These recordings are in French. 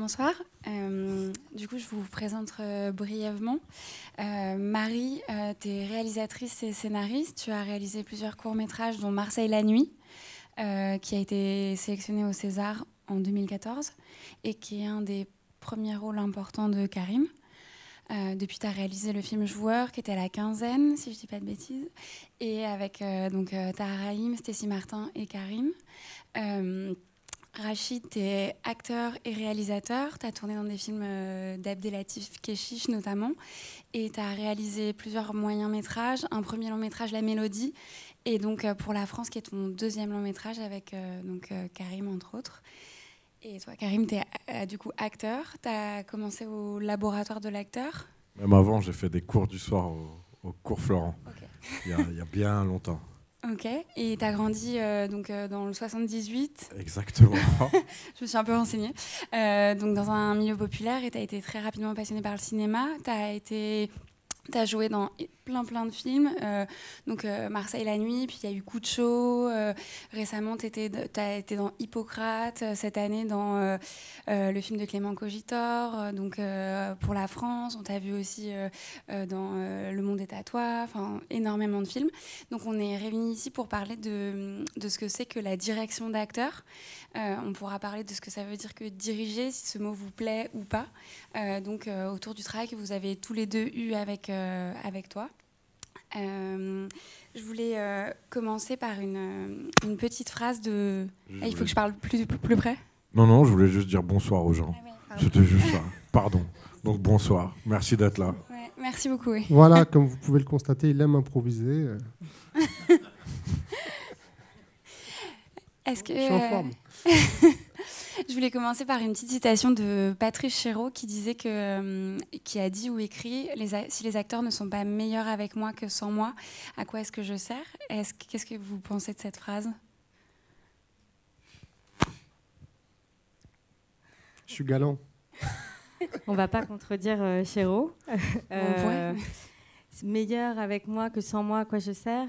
Bonsoir. Du coup, je vous présente brièvement. Marie, tu es réalisatrice et scénariste. Tu as réalisé plusieurs courts-métrages, dont Marseille la nuit, qui a été sélectionné au César en 2014 et qui est un des premiers rôles importants de Karim. Depuis, tu as réalisé le film Joueur, qui était à la quinzaine, si je ne dis pas de bêtises, et avec Tahar Rahim, Stécie Martin et Karim. Rachid, tu es acteur et réalisateur. Tu as tourné dans des films d'Abdelatif Kechiche notamment. Et tu as réalisé plusieurs moyens-métrages. Un premier long-métrage, La Mélodie. Et donc pour la France, qui est ton deuxième long-métrage avec Karim, entre autres. Et toi, Karim, tu es du coup acteur. Tu as commencé au laboratoire de l'acteur. Même avant, j'ai fait des cours du soir au cours Florent. Okay. Il y a bien longtemps. Ok, et tu as grandi dans le 78. Exactement. Je me suis un peu renseignée. Donc dans un milieu populaire, et tu as été très rapidement passionné par le cinéma. Tu as joué dans plein de films, Marseille la nuit, puis il y a eu Coup de chaud, récemment tu as été dans Hippocrate, cette année dans le film de Clément Cogitor, pour la France, on t'a vu aussi dans Le monde est à toi, enfin énormément de films. Donc on est réunis ici pour parler de ce que c'est que la direction d'acteur. On pourra parler de ce que ça veut dire que diriger, si ce mot vous plaît ou pas, autour du travail que vous avez tous les deux eu avec toi. Je voulais commencer par une petite phrase de... il faut que je parle plus près. Non, je voulais juste dire bonsoir aux gens. Ah ouais, c'était juste ça. Pardon. Donc bonsoir. Merci d'être là. Ouais, merci beaucoup. Oui. Voilà, comme vous pouvez le constater, il aime improviser. Est-ce que... Je suis en forme. Je voulais commencer par une petite citation de Patrice Chéreau qui a dit ou écrit « Si les acteurs ne sont pas meilleurs avec moi que sans moi, à quoi est-ce que je sers ?» Qu'est-ce que vous pensez de cette phrase ? Je suis galant. On ne va pas contredire Chéreau. Meilleur avec moi que sans moi, à quoi je sers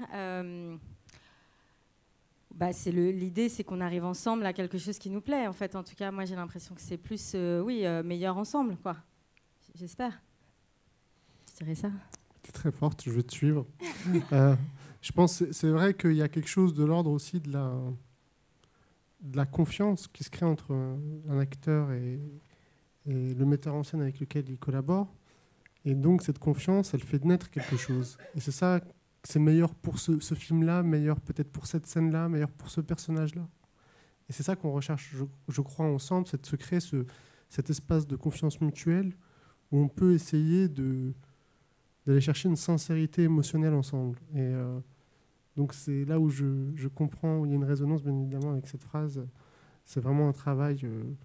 l'idée, c'est qu'on arrive ensemble à quelque chose qui nous plaît. En fait, en tout cas, moi, j'ai l'impression que c'est plus, meilleur ensemble, quoi. J'espère. Je dirais ça. Tu es très forte, je vais te suivre. Je pense que c'est vrai qu'il y a quelque chose de l'ordre aussi de la confiance qui se crée entre un acteur et le metteur en scène avec lequel il collabore. Et donc, cette confiance, elle fait naître quelque chose. Et c'est ça... C'est meilleur pour ce film-là, meilleur peut-être pour cette scène-là, meilleur pour ce personnage-là. Et c'est ça qu'on recherche, je crois, ensemble, c'est de se créer cet espace de confiance mutuelle où on peut essayer d'aller chercher une sincérité émotionnelle ensemble. Et donc c'est là où je comprends, où il y a une résonance, bien évidemment, avec cette phrase. C'est vraiment un travail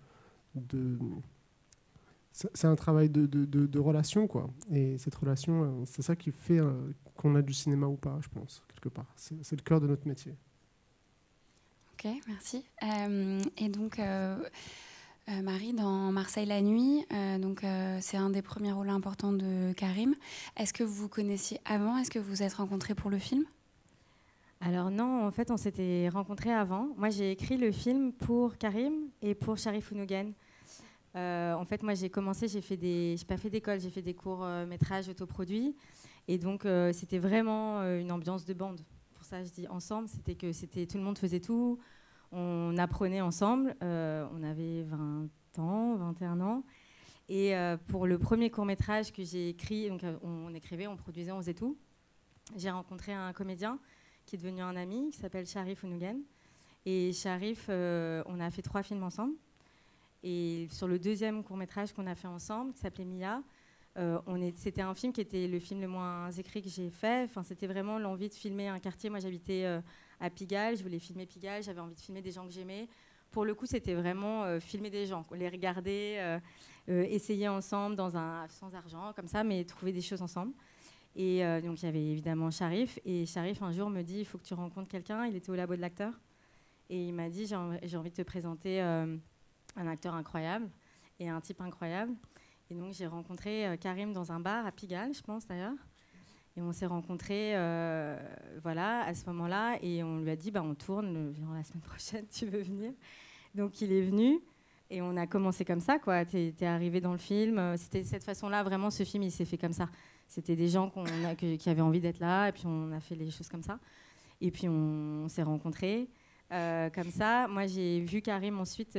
c'est un travail de relation, quoi. Et cette relation, c'est ça qui fait qu'on a du cinéma ou pas, je pense, quelque part. C'est le cœur de notre métier. Ok, merci. Et donc, Marie, dans Marseille la nuit, c'est un des premiers rôles importants de Karim. Est-ce que vous vous connaissiez avant ? Est-ce que vous vous êtes rencontrés pour le film ? Alors non, en fait, on s'était rencontrés avant. Moi, j'ai écrit le film pour Karim et pour Sharif Ounougan. En fait, moi, j'ai pas fait d'école, j'ai fait des courts-métrages autoproduits. Et donc, c'était vraiment une ambiance de bande. Pour ça, je dis ensemble, tout le monde faisait tout. On apprenait ensemble. On avait 20 ans, 21 ans. Et pour le premier court-métrage que j'ai écrit, donc, on écrivait, on produisait, on faisait tout. J'ai rencontré un comédien qui est devenu un ami, qui s'appelle Sharif Ounougan. Et Sharif, on a fait 3 films ensemble. Et sur le deuxième court-métrage qu'on a fait ensemble, qui s'appelait Mia, c'était un film qui était le film le moins écrit que j'ai fait. Enfin, c'était vraiment l'envie de filmer un quartier. Moi, j'habitais à Pigalle, je voulais filmer Pigalle, j'avais envie de filmer des gens que j'aimais. Pour le coup, c'était vraiment filmer des gens, les regarder, essayer ensemble sans argent, comme ça, mais trouver des choses ensemble. Et donc, il y avait évidemment Sharif. Et Sharif, un jour, me dit, il faut que tu rencontres quelqu'un. Il était au labo de l'acteur. Et il m'a dit, j'ai envie de te présenter... un acteur incroyable et un type incroyable. Et donc, j'ai rencontré Karim dans un bar à Pigalle, je pense d'ailleurs. Et on s'est rencontrés à ce moment-là. Et on lui a dit, on tourne la semaine prochaine, tu veux venir ? Donc, il est venu. Et on a commencé comme ça, quoi. T'es arrivé dans le film. C'était de cette façon-là, vraiment, ce film, il s'est fait comme ça. C'était des gens qui avaient envie d'être là, et puis on a fait les choses comme ça. Et puis on s'est rencontrés comme ça. Moi, j'ai vu Karim ensuite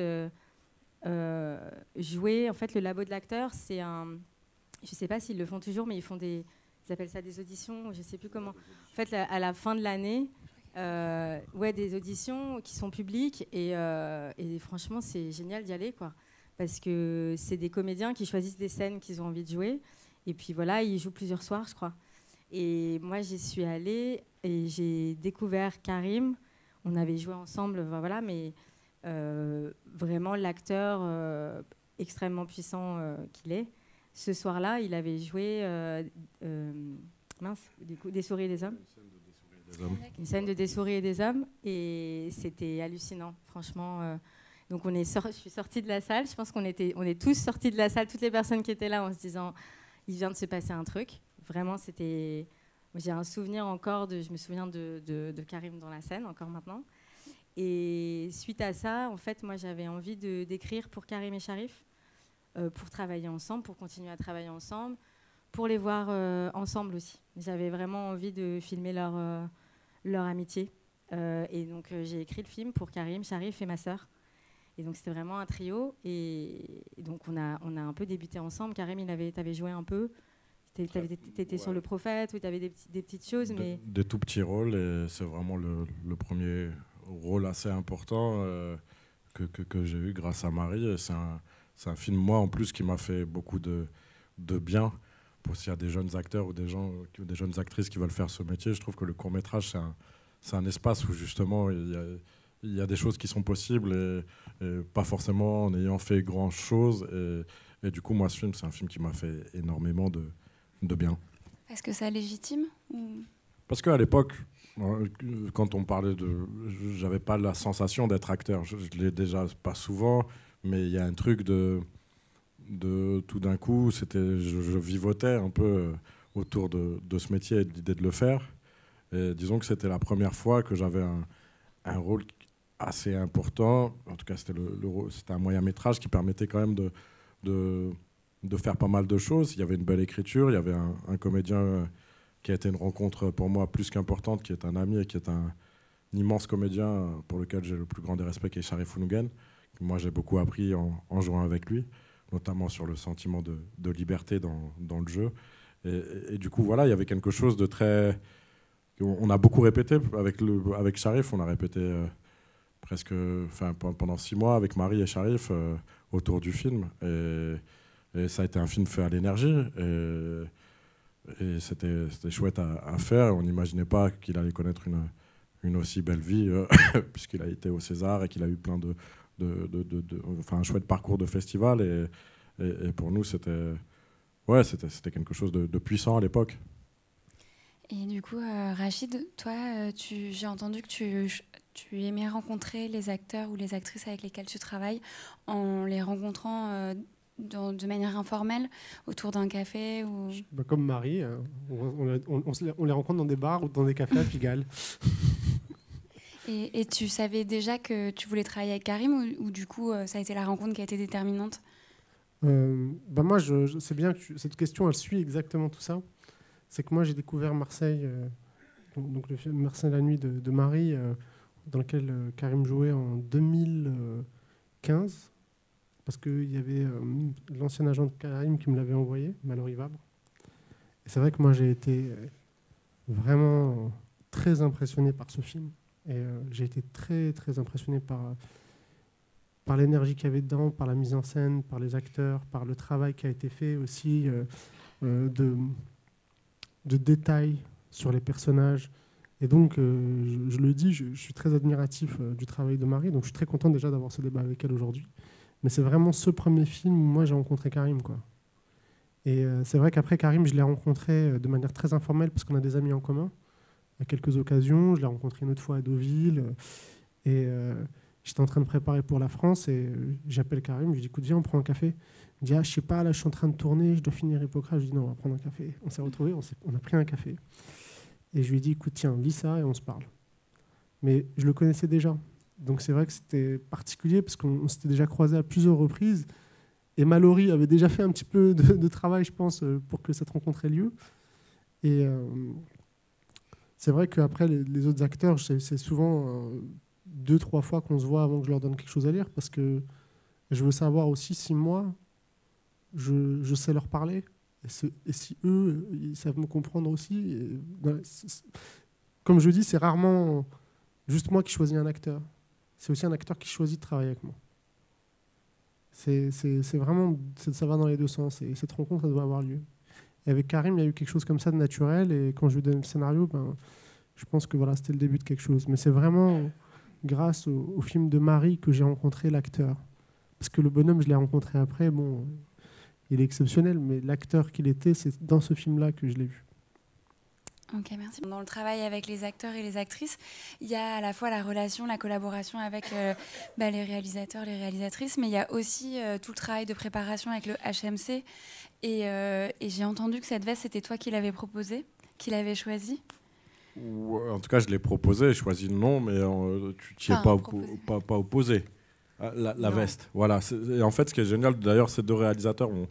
jouer. En fait, le labo de l'acteur, c'est un... Je ne sais pas s'ils le font toujours, mais ils appellent ça des auditions, je ne sais plus comment. En fait, à la fin de l'année, des auditions qui sont publiques. Et franchement, c'est génial d'y aller, quoi. Parce que c'est des comédiens qui choisissent des scènes qu'ils ont envie de jouer. Et puis voilà, ils jouent plusieurs soirs, je crois. Et moi, j'y suis allée et j'ai découvert Karim. On avait joué ensemble, voilà, mais vraiment l'acteur extrêmement puissant qu'il est. Ce soir-là, il avait joué Des souris et des hommes. Une scène de Des souris et des hommes. Et c'était hallucinant, franchement. Donc je suis sortie de la salle. Je pense on est tous sortis de la salle, toutes les personnes qui étaient là, en se disant, il vient de se passer un truc. Vraiment, c'était... J'ai un souvenir encore, je me souviens de Karim dans la scène, encore maintenant. Et suite à ça, en fait, moi, j'avais envie d'écrire pour Karim et Sharif, pour travailler ensemble, pour continuer à travailler ensemble, pour les voir ensemble aussi. J'avais vraiment envie de filmer leur amitié. Et donc, j'ai écrit le film pour Karim, Sharif et ma sœur. Et donc, c'était vraiment un trio. Et donc, on a un peu débuté ensemble. Karim, t'avais joué un peu. T'étais sur Le Prophète, où tu avais des petites choses. Des tout petits rôles. Et c'est vraiment le premier rôle assez important que j'ai eu grâce à Marie. Et c'est un film, moi, en plus, qui m'a fait beaucoup de bien. Pour s'il y a des jeunes acteurs ou des jeunes actrices qui veulent faire ce métier, je trouve que le court-métrage, c'est un espace où, justement, il y a des choses qui sont possibles et pas forcément en ayant fait grand-chose. Et du coup, moi, ce film, c'est un film qui m'a fait énormément de bien. Est-ce que ça légitime Parce qu'à l'époque, quand on parlait j'avais pas la sensation d'être acteur. Je l'ai déjà pas souvent, mais il y a un truc de tout d'un coup, je vivotais un peu autour de ce métier et de l'idée de le faire. Et disons que c'était la première fois que j'avais un rôle assez important. En tout cas, c'était un moyen-métrage qui permettait quand même de faire pas mal de choses. Il y avait une belle écriture, il y avait un comédien qui a été une rencontre pour moi plus qu'importante, qui est un ami et qui est un immense comédien pour lequel j'ai le plus grand des respects, qui est Sharif Ounougen. Moi, j'ai beaucoup appris en jouant avec lui, notamment sur le sentiment de liberté dans le jeu. Et du coup, voilà, il y avait quelque chose de très... On a beaucoup répété avec Sharif, on a répété pendant 6 mois avec Marie et Sharif autour du film. Et ça a été un film fait à l'énergie. Et c'était chouette à faire. On n'imaginait pas qu'il allait connaître une aussi belle vie, puisqu'il a été au César et qu'il a eu plein un chouette parcours de festival. Et pour nous, c'était quelque chose de puissant à l'époque. Et du coup, Rachid, toi, j'ai entendu que tu aimais rencontrer les acteurs ou les actrices avec lesquels tu travailles en les rencontrant de manière informelle autour d'un café ou... Comme Marie, on les rencontre dans des bars ou dans des cafés à Pigalle. Et tu savais déjà que tu voulais travailler avec Karim ou du coup, ça a été la rencontre qui a été déterminante? Moi, je sais bien que cette question, elle suit exactement tout ça. C'est que moi, j'ai découvert Marseille, donc le film Marseille la nuit de Marie, dans lequel Karim jouait en 2015, parce qu'il y avait l'ancien agent de Karim qui me l'avait envoyé, Mallory Vabre. Et c'est vrai que moi, j'ai été vraiment très impressionné par ce film. Et j'ai été très, très impressionné par l'énergie qu'il y avait dedans, par la mise en scène, par les acteurs, par le travail qui a été fait aussi de détails sur les personnages. Et donc, je le dis, je suis très admiratif du travail de Marie, donc je suis très content déjà d'avoir ce débat avec elle aujourd'hui. Mais c'est vraiment ce premier film où moi j'ai rencontré Karim, quoi. Et c'est vrai qu'après Karim, je l'ai rencontré de manière très informelle parce qu'on a des amis en commun à quelques occasions. Je l'ai rencontré une autre fois à Deauville. Et j'étais en train de préparer pour la France et j'appelle Karim, je lui dis écoute, viens, on prend un café. Il me dit je sais pas, là je suis en train de tourner, je dois finir Hippocrate. Je lui dis non, on va prendre un café. On s'est retrouvés, on a pris un café. Et je lui ai dit écoute, tiens, lis ça et on se parle. Mais je le connaissais déjà. Donc c'est vrai que c'était particulier parce qu'on s'était déjà croisés à plusieurs reprises. Et Mallory avait déjà fait un petit peu de travail, je pense, pour que cette rencontre ait lieu. Et c'est vrai qu'après, les autres acteurs, c'est souvent 2-3 fois qu'on se voit avant que je leur donne quelque chose à lire, parce que je veux savoir aussi si moi, je sais leur parler, et si eux, ils savent me comprendre aussi. Et, voilà, comme je dis, c'est rarement juste moi qui choisis un acteur. C'est aussi un acteur qui choisit de travailler avec moi. C'est vraiment, ça va dans les deux sens. Et cette rencontre, ça doit avoir lieu. Et avec Karim, il y a eu quelque chose comme ça de naturel. Et quand je lui donne le scénario, je pense que voilà, c'était le début de quelque chose. Mais c'est vraiment grâce au film de Marie que j'ai rencontré l'acteur. Parce que le bonhomme, je l'ai rencontré après. Bon, il est exceptionnel, mais l'acteur qu'il était, c'est dans ce film-là que je l'ai vu. Ok, merci. Dans le travail avec les acteurs et les actrices, il y a à la fois la relation, la collaboration avec les réalisateurs, les réalisatrices, mais il y a aussi tout le travail de préparation avec le HMC. Et j'ai entendu que cette veste, c'était toi qui l'avais proposée, qui l'avais choisie. En tout cas, je l'ai proposé, choisi le nom, mais tu n'y es pas opposé. La veste, voilà. Et en fait, ce qui est génial, d'ailleurs, ces deux réalisateurs ont...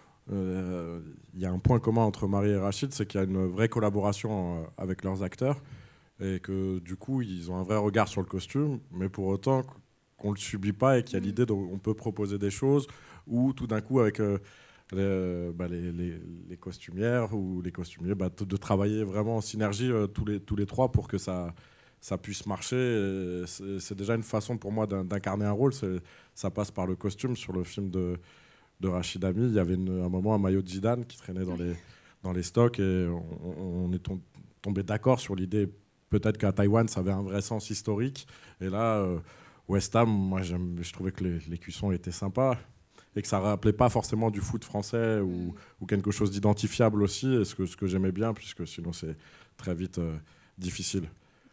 Il y a un point commun entre Marie et Rachid, c'est qu'il y a une vraie collaboration avec leurs acteurs et que du coup ils ont un vrai regard sur le costume, mais pour autant qu'on ne le subit pas et qu'il y a l'idée qu'on peut proposer des choses ou tout d'un coup avec les costumières ou les costumiers de travailler vraiment en synergie tous les trois pour que ça puisse marcher. C'est déjà une façon pour moi d'incarner un rôle, ça passe par le costume. Sur le film de Rachid Ami, il y avait un moment un maillot de Zidane qui traînait dans les stocks et on est tombé d'accord sur l'idée peut-être qu'à Taïwan ça avait un vrai sens historique et là West Ham, moi je trouvais que les cuissons étaient sympas et que ça rappelait pas forcément du foot français ou quelque chose d'identifiable aussi, et ce que j'aimais bien, puisque sinon c'est très vite difficile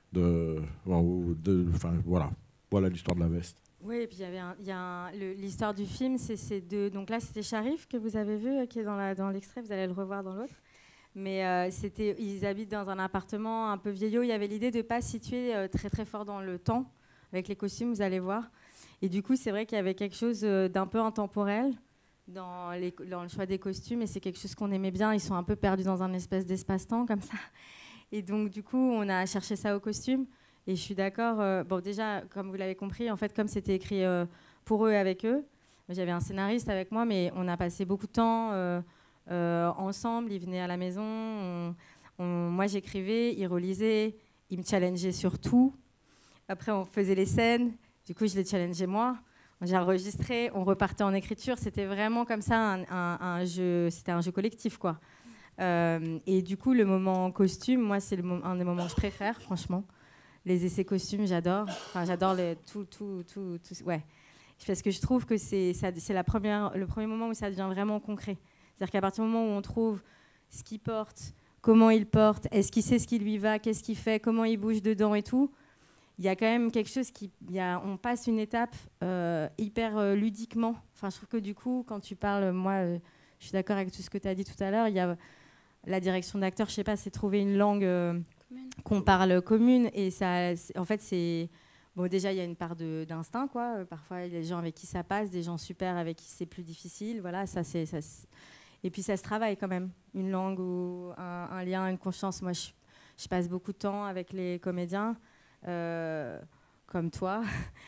voilà l'histoire de la veste. Oui, et puis l'histoire du film, donc là c'était Sharif que vous avez vu, qui est dans l'extrait, vous allez le revoir dans l'autre. Mais ils habitent dans un appartement un peu vieillot. Il y avait l'idée de ne pas se situer très très fort dans le temps, avec les costumes, vous allez voir. Et du coup, c'est vrai qu'il y avait quelque chose d'un peu intemporel dans le choix des costumes, et c'est quelque chose qu'on aimait bien. Ils sont un peu perdus dans un espèce d'espace-temps comme ça. Et donc du coup, on a cherché ça au costume. Et je suis d'accord. Bon, déjà, comme vous l'avez compris, en fait, comme c'était écrit pour eux et avec eux, j'avais un scénariste avec moi, mais on a passé beaucoup de temps ensemble. Ils venaient à la maison. Moi, j'écrivais, ils relisaient, ils me challengeaient sur tout. Après, on faisait les scènes. Du coup, je les challengeais moi. J'ai enregistré, on repartait en écriture. C'était vraiment comme ça un jeu. C'était un jeu collectif, quoi. Et du coup, le moment costume, moi, c'est un des moments que je préfère, franchement. Les essais costumes, j'adore. Enfin, j'adore tout. Ouais. Parce que je trouve que c'est le premier moment où ça devient vraiment concret. C'est-à-dire qu'à partir du moment où on trouve ce qu'il porte, comment il porte, est-ce qu'il sait ce qui lui va, qu'est-ce qu'il fait, comment il bouge dedans et tout, il y a quand même quelque chose on passe une étape hyper ludiquement. Enfin, je trouve que du coup, quand tu parles, moi, je suis d'accord avec tout ce que tu as dit tout à l'heure, il y a la direction d'acteur, je sais pas, c'est trouver une langue... qu'on parle commune, et ça, en fait, c'est bon. Déjà, il y a une part d'instinct, quoi. Parfois, il y a des gens avec qui ça passe, des gens super avec qui c'est plus difficile. Voilà, et puis ça se travaille quand même. Une langue ou un lien, une confiance. Moi, je passe beaucoup de temps avec les comédiens, comme toi.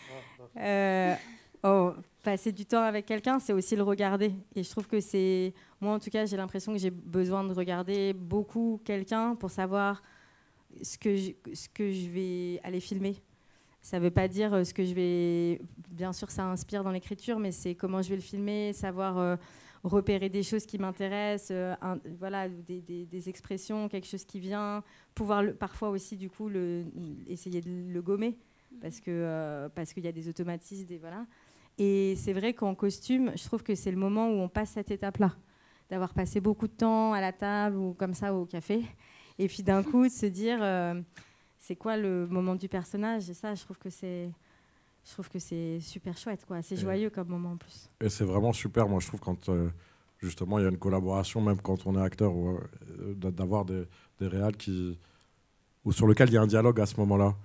Passer du temps avec quelqu'un, c'est aussi le regarder. Et je trouve que moi, en tout cas, j'ai l'impression que j'ai besoin de regarder beaucoup quelqu'un pour savoir ce que je vais aller filmer. Ça ne veut pas dire ce que je vais... Bien sûr, ça inspire dans l'écriture, mais c'est comment je vais le filmer, savoir repérer des choses qui m'intéressent, voilà, des expressions, quelque chose qui vient, pouvoir parfois aussi, du coup, essayer de le gommer, parce qu'il y a des automatismes, voilà. Et c'est vrai qu'en costume, je trouve que c'est le moment où on passe cette étape-là, d'avoir passé beaucoup de temps à la table ou comme ça au café. Et puis d'un coup, de se dire, c'est quoi le moment du personnage? Et ça, je trouve que c'est super chouette, quoi. C'est joyeux comme moment en plus. Et c'est vraiment super, moi je trouve, quand justement il y a une collaboration, même quand on est acteur, d'avoir des réals sur lesquels il y a un dialogue à ce moment-là.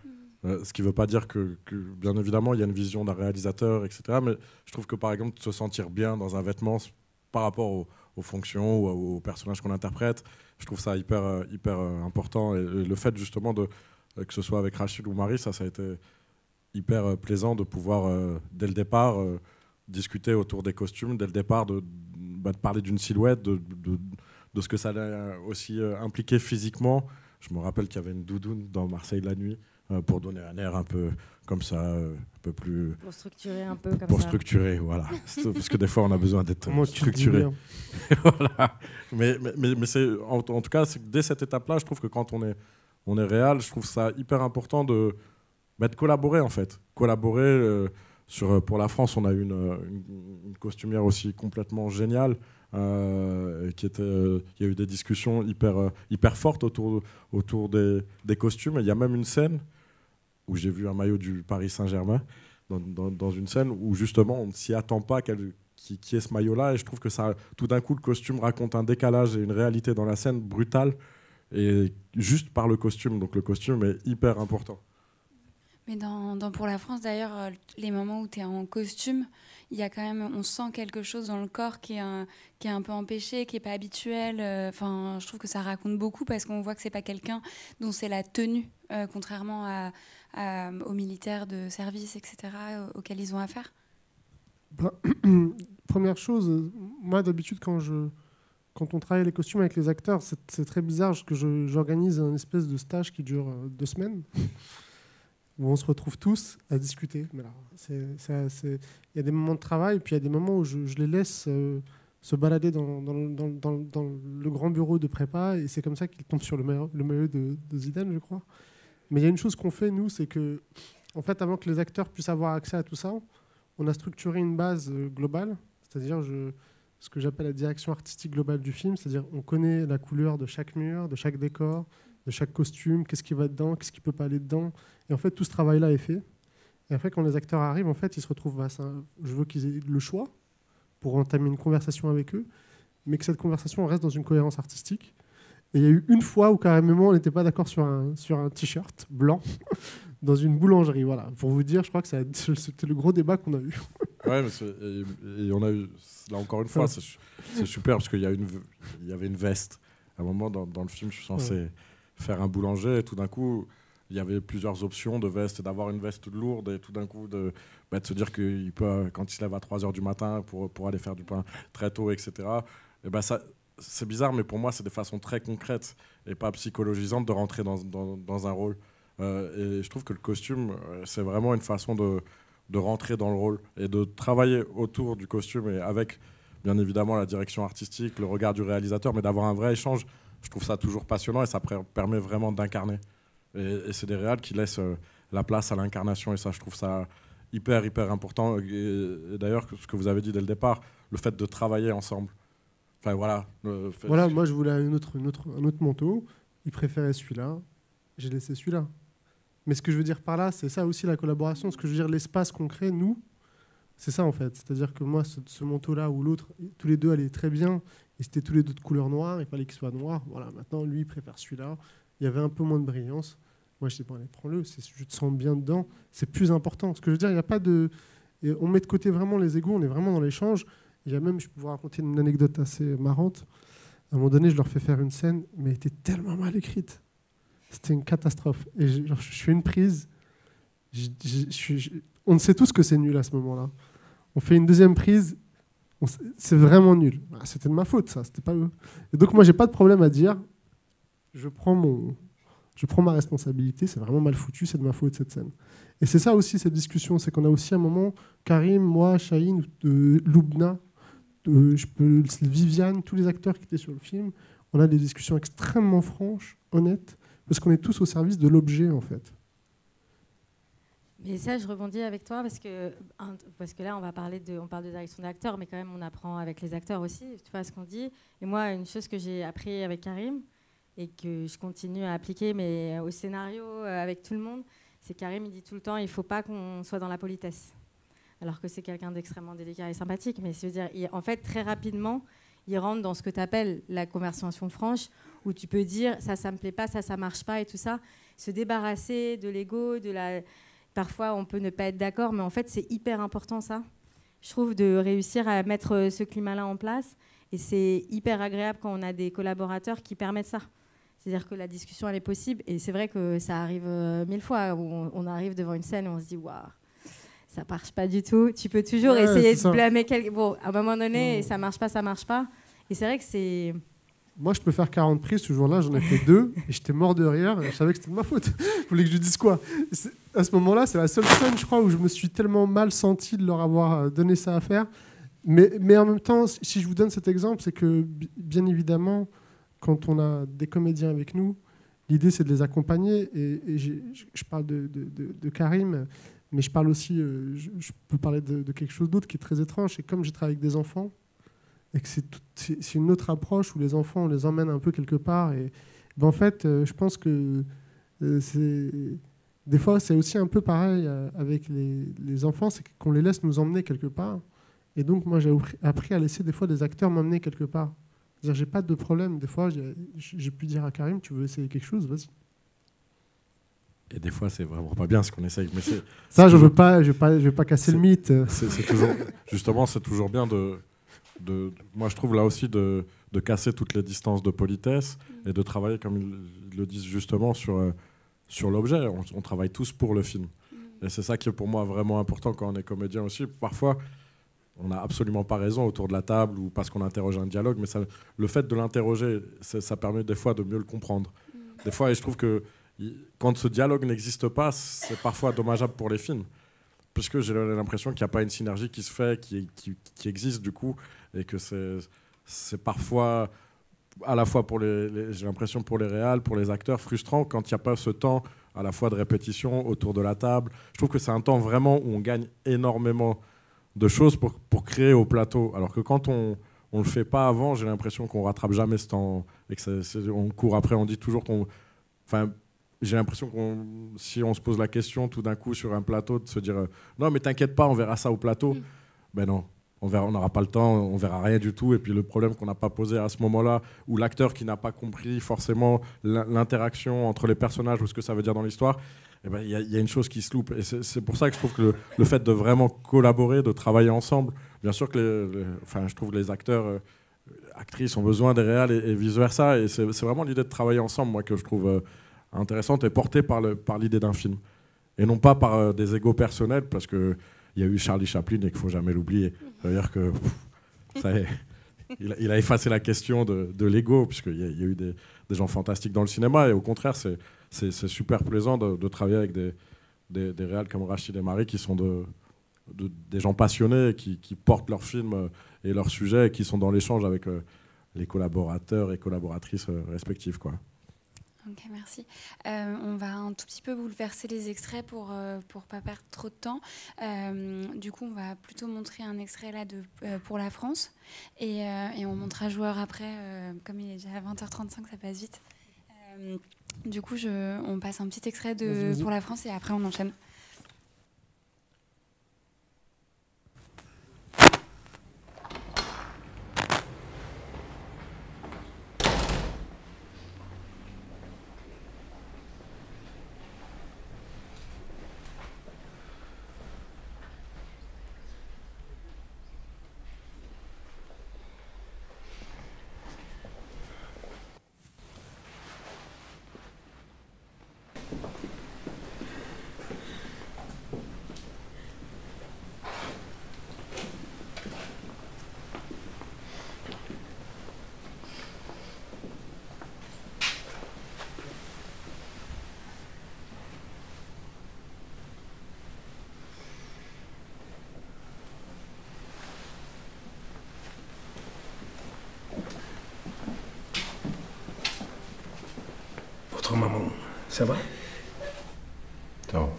Ce qui ne veut pas dire que, bien évidemment, il y a une vision d'un réalisateur, etc. Mais je trouve que, par exemple, se sentir bien dans un vêtement par rapport aux fonctions ou aux personnages qu'on interprète, je trouve ça hyper important. Et le fait, justement, que ce soit avec Rachid ou Marie, ça a été hyper plaisant de pouvoir, dès le départ, discuter autour des costumes, dès le départ, de parler d'une silhouette, de ce que ça allait aussi impliquer physiquement. Je me rappelle qu'il y avait une doudoune dans Marseille la nuit, pour donner un air un peu comme ça, un peu plus... Pour structurer un peu comme pour ça. Structurer, voilà. Parce que des fois, on a besoin d'être Moi, structuré. Voilà. Mais c'est, en tout cas, dès cette étape-là, je trouve que quand on est réel, je trouve ça hyper important de collaborer, en fait. Collaborer pour la France, on a eu une costumière aussi complètement géniale. Il y a eu des discussions hyper fortes autour des costumes. Et il y a même une scène où j'ai vu un maillot du Paris Saint-Germain dans une scène où justement on ne s'y attend pas qui est ce maillot-là. Et je trouve que ça, tout d'un coup, le costume raconte un décalage et une réalité dans la scène brutale, et juste par le costume. Donc le costume est hyper important. Mais pour la France, d'ailleurs, les moments où tu es en costume, il y a quand même, on sent quelque chose dans le corps qui est un peu empêché, qui n'est pas habituel. Enfin, je trouve que ça raconte beaucoup parce qu'on voit que c'est pas quelqu'un dont c'est la tenue, contrairement aux militaires de service, etc., auxquels ils ont affaire. Première chose, moi d'habitude quand on travaille les costumes avec les acteurs, c'est très bizarre que j'organise un espèce de stage qui dure 2 semaines. Où on se retrouve tous à discuter. Il y a des moments de travail, puis il y a des moments où je les laisse se balader dans le grand bureau de prépa, et c'est comme ça qu'ils tombent sur le maillot de Zidane, je crois. Mais il y a une chose qu'on fait, nous, c'est que, en fait, avant que les acteurs puissent avoir accès à tout ça, on a structuré une base globale, c'est-à-dire ce que j'appelle la direction artistique globale du film, c'est-à-dire on connaît la couleur de chaque mur, de chaque décor, de chaque costume, qu'est-ce qui va dedans, qu'est-ce qui ne peut pas aller dedans. Et en fait, tout ce travail-là est fait. Et après, quand les acteurs arrivent, en fait, ils se retrouvent... je veux qu'ils aient le choix pour entamer une conversation avec eux, mais que cette conversation reste dans une cohérence artistique. Et il y a eu une fois où, carrément, on n'était pas d'accord sur un t-shirt blanc dans une boulangerie. Voilà. Pour vous dire, je crois que c'était le gros débat qu'on a eu. Ouais, et on a eu... Là, encore une fois, c'est super, parce qu'il y avait une veste. À un moment, dans le film, je suis censé faire un boulanger, et tout d'un coup... Il y avait plusieurs options de veste, d'avoir une veste lourde, et tout d'un coup de se dire qu'il peut, quand il se lève à 3h du matin pour aller faire du pain très tôt, etc. Et ça, c'est bizarre, mais pour moi, c'est des façons très concrètes et pas psychologisantes de rentrer dans un rôle. Et je trouve que le costume, c'est vraiment une façon de rentrer dans le rôle et de travailler autour du costume, et avec, bien évidemment, la direction artistique, le regard du réalisateur, mais d'avoir un vrai échange. Je trouve ça toujours passionnant, et ça permet vraiment d'incarner. Et c'est des réals qui laissent la place à l'incarnation, et ça, je trouve ça hyper important. Et d'ailleurs, ce que vous avez dit dès le départ, le fait de travailler ensemble. Enfin, voilà. Voilà, moi, je voulais un autre manteau. Il préférait celui-là. J'ai laissé celui-là. Mais ce que je veux dire par là, c'est ça aussi, la collaboration. Ce que je veux dire, l'espace qu'on crée, nous, c'est ça, en fait. C'est-à-dire que moi, ce manteau-là ou l'autre, tous les deux allaient très bien. Et c'était tous les deux de couleur noire. Il fallait qu'il soit noir. Voilà, maintenant, lui, il préfère celui-là. Il y avait un peu moins de brillance. Moi, je dis, bon, allez, prends-le, je te sens bien dedans, c'est plus important. Ce que je veux dire, il n'y a pas de... On met de côté vraiment les égos, on est vraiment dans l'échange. Il y a même, je peux vous raconter une anecdote assez marrante. À un moment donné, je leur fais faire une scène, mais elle était tellement mal écrite. C'était une catastrophe. Et je fais une prise. On sait tous que c'est nul à ce moment-là. On fait une deuxième prise, c'est vraiment nul. C'était de ma faute, ça, c'était pas eux. Et donc, moi, j'ai pas de problème à dire, je prends ma responsabilité, c'est vraiment mal foutu, c'est de ma faute cette scène. Et c'est ça aussi, cette discussion, c'est qu'on a aussi un moment, Karim, moi, Chahine, Loubna, Viviane, tous les acteurs qui étaient sur le film, on a des discussions extrêmement franches, honnêtes, parce qu'on est tous au service de l'objet, en fait. Mais ça, je rebondis avec toi, parce que là, on parle de direction d'acteurs, mais quand même, on apprend avec les acteurs aussi, tu vois ce qu'on dit. Et moi, une chose que j'ai appris avec Karim, et que je continue à appliquer, mais au scénario, avec tout le monde, c'est Karim, il dit tout le temps, il ne faut pas qu'on soit dans la politesse. Alors que c'est quelqu'un d'extrêmement délicat et sympathique, mais c'est-à-dire, en fait, très rapidement, il rentre dans ce que tu appelles la conversation franche, où tu peux dire, ça me plaît pas, ça marche pas, et tout ça. se débarrasser de l'ego, parfois on peut ne pas être d'accord, mais en fait c'est hyper important ça. Je trouve de réussir à mettre ce climat-là en place, et c'est hyper agréable quand on a des collaborateurs qui permettent ça. C'est-à-dire que la discussion elle est possible, et c'est vrai que ça arrive 1000 fois où on arrive devant une scène et on se dit waouh, ça marche pas du tout. Tu peux toujours essayer de blâmer quelqu'un. Bon, à un moment donné, ça marche pas. Et c'est vrai que c'est... Moi, je peux faire 40 prises. Ce jour-là, j'en ai fait 2 et j'étais mort de rire. Et je savais que c'était de ma faute. Vous voulez que je dise quoi? À ce moment-là, c'est la seule scène, je crois, où je me suis tellement mal senti de leur avoir donné ça à faire. Mais en même temps, si je vous donne cet exemple, c'est que, bien évidemment, quand on a des comédiens avec nous, l'idée, c'est de les accompagner. Et je parle de Karim, mais je parle aussi, je peux parler de quelque chose d'autre qui est très étrange. C'est comme j'ai travaillé avec des enfants, et que c'est une autre approche où les enfants, on les emmène un peu quelque part. Et ben en fait, je pense que des fois, c'est aussi un peu pareil avec les enfants, c'est qu'on les laisse nous emmener quelque part. Et donc, moi, j'ai appris à laisser des fois des acteurs m'emmener quelque part. C'est-à-dire, j'ai pas de problème. Des fois, j'ai pu dire à Karim, tu veux essayer quelque chose, vas-y. Et des fois, c'est vraiment pas bien ce qu'on essaye. Mais ça, je veux pas casser le mythe. C'est toujours, justement, c'est toujours bien moi, je trouve là aussi de casser toutes les distances de politesse et de travailler, comme ils le disent justement, sur l'objet. On travaille tous pour le film. Et c'est ça qui est pour moi vraiment important quand on est comédien aussi. Parfois, on n'a absolument pas raison autour de la table ou parce qu'on interroge un dialogue, mais le fait de l'interroger, ça permet des fois de mieux le comprendre. Des fois, et je trouve que quand ce dialogue n'existe pas, c'est parfois dommageable pour les films. Puisque j'ai l'impression qu'il n'y a pas une synergie qui se fait, qui existe du coup, et que c'est parfois, à la fois j'ai l'impression pour les réals, pour les acteurs, frustrant quand il n'y a pas ce temps à la fois de répétition autour de la table. Je trouve que c'est un temps vraiment où on gagne énormément de choses pour créer au plateau. Alors que quand on ne le fait pas avant, j'ai l'impression qu'on ne rattrape jamais ce temps, et on court après, on dit toujours qu'on... Enfin, j'ai l'impression que si on se pose la question tout d'un coup sur un plateau, de se dire non mais t'inquiète pas, on verra ça au plateau. Ben non, on n'aura pas le temps, on verra rien du tout. Et puis le problème qu'on n'a pas posé à ce moment-là, ou l'acteur qui n'a pas compris forcément l'interaction entre les personnages ou ce que ça veut dire dans l'histoire, eh ben, y a une chose qui se loupe. Et c'est pour ça que je trouve que le fait de vraiment collaborer, de travailler ensemble, bien sûr que je trouve que les acteurs, actrices ont besoin des réals et vice-versa. Et c'est vraiment l'idée de travailler ensemble, moi, que je trouve intéressante et portée par l'idée d'un film. Et non pas par des égos personnels, parce qu'il y a eu Charlie Chaplin et qu'il ne faut jamais l'oublier. C'est-à-dire que il a effacé la question de l'ego, puisqu'il y a eu des gens fantastiques dans le cinéma. Et au contraire, c'est super plaisant de travailler avec des réals comme Rachid et Marie, qui sont des gens passionnés, qui portent leurs films et leurs sujets, et qui sont dans l'échange avec les collaborateurs et collaboratrices respectifs, quoi. Ok, merci. On va un tout petit peu bouleverser les extraits pour pas perdre trop de temps. Du coup, on va plutôt montrer un extrait là pour la France et on montrera Joueur après. Comme il est déjà 20h35, ça passe vite. Du coup, on passe un petit extrait pour la France et après on enchaîne. Votre maman, ça va? Ça va.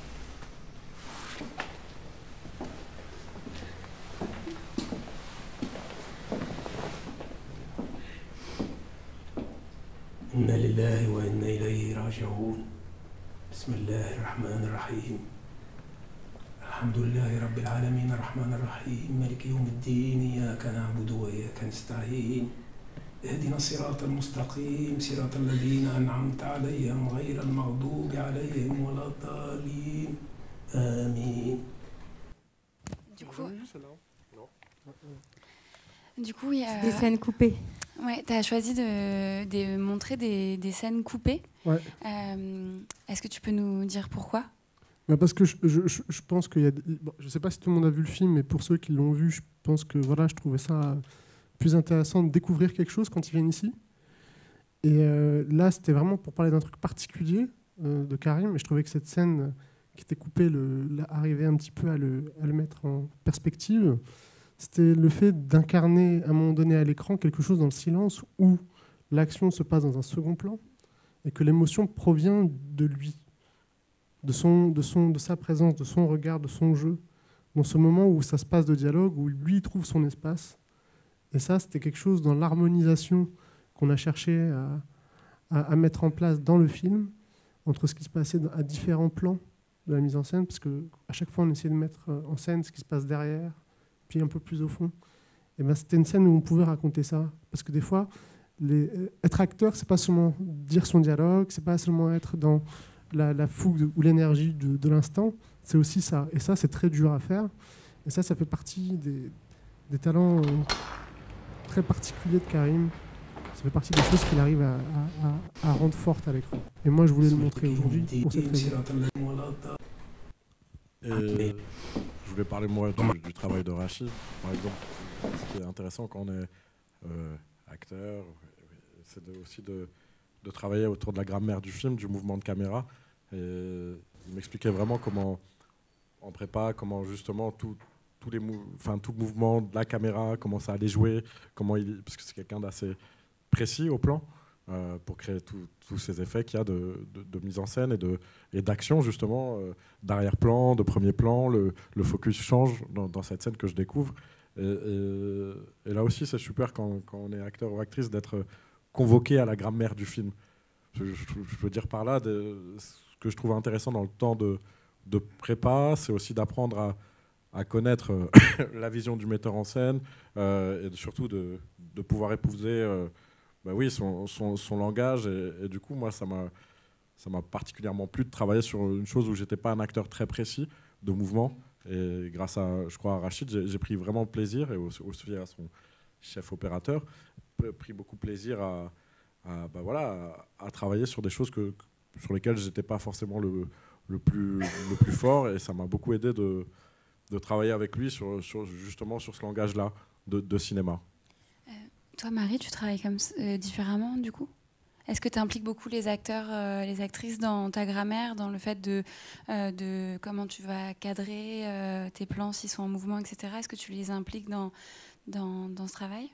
إنا لله وإنا إليه راجعون. بسم الله الرحمن الرحيم. الحمد لله رب العالمين الرحمن الرحيم مالك يوم الدين إياك نعبد وإياك نستعين اهدنا الصراط المستقيم صراط الذين أنعمت عليهم غير المغضوب عليهم ولا الضالين آمين. Du coup, il y a... Des scènes coupées. Ouais, tu as choisi de montrer des scènes coupées. Ouais. Est-ce que tu peux nous dire pourquoi? Parce que je pense qu'il y a... Bon, je ne sais pas si tout le monde a vu le film, mais pour ceux qui l'ont vu, je pense que voilà, je trouvais ça plus intéressant de découvrir quelque chose quand ils viennent ici. Et là, c'était vraiment pour parler d'un truc particulier de Karim. Et je trouvais que cette scène qui était coupée arrivait un petit peu à le mettre en perspective. C'était le fait d'incarner à un moment donné à l'écran quelque chose dans le silence où l'action se passe dans un second plan et que l'émotion provient de lui, de sa présence, de son regard, de son jeu, dans ce moment où ça se passe de dialogue, où lui trouve son espace. Et ça, c'était quelque chose dans l'harmonisation qu'on a cherché à mettre en place dans le film, entre ce qui se passait à différents plans de la mise en scène, parce qu'à chaque fois, on essayait de mettre en scène ce qui se passe derrière, puis un peu plus au fond. Et ben, c'était une scène où on pouvait raconter ça. Parce que des fois, être acteur, c'est pas seulement dire son dialogue, c'est pas seulement être dans la fougue ou l'énergie de l'instant, c'est aussi ça. Et ça, c'est très dur à faire. Et ça fait partie des talents très particuliers de Karim. Ça fait partie des choses qu'il arrive à rendre fortes à l'écran. Et moi, je voulais le montrer aujourd'hui pour cette raison. Et je voulais parler moi du travail de Rachid, par exemple. Ce qui est intéressant quand on est acteur, c'est aussi de travailler autour de la grammaire du film, du mouvement de caméra. Et il m'expliquait vraiment comment, en prépa, comment justement tout le mouvement de la caméra, comment ça allait jouer, parce que c'est quelqu'un d'assez précis au plan, pour créer tous ces effets qu'il y a de mise en scène et d'action, justement, d'arrière-plan, de premier plan. Le focus change dans cette scène que je découvre. Et là aussi, c'est super quand on est acteur ou actrice d'être convoqué à la grammaire du film. Je veux dire par là, ce que je trouve intéressant dans le temps de prépa, c'est aussi d'apprendre à connaître la vision du metteur en scène et surtout de pouvoir épouser son langage. Et du coup, moi, ça m'a particulièrement plu de travailler sur une chose où j'étais pas un acteur très précis de mouvement. Et grâce je crois, à Rachid, j'ai pris vraiment plaisir, et aussi à son chef opérateur, pris beaucoup plaisir à travailler sur des choses sur lesquelles j'étais pas forcément le plus fort. Et ça m'a beaucoup aidé de travailler avec lui justement sur ce langage-là de cinéma. Toi, Marie, tu travailles différemment, du coup? Est-ce que tu impliques beaucoup les acteurs, les actrices dans ta grammaire, dans le fait de comment tu vas cadrer tes plans s'ils sont en mouvement, etc. Est-ce que tu les impliques dans ce travail?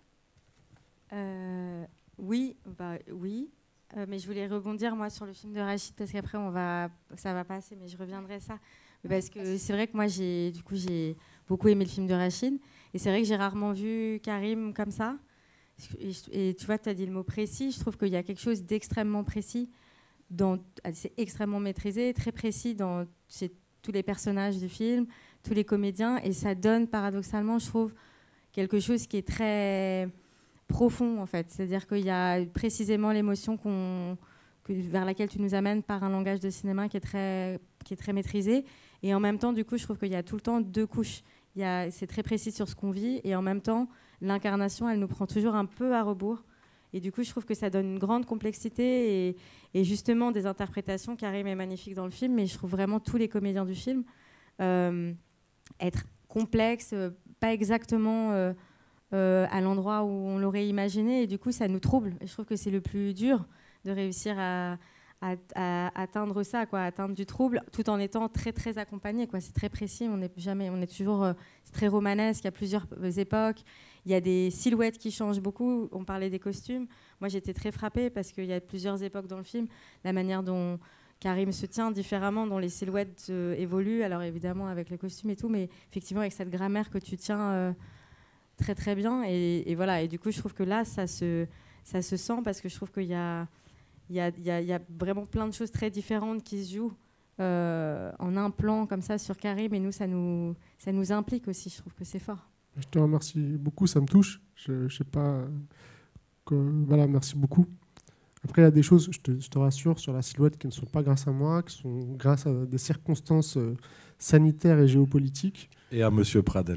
Oui. Mais je voulais rebondir, moi, sur le film de Rachid, parce qu'après, ça va passer, mais je reviendrai ça. Parce que c'est vrai que moi, j'ai beaucoup aimé le film de Rachid. Et c'est vrai que j'ai rarement vu Karim comme ça. Et tu vois, tu as dit le mot précis. Je trouve qu'il y a quelque chose d'extrêmement précis. C'est extrêmement maîtrisé, très précis chez tous les personnages du film, tous les comédiens. Et ça donne, paradoxalement, je trouve, quelque chose qui est très profond, en fait. C'est-à-dire qu'il y a précisément l'émotion vers laquelle tu nous amènes par un langage de cinéma qui est très maîtrisé. Et en même temps, du coup, je trouve qu'il y a tout le temps deux couches. C'est très précis sur ce qu'on vit, et en même temps, l'incarnation, elle nous prend toujours un peu à rebours. Et du coup, je trouve que ça donne une grande complexité et justement des interprétations. Karim est magnifique dans le film, mais je trouve vraiment tous les comédiens du film être complexes, pas exactement à l'endroit où on l'aurait imaginé. Et du coup, ça nous trouble. Et je trouve que c'est le plus dur de réussir à atteindre ça, atteindre du trouble, tout en étant très très accompagné. C'est très précis. C'est très romanesque. Il y a plusieurs époques. Il y a des silhouettes qui changent beaucoup. On parlait des costumes. Moi, j'étais très frappée parce qu'il y a plusieurs époques dans le film. La manière dont Karim se tient différemment, dont les silhouettes évoluent. Alors évidemment avec les costumes et tout, mais effectivement avec cette grammaire que tu tiens très très bien. Et voilà. Et du coup, je trouve que là, ça se sent, parce que je trouve qu'il y a vraiment plein de choses très différentes qui se jouent en un plan comme ça sur Karim. Et nous, ça nous implique aussi. Je trouve que c'est fort. Je te remercie beaucoup, ça me touche. Je sais pas Voilà, merci beaucoup. Après, il y a des choses, je te rassure, sur la silhouette qui ne sont pas grâce à moi, qui sont grâce à des circonstances sanitaires et géopolitiques. Et à Monsieur Pradel.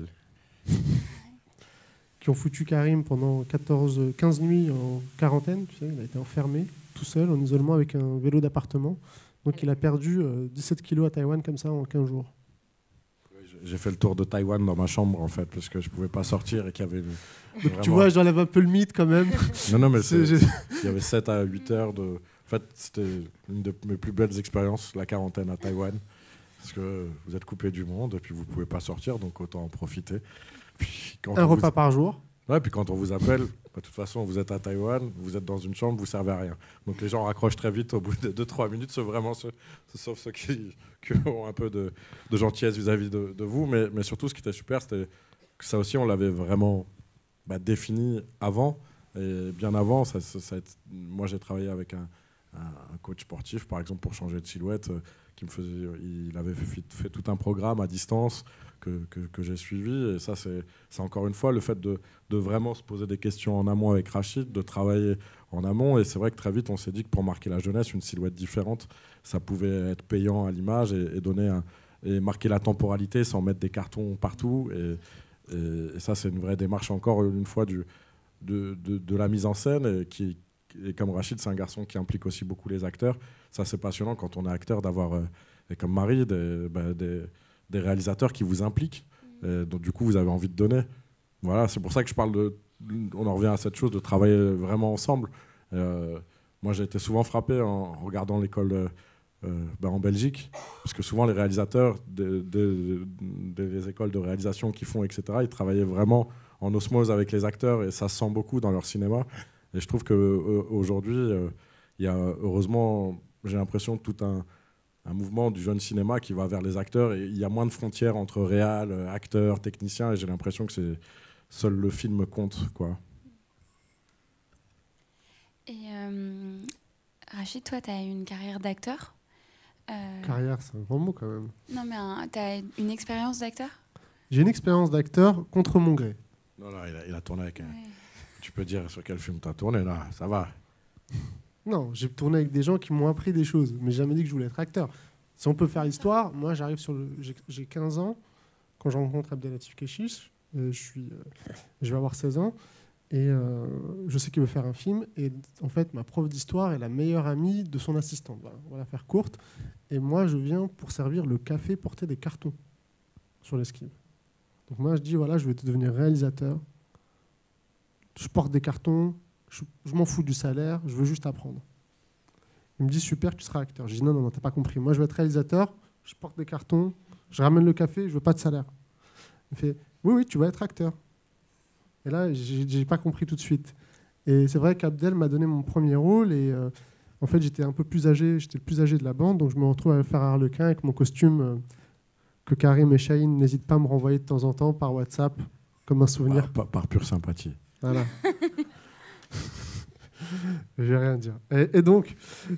Qui ont foutu Karim pendant 15 nuits en quarantaine. Tu sais, il a été enfermé, tout seul, en isolement, avec un vélo d'appartement. Donc il a perdu 17 kilos à Taïwan comme ça en 15 jours. J'ai fait le tour de Taïwan dans ma chambre, en fait, parce que je ne pouvais pas sortir et qu'il y avait... Donc, tu vois, j'enlève un peu le mythe quand même. Non, mais il y avait 7 à 8 heures de... En fait, c'était une de mes plus belles expériences, la quarantaine à Taïwan. Parce que vous êtes coupé du monde et puis vous ne pouvez pas sortir, donc autant en profiter. Puis, un repas par jour. Ouais, puis quand on vous appelle, de toute façon, vous êtes à Taïwan, vous êtes dans une chambre, vous ne servez à rien. Donc les gens raccrochent très vite au bout de 2-3 minutes, sauf ceux qui ont un peu de gentillesse vis-à-vis de vous. Mais surtout, ce qui était super, c'était que ça aussi, on l'avait vraiment défini avant. Et bien avant, moi j'ai travaillé avec un coach sportif, par exemple, pour changer de silhouette, il avait fait tout un programme à distance que j'ai suivi. Et ça, c'est encore une fois le fait de vraiment se poser des questions en amont avec Rachid, de travailler en amont. Et c'est vrai que très vite, on s'est dit que pour marquer la jeunesse, une silhouette différente, ça pouvait être payant à l'image et marquer la temporalité sans mettre des cartons partout. Et ça, c'est une vraie démarche, encore une fois, de la mise en scène. Et comme Rachid, c'est un garçon qui implique aussi beaucoup les acteurs. Ça, c'est passionnant quand on est acteur d'avoir, comme Marie, des réalisateurs qui vous impliquent. Donc, du coup, vous avez envie de donner. Voilà, c'est pour ça que je parle on en revient à cette chose de travailler vraiment ensemble. Moi, j'ai été souvent frappé en regardant l'école en Belgique, parce que souvent les réalisateurs des écoles de réalisation qui font, etc., ils travaillaient vraiment en osmose avec les acteurs et ça se sent beaucoup dans leur cinéma. Et je trouve qu'aujourd'hui, il y a heureusement, j'ai l'impression, tout un mouvement du jeune cinéma qui va vers les acteurs et il y a moins de frontières entre réal, acteurs, techniciens et j'ai l'impression que seul le film compte, quoi. Et Rachid, toi, tu as une carrière d'acteur Carrière, c'est un grand mot quand même. Non, mais tu as une expérience d'acteur? J'ai une expérience d'acteur contre mon gré. Non, il a tourné avec... Tu peux dire sur quel film tu as tourné, là, ça va. Non, j'ai tourné avec des gens qui m'ont appris des choses, mais j'ai jamais dit que je voulais être acteur. Si on peut faire histoire, moi j'arrive j'ai 15 ans, quand je rencontre Abdelatif Kechiche, je vais avoir 16 ans, et je sais qu'il veut faire un film, et en fait ma prof d'histoire est la meilleure amie de son assistante. Voilà, on va la faire courte, et moi je viens pour servir le café, porter des cartons sur l'esquive. Donc moi je dis, voilà, je vais devenir réalisateur, je porte des cartons, je m'en fous du salaire, je veux juste apprendre. Il me dit, super, tu seras acteur. Je dis, non, t'as pas compris. Moi, je veux être réalisateur, je porte des cartons, je ramène le café, je veux pas de salaire. Il fait, oui, tu vas être acteur. Et là, j'ai pas compris tout de suite. Et c'est vrai qu'Abdel m'a donné mon premier rôle et en fait, j'étais un peu plus âgé, j'étais le plus âgé de la bande, donc je me retrouve à faire Harlequin avec mon costume que Karim et Chahine n'hésitent pas à me renvoyer de temps en temps par WhatsApp, comme un souvenir. Par pure sympathie. Voilà. Je vais rien dire. Et donc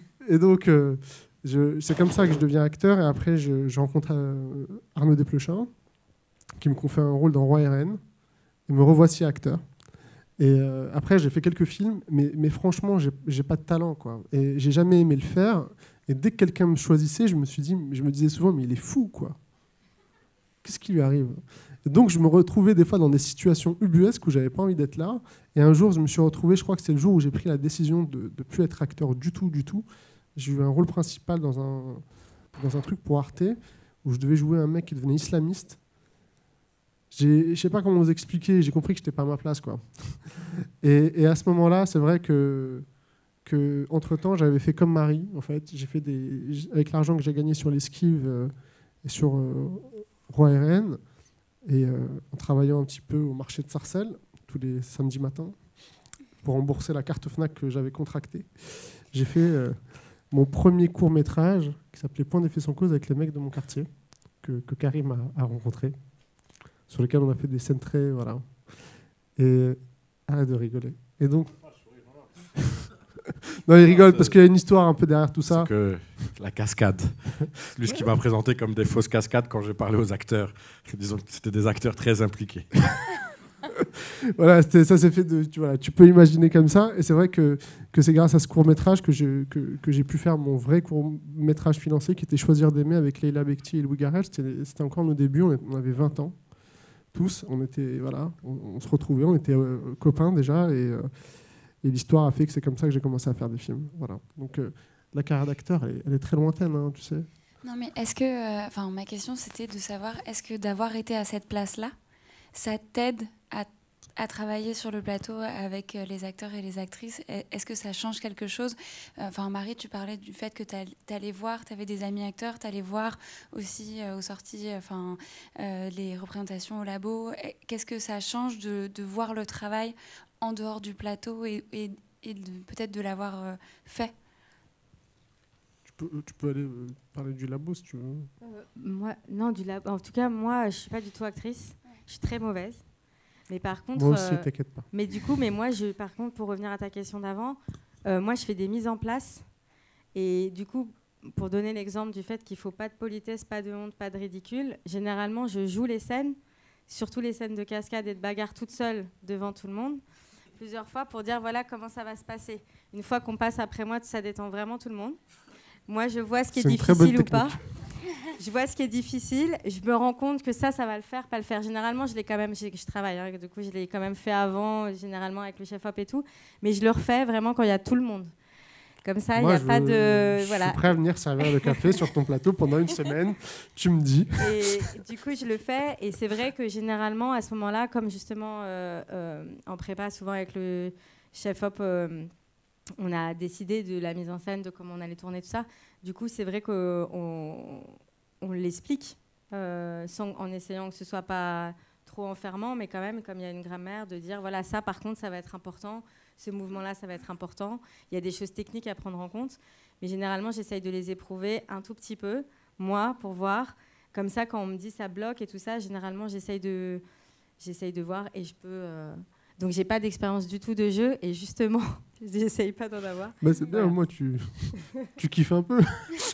c'est comme ça que je deviens acteur. Et après, je rencontre Arnaud Desplechin, qui me confie un rôle dans Roi et Reine. Et me revoici acteur. Et après, j'ai fait quelques films, mais franchement, j'ai pas de talent, quoi. Et j'ai jamais aimé le faire. Et dès que quelqu'un me choisissait, je me disais souvent, mais il est fou, quoi. Qu'est-ce qui lui arrive ? Et donc, je me retrouvais des fois dans des situations ubuesques où j'avais pas envie d'être là. Et un jour, je me suis retrouvé, je crois que c'est le jour où j'ai pris la décision de ne plus être acteur du tout. J'ai eu un rôle principal dans un truc pour Arte, où je devais jouer un mec qui devenait islamiste. Je sais pas comment vous expliquer, j'ai compris que j'étais pas à ma place, quoi. Et à ce moment-là, c'est vrai que entre-temps, j'avais fait comme Marie, en fait. J'ai fait avec l'argent que j'ai gagné sur l'esquive et sur Roi et Reine, et en travaillant un petit peu au marché de Sarcelles, tous les samedis matins, pour rembourser la carte Fnac que j'avais contractée. J'ai fait mon premier court-métrage qui s'appelait Point d'effet sans cause avec les mecs de mon quartier, que Karim a rencontré, sur lequel on a fait des scènes très... Voilà. Et arrête de rigoler. Et donc... Non, il rigole parce qu'il y a une histoire un peu derrière tout ça. C'est que la cascade. Lui, ce qui m'a présenté comme des fausses cascades quand j'ai parlé aux acteurs. Disons que c'était des acteurs très impliqués. Voilà, ça s'est fait tu peux imaginer comme ça. Et c'est vrai que c'est grâce à ce court-métrage que j'ai pu faire mon vrai court-métrage financé qui était Choisir d'aimer avec Leila Bekti et Louis Garrel. C'était encore nos débuts, on avait 20 ans. Tous, on se retrouvait, on était copains déjà. Et l'histoire a fait que c'est comme ça que j'ai commencé à faire des films. Voilà. Donc la carrière d'acteur, elle est très lointaine, hein, tu sais. Non, mais est-ce que... ma question, c'était de savoir, est-ce que d'avoir été à cette place-là, ça t'aide à travailler sur le plateau avec les acteurs et les actrices? Est-ce que ça change quelque chose? Marie, tu parlais du fait que tu allais voir, tu avais des amis acteurs, tu allais voir aussi aux sorties les représentations au labo. Qu'est-ce que ça change de voir le travail en dehors du plateau et peut-être de l'avoir fait? Tu peux aller parler du labo si tu veux. Moi, non, du labo. En tout cas, moi, je suis pas du tout actrice. Je suis très mauvaise. Mais par contre, moi aussi, t'inquiète pas. Mais du coup, par contre, pour revenir à ta question d'avant, moi, je fais des mises en place. Et du coup, pour donner l'exemple du fait qu'il faut pas de politesse, pas de honte, pas de ridicule, généralement, je joue les scènes, surtout les scènes de cascade et de bagarre toute seule devant tout le monde, plusieurs fois pour dire voilà comment ça va se passer. Une fois qu'on passe après moi, ça détend vraiment tout le monde. Moi, je vois ce qui est difficile ou pas. Je vois ce qui est difficile. Je me rends compte que ça va le faire, pas le faire. Généralement, je travaille. Hein, du coup, je l'ai quand même fait avant, généralement avec le chef-op et tout. Mais je le refais vraiment quand il y a tout le monde. Comme ça, il n'y a pas de... Je suis prêt à venir servir le café sur ton plateau pendant une semaine. Tu me dis. Et du coup, je le fais. Et c'est vrai que généralement, à ce moment-là, comme justement en prépa, souvent avec le chef-op... on a décidé de la mise en scène, de comment on allait tourner, tout ça. Du coup, c'est vrai qu'on l'explique en essayant que ce ne soit pas trop enfermant, mais quand même, comme il y a une grammaire, de dire, voilà, ça, par contre, ça va être important. Ce mouvement-là, ça va être important. Il y a des choses techniques à prendre en compte. Mais généralement, j'essaye de les éprouver un tout petit peu, moi, pour voir. Comme ça, quand on me dit ça bloque et tout ça, généralement, j'essaye de voir et je peux... Donc, j'ai pas d'expérience du tout de jeu et justement, j'essaye pas d'en avoir. Bah, c'est bien, moi, tu kiffes un peu.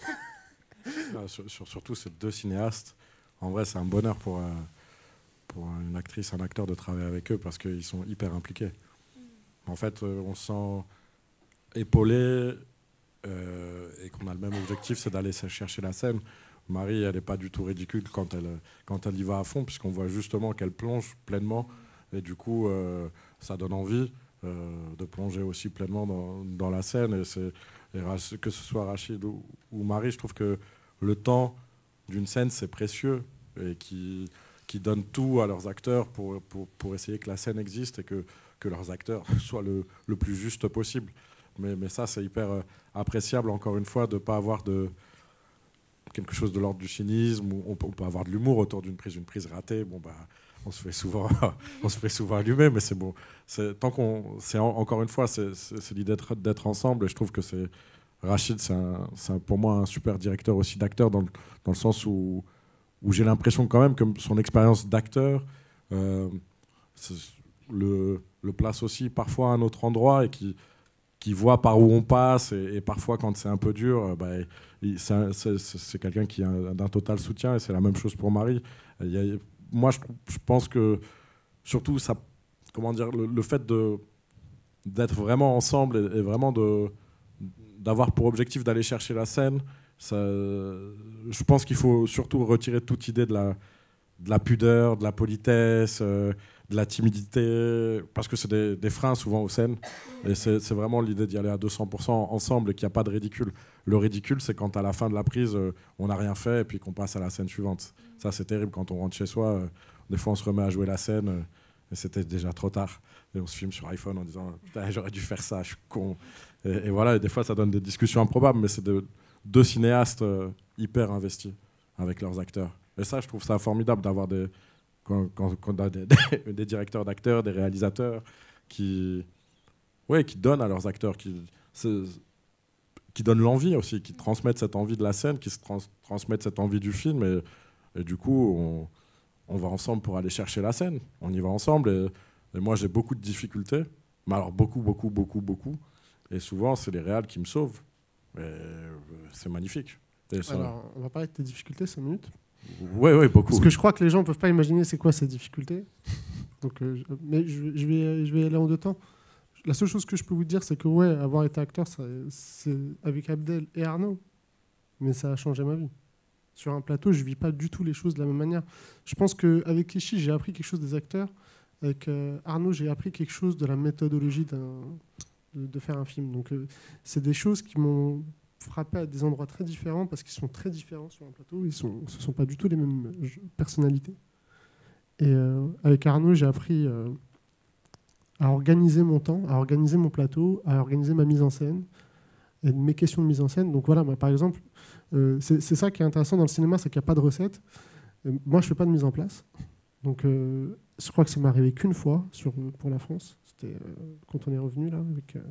Surtout ces deux cinéastes. En vrai, c'est un bonheur pour une actrice, un acteur de travailler avec eux parce qu'ils sont hyper impliqués. En fait, on se sent épaulé et qu'on a le même objectif, c'est d'aller chercher la scène. Marie, elle n'est pas du tout ridicule quand elle y va à fond, puisqu'on voit justement qu'elle plonge pleinement. Et du coup, ça donne envie de plonger aussi pleinement dans la scène. Et que ce soit Rachid ou Marie, je trouve que le temps d'une scène, c'est précieux et qui donnent tout à leurs acteurs pour essayer que la scène existe et que leurs acteurs soient le plus juste possible. Mais ça, c'est hyper appréciable, encore une fois, de ne pas avoir quelque chose de l'ordre du cynisme. Ou on peut avoir de l'humour autour d'une prise ratée. Bon, bah, on se fait souvent allumer, mais c'est bon. Encore une fois, c'est l'idée d'être ensemble. Et je trouve que Rachid, c'est pour moi un super directeur aussi d'acteur, dans le sens où j'ai l'impression quand même que son expérience d'acteur le place aussi parfois à un autre endroit et qui voit par où on passe. Et parfois, quand c'est un peu dur, c'est quelqu'un qui a d'un total soutien. Et c'est la même chose pour Marie. Moi, je pense que surtout, le fait d'être vraiment ensemble et vraiment d'avoir pour objectif d'aller chercher la scène, je pense qu'il faut surtout retirer toute idée de la pudeur, de la politesse, de la timidité, parce que c'est des freins souvent aux scènes. Et c'est vraiment l'idée d'y aller à 200% ensemble et qu'il n'y a pas de ridicule. Le ridicule, c'est quand à la fin de la prise, on n'a rien fait et puis qu'on passe à la scène suivante. Ça, c'est terrible quand on rentre chez soi. Des fois, on se remet à jouer la scène et c'était déjà trop tard. Et on se filme sur iPhone en disant « j'aurais dû faire ça, je suis con ». Et voilà, et des fois, ça donne des discussions improbables, mais c'est deux cinéastes hyper investis avec leurs acteurs. Et ça, je trouve ça formidable d'avoir quand on a des directeurs d'acteurs, des réalisateurs qui donnent à leurs acteurs, qui donnent l'envie aussi, qui transmettent cette envie de la scène, qui transmettent cette envie du film. Et du coup, on va ensemble pour aller chercher la scène. On y va ensemble. Et moi, j'ai beaucoup de difficultés. Mais alors, beaucoup. Et souvent, c'est les réals qui me sauvent. Et c'est magnifique. Alors, on va parler de tes difficultés 5 minutes. Oui, beaucoup. Parce que je crois que les gens ne peuvent pas imaginer c'est quoi ces difficultés. Donc, mais je vais y aller en deux temps. La seule chose que je peux vous dire, c'est que ouais, avoir été acteur, c'est avec Abdel et Arnaud, mais ça a changé ma vie. Sur un plateau, je ne vis pas du tout les choses de la même manière. Je pense qu'avec Keshi, j'ai appris quelque chose des acteurs. Avec Arnaud, j'ai appris quelque chose de la méthodologie de faire un film. Donc, c'est des choses qui m'ont frappé à des endroits très différents parce qu'ils sont très différents sur un plateau. Ce ne sont pas du tout les mêmes personnalités. Et avec Arnaud, j'ai appris à organiser mon temps, à organiser mon plateau, à organiser ma mise en scène et mes questions de mise en scène. Donc voilà, par exemple, c'est ça qui est intéressant dans le cinéma, c'est qu'il n'y a pas de recette. Moi, je ne fais pas de mise en place. Donc je crois que ça m'est arrivé qu'une fois pour la France. C'était quand on est revenu là,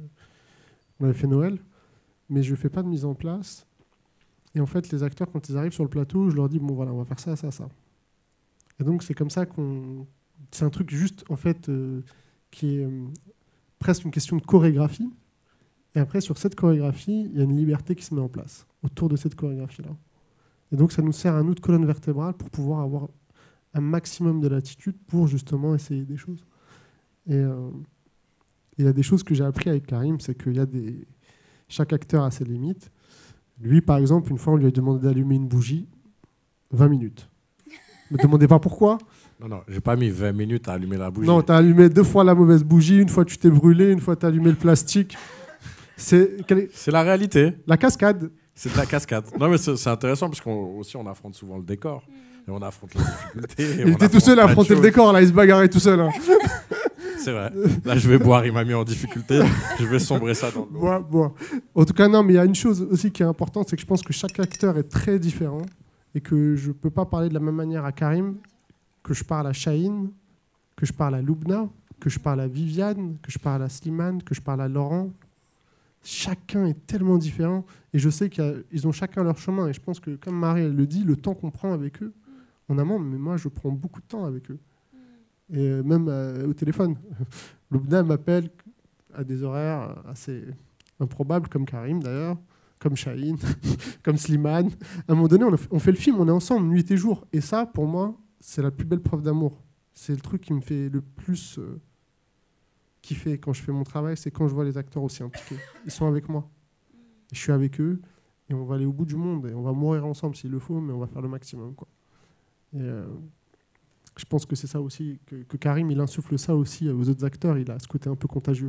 on avait fait Noël. Mais je ne fais pas de mise en place. Et en fait, les acteurs, quand ils arrivent sur le plateau, je leur dis, bon voilà, on va faire ça, ça, ça. Et donc c'est comme ça c'est un truc juste, en fait, qui est presque une question de chorégraphie. Et après, sur cette chorégraphie, il y a une liberté qui se met en place autour de cette chorégraphie-là. Et donc, ça nous sert à nous de colonne vertébrale pour pouvoir avoir un maximum de latitude pour justement essayer des choses. Et il y a des choses que j'ai appris avec Karim, c'est qu'il y a chaque acteur a ses limites. Lui, par exemple, une fois, on lui a demandé d'allumer une bougie 20 minutes. Ne me demandez pas pourquoi. Non, j'ai pas mis 20 minutes à allumer la bougie. Non, tu as allumé 2 fois la mauvaise bougie, une fois tu t'es brûlé, une fois tu as allumé le plastique. C'est la réalité. La cascade. C'est de la cascade. Non, mais c'est intéressant parce qu'on affronte souvent le décor. Et on affronte les difficultés. Il était tout seul à affronter le décor, là, il se bagarrait tout seul. Hein. C'est vrai. Là, je vais boire, il m'a mis en difficulté. Je vais sombrer ça dans l'eau. Bois. En tout cas, non, mais il y a une chose aussi qui est importante, c'est que je pense que chaque acteur est très différent et que je ne peux pas parler de la même manière à Karim, que je parle à Chahine, que je parle à Loubna, que je parle à Viviane, que je parle à Slimane, que je parle à Laurent. Chacun est tellement différent et je sais qu'ils ont chacun leur chemin. Et je pense que, comme Marie elle le dit, le temps qu'on prend avec eux, en amont, mais moi, je prends beaucoup de temps avec eux. Et même au téléphone. Loubna m'appelle à des horaires assez improbables, comme Karim d'ailleurs, comme Chahine, comme Slimane. À un moment donné, on fait le film, on est ensemble, nuit et jour. Et ça, pour moi, c'est la plus belle preuve d'amour. C'est le truc qui me fait le plus kiffer quand je fais mon travail, c'est quand je vois les acteurs aussi impliqués. Ils sont avec moi. Et je suis avec eux, et on va aller au bout du monde, et on va mourir ensemble s'il le faut, mais on va faire le maximum, quoi. Et je pense que c'est ça aussi, que Karim, il insuffle ça aussi aux autres acteurs, il a ce côté un peu contagieux.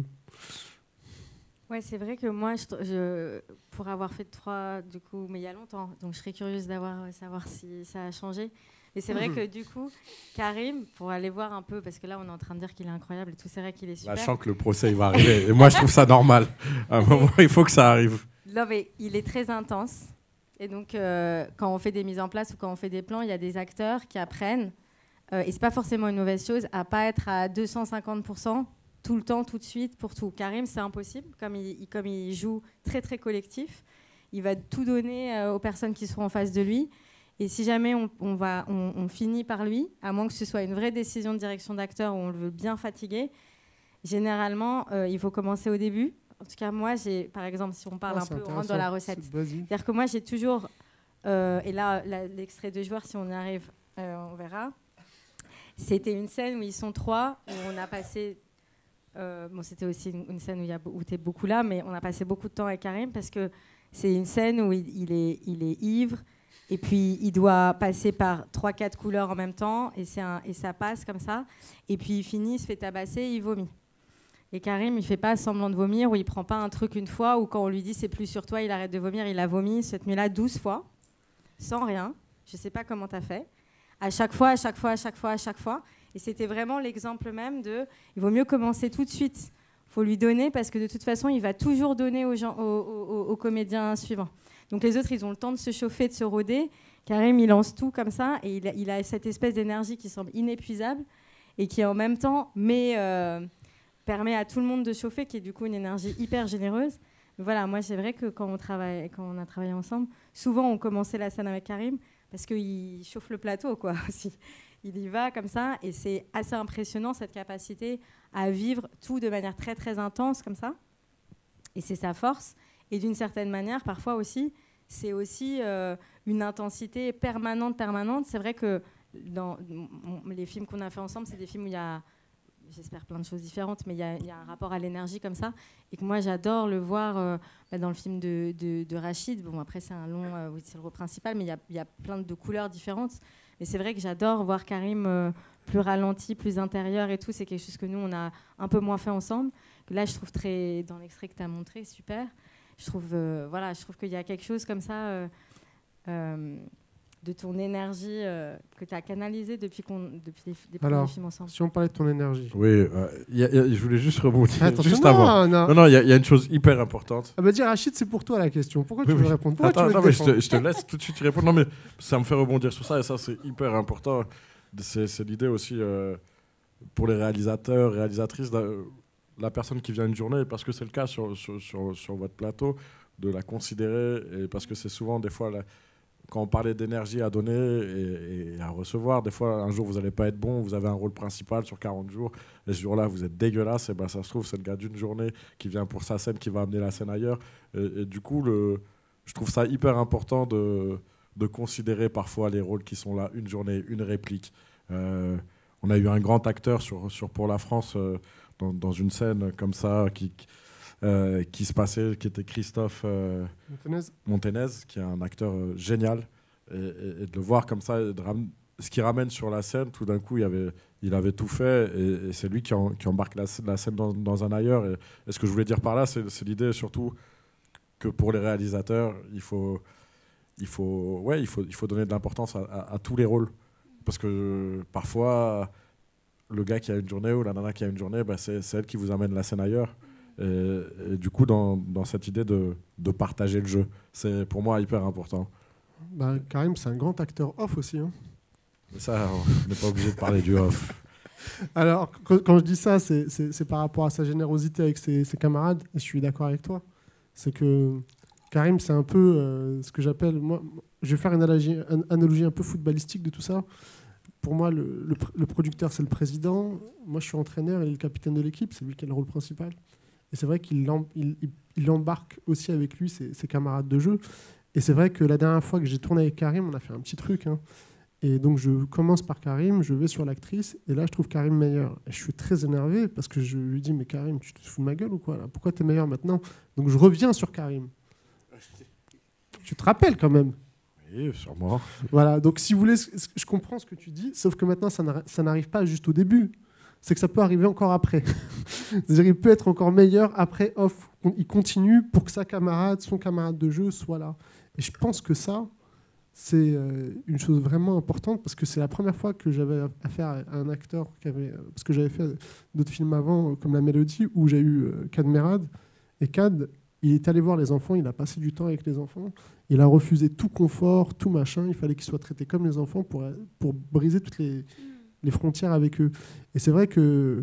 Ouais, c'est vrai que moi, pour avoir fait 3, du coup, mais il y a longtemps, donc je serais curieuse savoir si ça a changé. Et c'est vrai que du coup, Karim, pour aller voir un peu, parce que là, on est en train de dire qu'il est incroyable et tout, c'est vrai qu'il est super. Bah, je sens que le procès, il va arriver. Et moi, je trouve ça normal. À un moment, il faut que ça arrive. Non, mais il est très intense. Et donc, quand on fait des mises en place ou quand on fait des plans, il y a des acteurs qui apprennent, et c'est pas forcément une mauvaise chose, à pas être à 250% tout le temps, tout de suite, pour tout. Karim, c'est impossible. Comme il joue très, très collectif, il va tout donner aux personnes qui seront en face de lui. Et si jamais on finit par lui, à moins que ce soit une vraie décision de direction d'acteur où on le veut bien fatiguer, généralement, il faut commencer au début. En tout cas, moi, par exemple, si on parle un peu, on rentre dans la recette. C'est-à-dire que moi, j'ai toujours... et là, l'extrait de joueur, si on y arrive, on verra. C'était une scène où ils sont 3, où on a passé... bon, c'était aussi une scène où tu es beaucoup là, mais on a passé beaucoup de temps avec Karim parce que c'est une scène où il est ivre. Et puis, il doit passer par 3-4 couleurs en même temps, et ça passe comme ça. Et puis, il finit, il se fait tabasser, il vomit. Et Karim, il ne fait pas semblant de vomir, ou il ne prend pas un truc une fois, ou quand on lui dit « c'est plus sur toi », il arrête de vomir. Il a vomi cette nuit-là 12 fois, sans rien. Je ne sais pas comment tu as fait. À chaque fois. Et c'était vraiment l'exemple même de « il vaut mieux commencer tout de suite ». Il faut lui donner, parce que de toute façon, il va toujours donner aux comédiens suivants. Donc les autres, ils ont le temps de se chauffer, de se rôder. Karim, il lance tout comme ça, et il a cette espèce d'énergie qui semble inépuisable, et qui en même temps permet à tout le monde de chauffer, qui est du coup une énergie hyper généreuse. Mais voilà, moi c'est vrai que quand on a travaillé ensemble, souvent on commençait la scène avec Karim, parce qu'il chauffe le plateau, quoi, aussi. Il y va comme ça, et c'est assez impressionnant, cette capacité à vivre tout de manière très très intense, comme ça. Et c'est sa force. Et d'une certaine manière, parfois aussi, c'est aussi une intensité permanente. C'est vrai que dans les films qu'on a fait ensemble, c'est des films où il y a, j'espère, plein de choses différentes, mais il y a un rapport à l'énergie comme ça, et que moi j'adore le voir dans le film de Rachid. Bon, après c'est un long, oui, c'est le rôle principal, mais il y a plein de couleurs différentes. Mais c'est vrai que j'adore voir Karim plus ralenti, plus intérieur et tout. C'est quelque chose que nous on a un peu moins fait ensemble. Là, je trouve dans l'extrait que tu as montré, super. Je trouve qu'il y a quelque chose comme ça de ton énergie que tu as canalisé depuis les premiers films ensemble. Si on parlait de ton énergie. Oui, je voulais juste rebondir. Attends, juste non, avant. non. Non, il y a une chose hyper importante. Ah bah dis Rachid, c'est pour toi la question. Pourquoi tu veux répondre? Pourquoi Attends, tu veux non, mais défendre je te laisse tout de suite y répondre. Non, mais ça me fait rebondir sur ça, et ça, c'est hyper important. C'est l'idée aussi pour les réalisateurs, réalisatrices, la personne qui vient une journée, parce que c'est le cas sur votre plateau, de la considérer, et parce que c'est souvent, des fois, quand on parlait d'énergie à donner et à recevoir, des fois, un jour, vous n'allez pas être bon, vous avez un rôle principal sur 40 jours, et ce jour-là, vous êtes dégueulasse, et ben, ça se trouve, c'est le gars d'une journée qui vient pour sa scène, qui va amener la scène ailleurs. Et du coup, je trouve ça hyper important de considérer parfois les rôles qui sont là, une journée, une réplique. On a eu un grand acteur sur Pour la France, dans une scène comme ça, qui se passait, qui était Christophe Monténez, qui est un acteur génial, et de le voir comme ça, ce qui ramène sur la scène, tout d'un coup il avait tout fait, et c'est lui qui embarque la scène dans un ailleurs, et ce que je voulais dire par là, c'est l'idée surtout que pour les réalisateurs, il faut donner de l'importance à tous les rôles, parce que parfois le gars qui a une journée ou la nana qui a une journée, bah, c'est elle qui vous amène la scène ailleurs. Et du coup, dans cette idée de partager le jeu, c'est pour moi hyper important. Bah, Karim, c'est un grand acteur off aussi. Hein. Mais ça, on n'est pas obligé de parler du off. Alors, quand je dis ça, c'est par rapport à sa générosité avec ses camarades, et je suis d'accord avec toi. C'est que Karim, c'est un peu ce que j'appelle... Moi, je vais faire une analogie un peu footballistique de tout ça. Pour moi, le producteur, c'est le président. Moi, je suis entraîneur et le capitaine de l'équipe. C'est lui qui a le rôle principal. Et c'est vrai qu'il embarque aussi avec lui ses camarades de jeu. Et c'est vrai que la dernière fois que j'ai tourné avec Karim, on a fait un petit truc. Hein. Et donc, je commence par Karim, je vais sur l'actrice. Et là, je trouve Karim meilleur. Et je suis très énervé parce que je lui dis, mais Karim, tu te fous de ma gueule ou quoi là? Pourquoi tu es meilleur maintenant? Donc, je reviens sur Karim. Tu te rappelles quand même? Oui, sûrement. Voilà, donc si vous voulez, je comprends ce que tu dis, sauf que maintenant, ça n'arrive pas juste au début. C'est que ça peut arriver encore après. C'est-à-dire qu'il peut être encore meilleur après off. Il continue pour que son camarade de jeu soit là. Et je pense que ça, c'est une chose vraiment importante, parce que c'est la première fois que j'avais affaire à un acteur parce que j'avais fait d'autres films avant, comme La Mélodie, où j'ai eu Kad Merad. Et Kad, il est allé voir les enfants, il a passé du temps avec les enfants. Il a refusé tout confort, tout machin. Il fallait qu'il soit traité comme les enfants pour briser toutes les frontières avec eux. Et c'est vrai que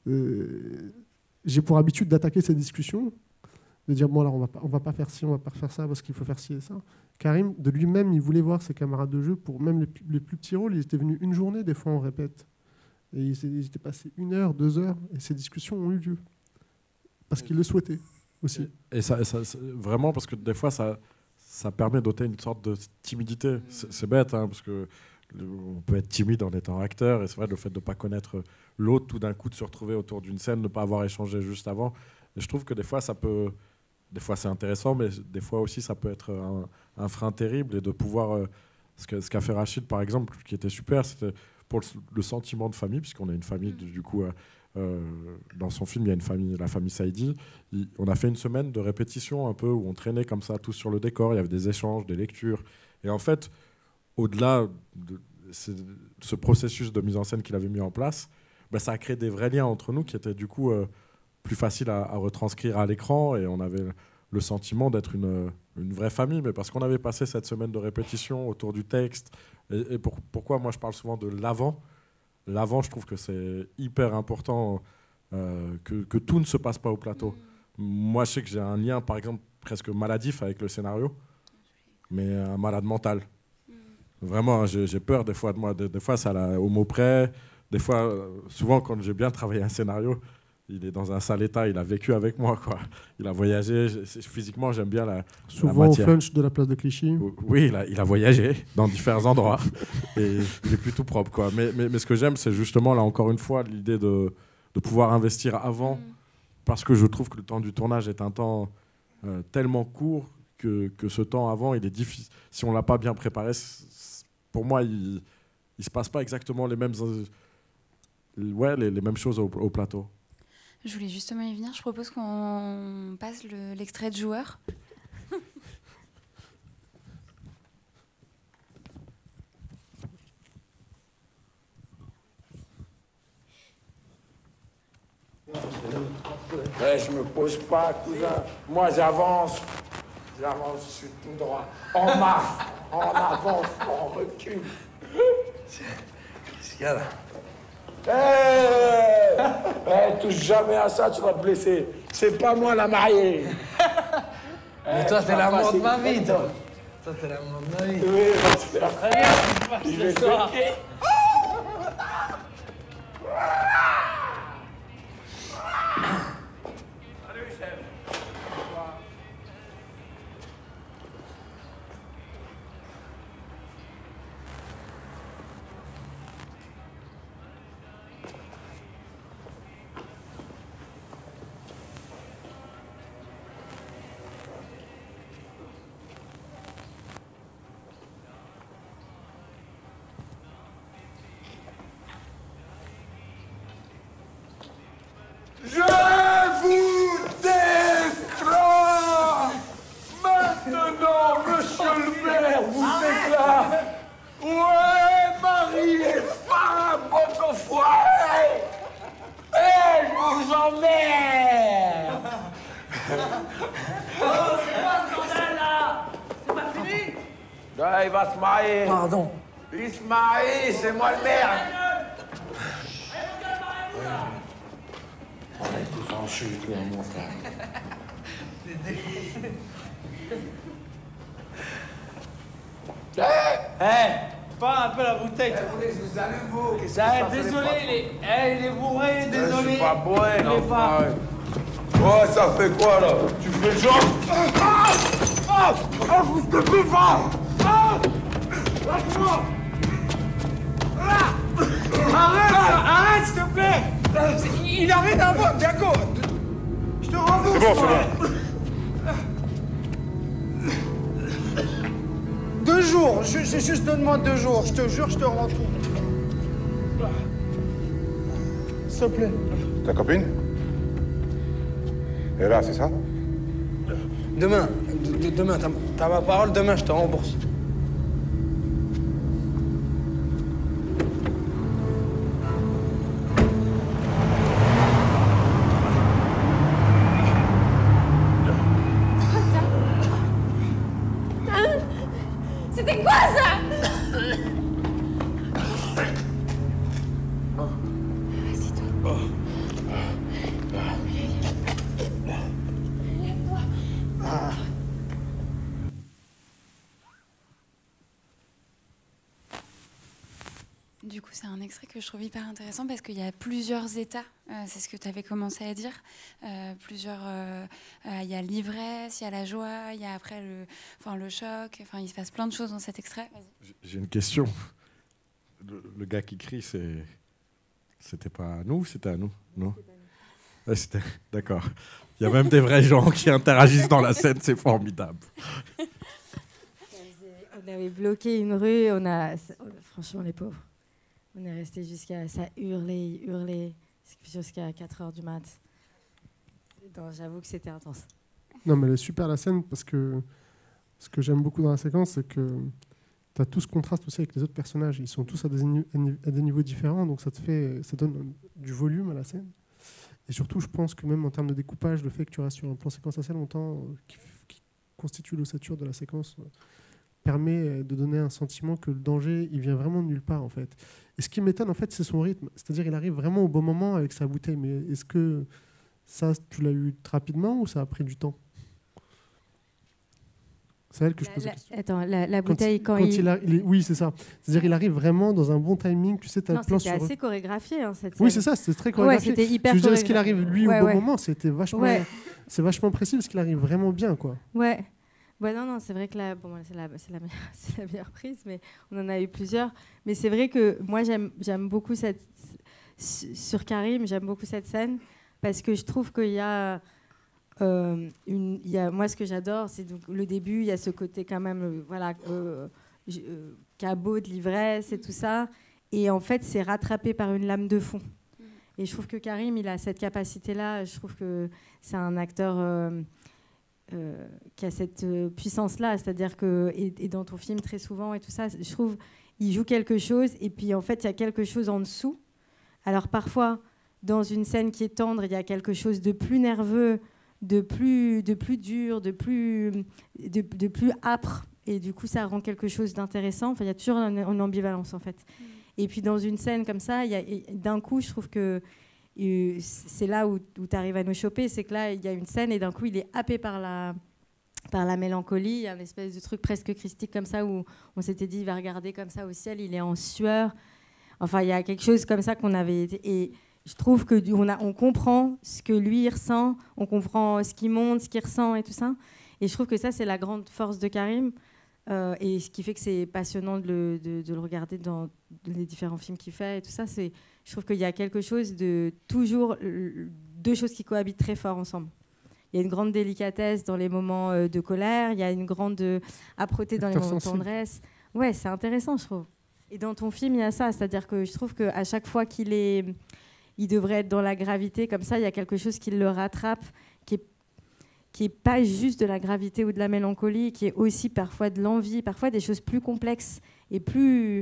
j'ai pour habitude d'attaquer cette discussion, de dire bon alors on va pas faire ci, on va pas faire ça parce qu'il faut faire ci et ça. Karim, de lui-même, il voulait voir ses camarades de jeu pour même les plus petits rôles. Ils étaient venus une journée, des fois on répète. Et ils étaient passés 1 heure, 2 heures, et ces discussions ont eu lieu. Parce qu'ils le souhaitaient aussi. Et ça vraiment, parce que des fois, ça permet d'ôter une sorte de timidité. C'est bête, hein, parce que on peut être timide en étant acteur, et c'est vrai, le fait de ne pas connaître l'autre, tout d'un coup de se retrouver autour d'une scène, de ne pas avoir échangé juste avant. Et je trouve que des fois c'est intéressant, mais des fois aussi ça peut être un frein terrible, et de pouvoir ce qu'a fait Rachid par exemple, qui était super, c'était pour le sentiment de famille, puisqu'on a une famille du coup dans son film il y a la famille Saïdi. On a fait une semaine de répétition un peu, où on traînait comme ça tous sur le décor, il y avait des échanges, des lectures, et en fait au-delà de ce processus de mise en scène qu'il avait mis en place, bah, ça a créé des vrais liens entre nous qui étaient du coup plus faciles à retranscrire à l'écran, et on avait le sentiment d'être une vraie famille, mais parce qu'on avait passé cette semaine de répétition autour du texte. Et pourquoi moi je parle souvent de l'avant, je trouve que c'est hyper important que tout ne se passe pas au plateau. Moi je sais que j'ai un lien par exemple presque maladif avec le scénario, mais un malade mental. Vraiment, j'ai peur des fois de moi. Des fois, ça au mot près. Des fois, souvent, quand j'ai bien travaillé un scénario, il est dans un sale état. Il a vécu avec moi, quoi. Il a voyagé. Physiquement, j'aime bien la Souvent au matière. flunch de la place de Clichy. Oui, il a voyagé dans différents endroits et il est plutôt propre, quoi. Mais ce que j'aime, c'est justement, là, encore une fois, l'idée de pouvoir investir avant, parce que je trouve que le temps du tournage est un temps tellement court que ce temps avant, il est difficile. Si on ne l'a pas bien préparé, pour moi, il ne se passe pas exactement les mêmes choses au plateau. Je voulais justement y venir. Je propose qu'on passe l'extrait de joueur. Ouais, je me pose pas, cousin. Moi, j'avance. J'avance, je suis tout droit. On marche, on avance, on recule. Qu'est-ce qu'il y a là? Hey, touche jamais à ça, tu vas te blesser. C'est pas moi la mariée. Mais toi, t'es l'amour de ma vie, toi. Toi, t'es l'amour de ma vie. Oui, va se faire. Très bien, je Je vais te soir. bloquer. Salut, chef. Je vous déclare maintenant, monsieur le maire, vous déclare. Ouais, mari et femme, bon enfoiré. Eh, je vous emmerde. C'est quoi ce scandale, là? C'est pas fini? Ouais, il va se marier. Pardon. Il se marie, c'est moi le maire. Arrête de s'en chuter, mon frère. Pas un peu la bouteille. Vous voulez que je vous allume, vous? Qu'est-ce qui se Ça, passe, désolé, les il est bourré, patrons? désolé. Je suis pas bourré, Il non. est pas. Ouais, ça fait quoi, là? Tu fais le genre? Vous te plus fort! Lâche-moi! Arrête, s'il te plaît. Il a rien à voir, Diago. Je te rembourse. C'est bon, c'est bon. 2 jours, juste donne-moi 2 jours. Je te jure, je te rends tout. S'il te plaît. Ta copine? Elle est là, c'est ça? Demain, demain, t'as ma parole, demain, je te rembourse. C'était quoi ça? Du coup, c'est un extrait que je trouve hyper intéressant parce qu'il y a plusieurs états. C'est ce que tu avais commencé à dire. Il y a l'ivresse, il y a la joie, il y a après le choc. Enfin, il se passe plein de choses dans cet extrait. Vas-y. J'ai une question. Le gars qui crie, c'était pas à nous, c'était à nous, non? Ouais, d'accord. Il y a même des vrais gens qui interagissent dans la scène, c'est formidable. On avait bloqué une rue, franchement les pauvres, on est resté ça hurlait jusqu'à 4h du mat. J'avoue que c'était intense. Non, mais elle est super la scène parce que ce que j'aime beaucoup dans la séquence, c'est que tu as tout ce contraste aussi avec les autres personnages. Ils sont tous à des niveaux différents, donc ça donne du volume à la scène. Et surtout, je pense que même en termes de découpage, le fait que tu restes sur un plan séquence assez longtemps, qui constitue l'ossature de la séquence, permet de donner un sentiment que le danger, il vient vraiment de nulle part, en fait. Et ce qui m'étonne, en fait, c'est son rythme. C'est-à-dire, il arrive vraiment au bon moment avec sa bouteille. Mais est-ce que ça, tu l'as eu rapidement ou ça a pris du temps? C'est à elle que je pose la question. Attends, la bouteille, oui, c'est ça. C'est-à-dire il arrive vraiment dans un bon timing. Tu sais, tu as le plan sur... C'était assez chorégraphié, hein, cette scène. Oui, c'est ça, c'était très chorégraphié. C'était hyper je veux dire, est-ce qu'il arrive, lui, au bon moment, c'était vachement... Ouais. C'est vachement précis parce qu'il arrive vraiment bien, quoi. Ouais. Ouais, non, c'est vrai que c'est la meilleure prise, mais on en a eu plusieurs. Mais c'est vrai que moi, j'aime beaucoup sur Karim, j'aime beaucoup cette scène parce que je trouve qu'il y a... moi, ce que j'adore, c'est donc le début. Il y a ce côté quand même, cabot de l'ivresse et tout ça. Et en fait, c'est rattrapé par une lame de fond. Et je trouve que Karim, il a cette capacité-là. Je trouve que c'est un acteur qui a cette puissance-là. C'est-à-dire que, et dans ton film très souvent et tout ça, je trouve, il joue quelque chose et puis en fait, il y a quelque chose en dessous. Alors parfois, dans une scène qui est tendre, il y a quelque chose de plus nerveux, de plus dur, de plus âpre, et du coup ça rend quelque chose d'intéressant. Enfin, il y a toujours une ambivalence en fait. Et puis dans une scène comme ça, d'un coup je trouve que c'est là où tu arrives à nous choper, c'est que là il y a une scène et d'un coup il est happé par la mélancolie, il y a une espèce de truc presque christique comme ça où on s'était dit il va regarder comme ça au ciel, il est en sueur. Enfin il y a quelque chose comme ça qu'on avait été... Et je trouve qu'on comprend ce que lui il ressent, on comprend ce qu'il monte, ce qu'il ressent et tout ça. Et je trouve que ça, c'est la grande force de Karim. Et ce qui fait que c'est passionnant de le regarder dans les différents films qu'il fait et tout ça. Je trouve qu'il y a quelque chose de toujours deux choses qui cohabitent très fort ensemble. Il y a une grande délicatesse dans les moments de colère, il y a une grande âpreté dans les moments de tendresse. Ouais, c'est intéressant, je trouve. Et dans ton film, il y a ça. C'est-à-dire que je trouve qu'à chaque fois il devrait être dans la gravité, comme ça, il y a quelque chose qui le rattrape, qui est pas juste de la gravité ou de la mélancolie, qui est aussi parfois de l'envie, parfois des choses plus complexes et plus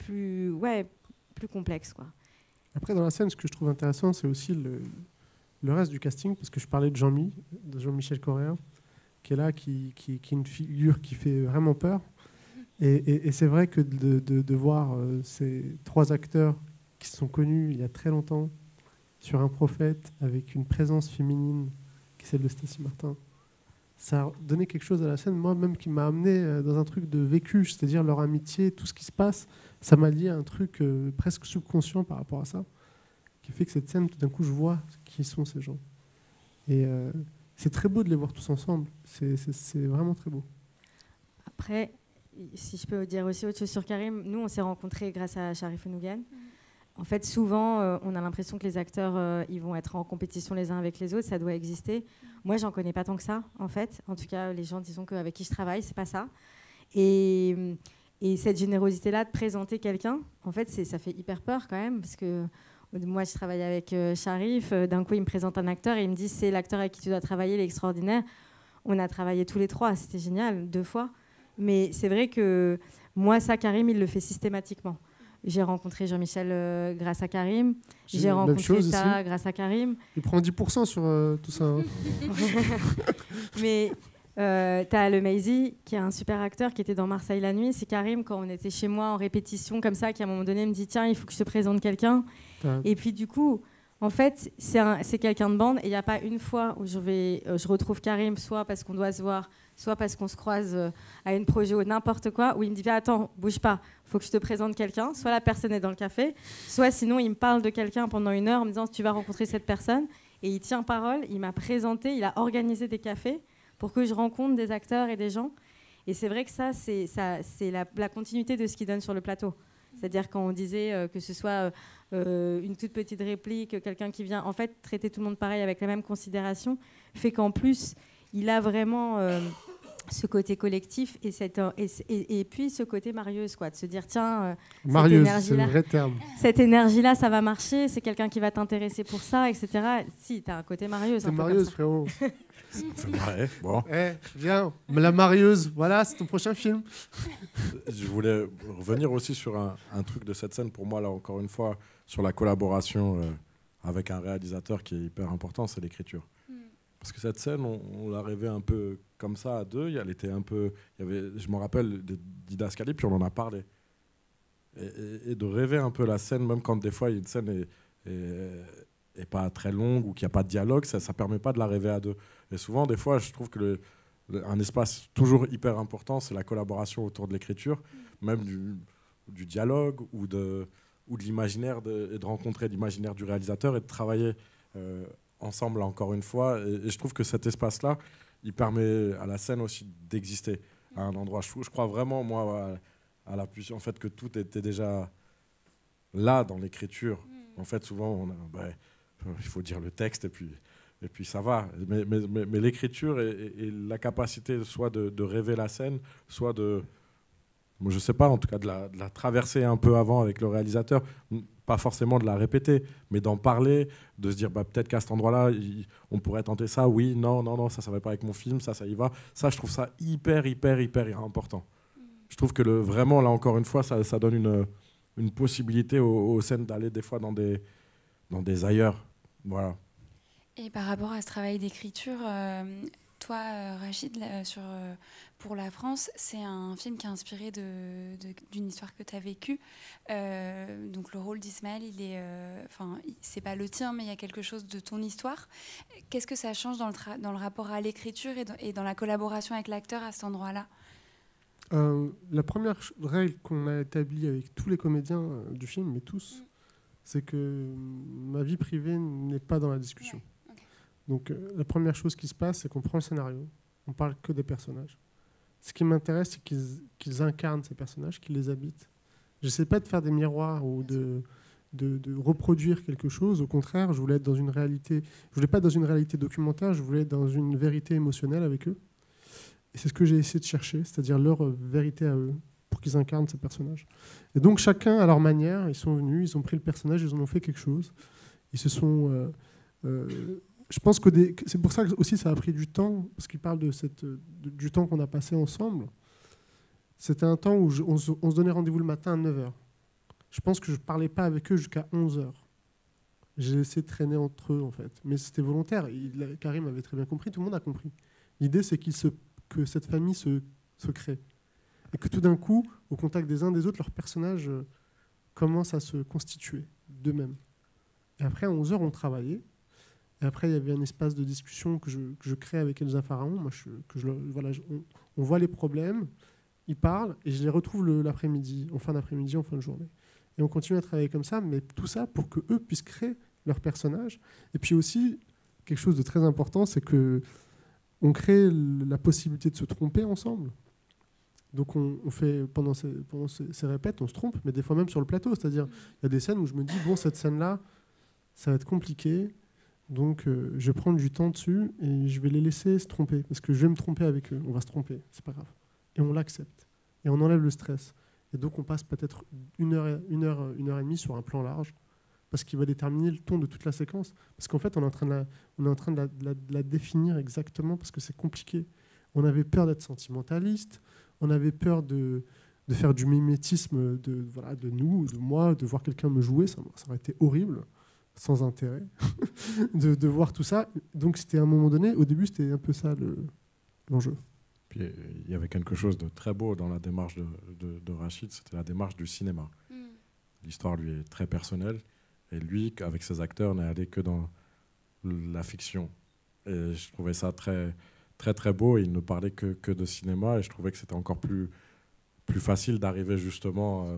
complexes, quoi. Après, dans la scène, ce que je trouve intéressant, c'est aussi le reste du casting, parce que je parlais de Jean-Michel Correa, qui est là, qui est une figure qui fait vraiment peur. Et c'est vrai que de voir ces trois acteurs qui se sont connus il y a très longtemps, sur un prophète avec une présence féminine qui est celle de Stacy Martin, ça a donné quelque chose à la scène, moi même qui m'a amené dans un truc de vécu, c'est-à-dire leur amitié, tout ce qui se passe, ça m'a lié à un truc presque subconscient par rapport à ça, qui fait que cette scène, tout d'un coup, je vois qui sont ces gens. Et c'est très beau de les voir tous ensemble, c'est vraiment très beau. Après, si je peux dire aussi autre chose sur Karim, nous on s'est rencontrés grâce à Sharif Ounougan. En fait, souvent, on a l'impression que les acteurs, ils vont être en compétition les uns avec les autres. Ça doit exister. Moi, j'en connais pas tant que ça, en fait. En tout cas, les gens, disons avec qui je travaille, c'est pas ça. Et cette générosité-là de présenter quelqu'un, en fait, ça fait hyper peur quand même, parce que moi, je travaille avec Sharif. D'un coup, il me présente un acteur et il me dit c'est l'acteur avec qui tu dois travailler, il est extraordinaire. On a travaillé tous les trois, c'était génial, 2 fois. Mais c'est vrai que moi, ça, Karim, il le fait systématiquement. J'ai rencontré Jean-Michel grâce à Karim. J'ai rencontré Ta grâce à Karim. Il prend 10% sur tout ça. Hein. Mais t'as le Maizy, qui est un super acteur, qui était dans Marseille la nuit. C'est Karim, quand on était chez moi en répétition, comme ça, qui à un moment donné me dit tiens, il faut que je te présente quelqu'un. Et puis du coup, en fait, c'est quelqu'un de bande. Et il n'y a pas une fois où je retrouve Karim, soit parce qu'on doit se voir, soit parce qu'on se croise à une projet ou n'importe quoi, où il me dit attends, bouge pas, faut que je te présente quelqu'un. Soit la personne est dans le café, soit sinon il me parle de quelqu'un pendant 1 heure en me disant tu vas rencontrer cette personne. Et il tient parole, il m'a présenté, il a organisé des cafés pour que je rencontre des acteurs et des gens. Et c'est vrai que ça, c'est la continuité de ce qu'il donne sur le plateau. C'est-à-dire quand on disait que ce soit une toute petite réplique, quelqu'un qui vient en fait traiter tout le monde pareil avec la même considération, fait qu'en plus, il a vraiment ce côté collectif et puis ce côté marieuse, quoi, de se dire tiens, marieuse, c'est le vrai terme. Cette énergie-là, ça va marcher, c'est quelqu'un qui va t'intéresser pour ça, etc. Si, tu as un côté marieuse. C'est marieuse, frérot. Ouais, bon. Viens, la marieuse, voilà, c'est ton prochain film. Je voulais revenir aussi sur un truc de cette scène, pour moi, là, encore une fois, sur la collaboration avec un réalisateur qui est hyper important, c'est l'écriture. Parce que cette scène, on l'a rêvé un peu comme ça à 2. Elle était un peu, je me rappelle d'Idascali, puis on en a parlé. Et de rêver un peu la scène, même quand des fois une scène est pas très longue ou qu'il n'y a pas de dialogue, ça ne permet pas de la rêver à 2. Et souvent, des fois, je trouve que un espace toujours hyper important, c'est la collaboration autour de l'écriture, même du dialogue ou de l'imaginaire, et de rencontrer l'imaginaire du réalisateur et de travailler ensemble encore une fois. Et je trouve que cet espace-là, il permet à la scène aussi d'exister à un endroit. Je crois vraiment, moi, à la puissance, en fait, que tout était déjà là dans l'écriture. En fait, souvent, il faut dire le texte et puis ça va. Mais l'écriture et la capacité soit de rêver la scène, soit de... je ne sais pas, en tout cas, de la traverser un peu avant avec le réalisateur. Pas forcément de la répéter, mais d'en parler, de se dire peut-être qu'à cet endroit-là, on pourrait tenter ça. Oui, non, ça ne va pas avec mon film, ça y va. Ça, je trouve ça hyper important. Je trouve que vraiment, là, encore une fois, ça donne une possibilité aux scènes d'aller des fois dans des ailleurs. Voilà. Et par rapport à ce travail d'écriture, toi, Rachid, pour la France, c'est un film qui est inspiré d'une histoire que tu as vécue. Donc le rôle d'Ismaël, c'est pas le tien, mais il y a quelque chose de ton histoire. Qu'est-ce que ça change dans le rapport à l'écriture et dans la collaboration avec l'acteur à cet endroit-là ? La première règle qu'on a établie avec tous les comédiens du film, mais tous, c'est que ma vie privée n'est pas dans la discussion. Ouais. Okay. Donc la première chose qui se passe, c'est qu'on prend le scénario, on parle que des personnages. Ce qui m'intéresse, c'est qu'ils incarnent ces personnages, qu'ils les habitent. Je n'essaie pas de faire des miroirs ou de reproduire quelque chose. Au contraire, je voulais être dans une réalité. Je voulais pas être dans une réalité documentaire, je voulais être dans une vérité émotionnelle avec eux. Et c'est ce que j'ai essayé de chercher, c'est-à-dire leur vérité à eux, pour qu'ils incarnent ces personnages. Et donc chacun, à leur manière, ils sont venus, ils ont pris le personnage, ils en ont fait quelque chose. Ils se sont... je pense que c'est pour ça que aussi ça a pris du temps, parce qu'ils parlent du temps qu'on a passé ensemble. C'était un temps où on se donnait rendez-vous le matin à 9h. Je pense que je ne parlais pas avec eux jusqu'à 11h. J'ai laissé traîner entre eux, en fait. Mais c'était volontaire. Karim avait très bien compris, tout le monde a compris. L'idée, c'est que cette famille se crée. Et que tout d'un coup, au contact des uns des autres, leurs personnages commencent à se constituer d'eux-mêmes. Et après, à 11h, on travaillait. Et après, il y avait un espace de discussion que je crée avec Elsa Pharaon. Moi, on voit les problèmes, ils parlent, et je les retrouve l'après-midi, en fin d'après-midi, en fin de journée. Et on continue à travailler comme ça, mais tout ça pour qu'eux puissent créer leurs personnages. Et puis aussi, quelque chose de très important, c'est qu'on crée la possibilité de se tromper ensemble. Donc on fait, pendant ces répètes, on se trompe, mais des fois même sur le plateau. C'est-à-dire, il y a des scènes où je me dis, bon, cette scène-là, ça va être compliqué, donc je vais prendre du temps dessus et je vais les laisser se tromper, parce que je vais me tromper avec eux, on va se tromper, c'est pas grave. Et on l'accepte, et on enlève le stress. Et donc on passe peut-être une heure et demie sur un plan large, parce qu'il va déterminer le ton de toute la séquence. Parce qu'en fait, on est en train de la définir exactement, parce que c'est compliqué. On avait peur d'être sentimentaliste, on avait peur de faire du mimétisme de nous, de moi, de voir quelqu'un me jouer, ça aurait été horrible, sans intérêt, de voir tout ça. Donc c'était à un moment donné, au début, c'était un peu ça l'enjeu. Puis il y avait quelque chose de très beau dans la démarche de Rachid, c'était la démarche du cinéma. L'histoire, lui, est très personnelle, et lui, avec ses acteurs, n'est allé que dans la fiction. Et je trouvais ça très, très, très beau, et il ne parlait que de cinéma, et je trouvais que c'était encore plus facile d'arriver justement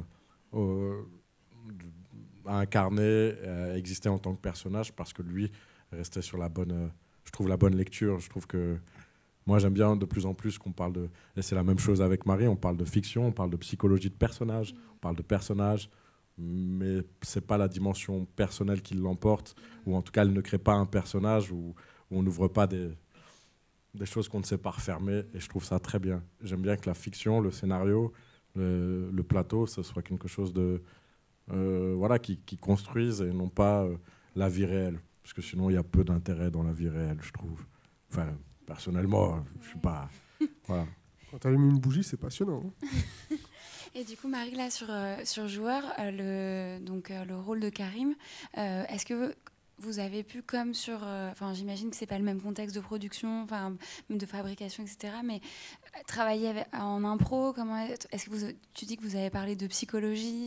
à incarner, à exister en tant que personnage, parce que lui restait sur la bonne lecture. Je trouve que moi, j'aime bien de plus en plus qu'on parle de... Et c'est la même chose avec Marie, on parle de fiction, on parle de psychologie de personnage, on parle de personnages, mais c'est pas la dimension personnelle qui l'emporte, ou en tout cas, elle ne crée pas un personnage où on n'ouvre pas des choses qu'on ne sait pas refermer, et je trouve ça très bien. J'aime bien que la fiction, le scénario, le plateau, ce soit quelque chose de... qui construise, et non pas la vie réelle. Parce que sinon, il y a peu d'intérêt dans la vie réelle, je trouve. Enfin... Personnellement, je ne suis pas... Voilà. Quand tu allumes une bougie, c'est passionnant. Hein. Et du coup, Marie, là, sur Joueur, le rôle de Karim, est-ce que vous avez pu, comme sur... j'imagine que ce n'est pas le même contexte de production, même de fabrication, etc., mais travailler en impro, est-ce que tu dis que vous avez parlé de psychologie,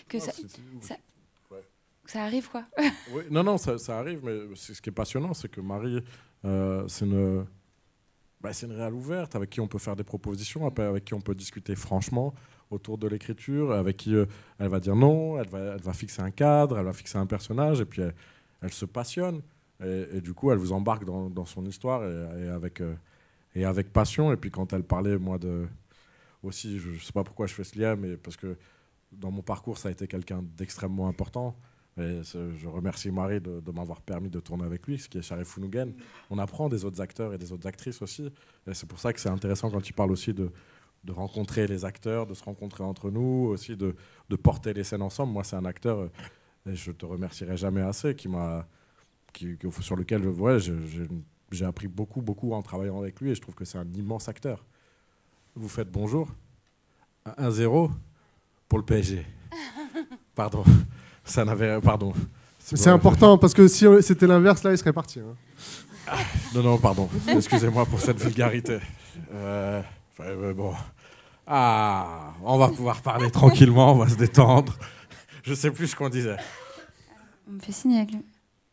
ça arrive, quoi. Oui, non, ça arrive, mais ce qui est passionnant, c'est que Marie, c'est une réal ouverte, avec qui on peut faire des propositions, avec qui on peut discuter franchement autour de l'écriture, avec qui elle va dire non, elle va fixer un cadre, elle va fixer un personnage, et puis elle se passionne. Et du coup, elle vous embarque dans son histoire et avec passion. Et puis quand elle parlait, moi, aussi, je ne sais pas pourquoi je fais ce lien, mais parce que dans mon parcours, ça a été quelqu'un d'extrêmement important. Et je remercie Marie de m'avoir permis de tourner avec lui, ce qui est Sharif Founougen. On apprend des autres acteurs et des autres actrices aussi. Et c'est pour ça que c'est intéressant quand tu parles aussi de rencontrer les acteurs, de se rencontrer entre nous, aussi de porter les scènes ensemble. Moi, c'est un acteur, et je te remercierai jamais assez, sur lequel j'ai appris beaucoup en travaillant avec lui, et je trouve que c'est un immense acteur. Vous faites bonjour. 1-0 pour le PSG. Pardon. Pardon. C'est important, parce que si c'était l'inverse, là, il serait parti. Hein. Non, pardon. Excusez-moi pour cette vulgarité. Bon. On va pouvoir parler tranquillement, on va se détendre. Je sais plus ce qu'on disait. On me fait signe avec le...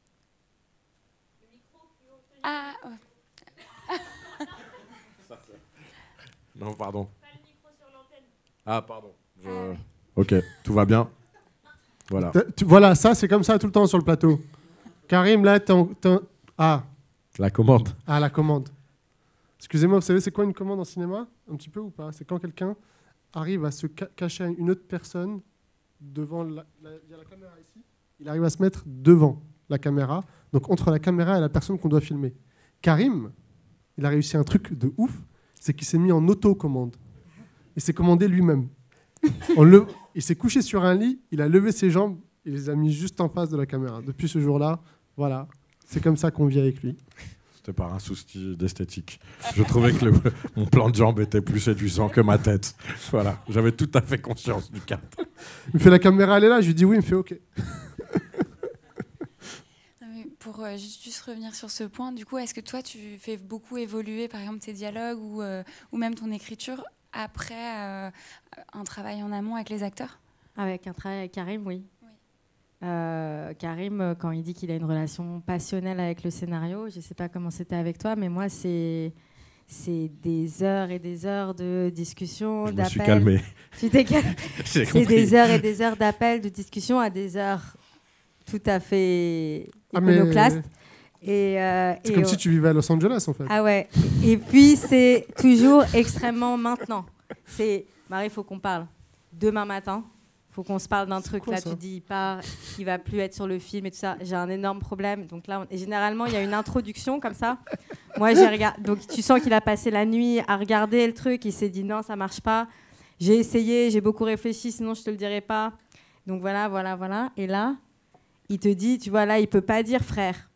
Ah, ouais. Non, pardon. Ah, pardon. Ok, tout va bien. Voilà. Voilà, ça, c'est comme ça tout le temps sur le plateau. Karim, là, Ah. La commande. Ah, la commande. Excusez-moi, vous savez, c'est quoi une commande en cinéma? Un petit peu ou pas? C'est quand quelqu'un arrive à se cacher à une autre personne devant il y a la caméra ici. Il arrive à se mettre devant la caméra, donc entre la caméra et la personne qu'on doit filmer. Karim, il a réussi un truc de ouf, c'est qu'il s'est mis en auto-commande. Il s'est commandé lui-même. Il s'est couché sur un lit, il a levé ses jambes, il les a mis juste en face de la caméra. Depuis ce jour-là, voilà, c'est comme ça qu'on vit avec lui. C'était par un souci d'esthétique. Je trouvais que mon plan de jambes était plus séduisant que ma tête. Voilà, j'avais tout à fait conscience du cadre. Il me fait la caméra, elle est là, je lui dis oui, il me fait OK. Pour juste revenir sur ce point, du coup, est-ce que toi, tu fais beaucoup évoluer, par exemple, tes dialogues ou même ton écriture après un travail en amont avec les acteurs? Avec un travail avec Karim, oui. Karim, quand il dit qu'il a une relation passionnelle avec le scénario, je ne sais pas comment c'était avec toi, mais moi, c'est des heures et des heures de discussion, d'appels. Je me suis calmé. Tu t'es calmé. C'est des heures et des heures d'appels, de discussion à des heures tout à fait iconoclastes. C'est comme si tu vivais à Los Angeles, en fait. Ah ouais. Et puis, c'est toujours extrêmement maintenant. C'est, Marie, il faut qu'on parle. Demain matin, il faut qu'on se parle d'un truc. Là, ça? Tu dis, il va plus être sur le film et tout ça. J'ai un énorme problème. Donc là, et généralement, il y a une introduction comme ça. Moi, j'ai regardé. Donc, tu sens qu'il a passé la nuit à regarder le truc. Il s'est dit, non, ça marche pas. J'ai essayé, j'ai beaucoup réfléchi, sinon je te le dirai pas. Donc voilà. Et là, il te dit, tu vois, là, il peut pas dire frère.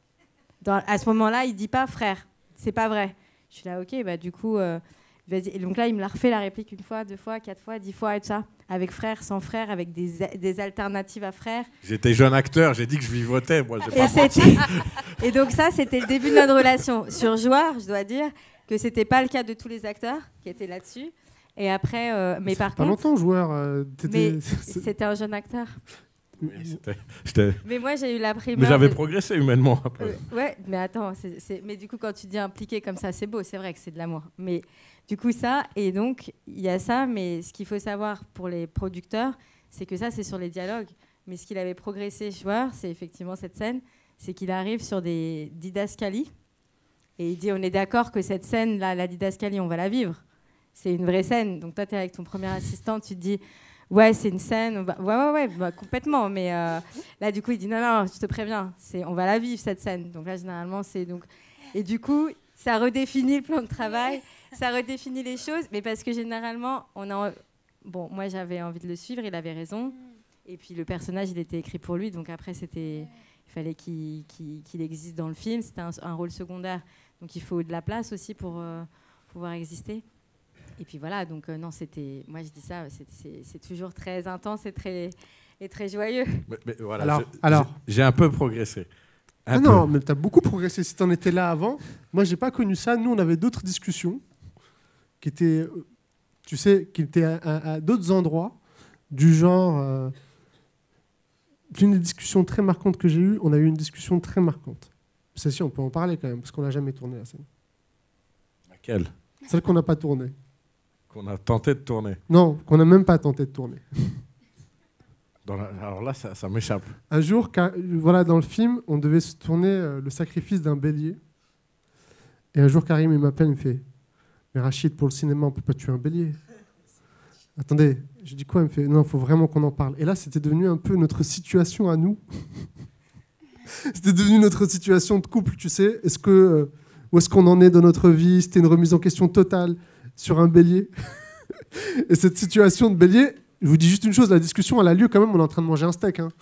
À ce moment-là, il dit pas frère. C'est pas vrai. Je suis là, ok, bah du coup, vas-y. Et donc là, il me l'a refait la réplique 1 fois, 2 fois, 4 fois, 10 fois et tout ça. Avec frère, sans frère, avec des alternatives à frère. J'étais jeune acteur, j'ai dit que je vivotais. Moi, j'ai pas et donc ça, c'était le début de notre relation. Sur Joueur, je dois dire que c'était pas le cas de tous les acteurs qui étaient là-dessus. Et après, mais par contre... Pas longtemps, Joueur. C'était un jeune acteur. Oui, mais moi, j'ai eu la primeur. Mais j'avais progressé humainement après. Ouais, mais attends, mais du coup, quand tu dis impliqué comme ça, c'est beau, c'est vrai que c'est de l'amour. Mais du coup, ça, et donc, il y a ça, mais ce qu'il faut savoir pour les producteurs, c'est que ça, c'est sur les dialogues. Mais ce qu'il avait progressé, Joueur, c'est effectivement cette scène, c'est qu'il arrive sur des didascalies, et il dit, on est d'accord que cette scène-là, la didascalie, on va la vivre. C'est une vraie scène. Donc toi, tu es avec ton premier assistant, tu te dis... Ouais, c'est une scène. Ouais, complètement. Mais là, du coup, il dit non, je te préviens, on va la vivre cette scène. Donc là, généralement, c'est donc. Et du coup, ça redéfinit le plan de travail, ça redéfinit les choses. Mais parce que généralement, bon, moi, j'avais envie de le suivre, il avait raison. Et puis le personnage, il était écrit pour lui. Donc après, il fallait qu'il existe dans le film. C'était un rôle secondaire. Donc il faut de la place aussi pour pouvoir exister. Et puis voilà, donc non, moi je dis ça, c'est toujours très intense et très joyeux. Mais voilà, alors, j'ai un peu progressé. Non, mais tu as beaucoup progressé. Si tu en étais là avant, moi j'ai pas connu ça. Nous, on avait d'autres discussions qui étaient, tu sais, à d'autres endroits, du genre. Une des discussions très marquantes que j'ai eues, on a eu une discussion très marquante. C'est sûr, on peut en parler quand même, parce qu'on n'a jamais tourné la scène. Quelle? Celle qu'on n'a pas tournée. Qu'on a tenté de tourner. Non, qu'on n'a même pas tenté de tourner. Alors là, ça m'échappe. Un jour, voilà, dans le film, on devait se tourner le sacrifice d'un bélier. Et un jour, Karim, il m'appelle, il me fait « Mais Rachid, pour le cinéma, on ne peut pas tuer un bélier. » Attendez, je dis quoi? Il me fait « Non, il faut vraiment qu'on en parle. » Et là, c'était devenu un peu notre situation à nous. C'était devenu notre situation de couple, tu sais. Où est-ce qu'on en est dans notre vie? C'était une remise en question totale sur un bélier. Et cette situation de bélier, je vous dis juste une chose, la discussion, elle a lieu quand même, on est en train de manger un steak. Hein.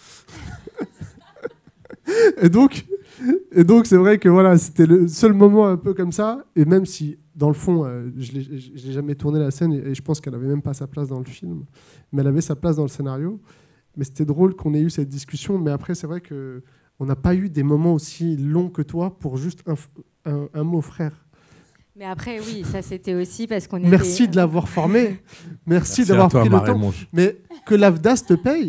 Et donc, c'est vrai que voilà, c'était le seul moment un peu comme ça. Et même si, dans le fond, je n'ai jamais tourné la scène et je pense qu'elle n'avait même pas sa place dans le film, mais elle avait sa place dans le scénario. Mais c'était drôle qu'on ait eu cette discussion. Mais après, c'est vrai qu'on n'a pas eu des moments aussi longs que toi pour juste un mot, frère. Mais après, oui, ça c'était aussi parce qu'on était... Merci de l'avoir formé. Merci d'avoir pris le temps. Mais que l'AFDAS te paye.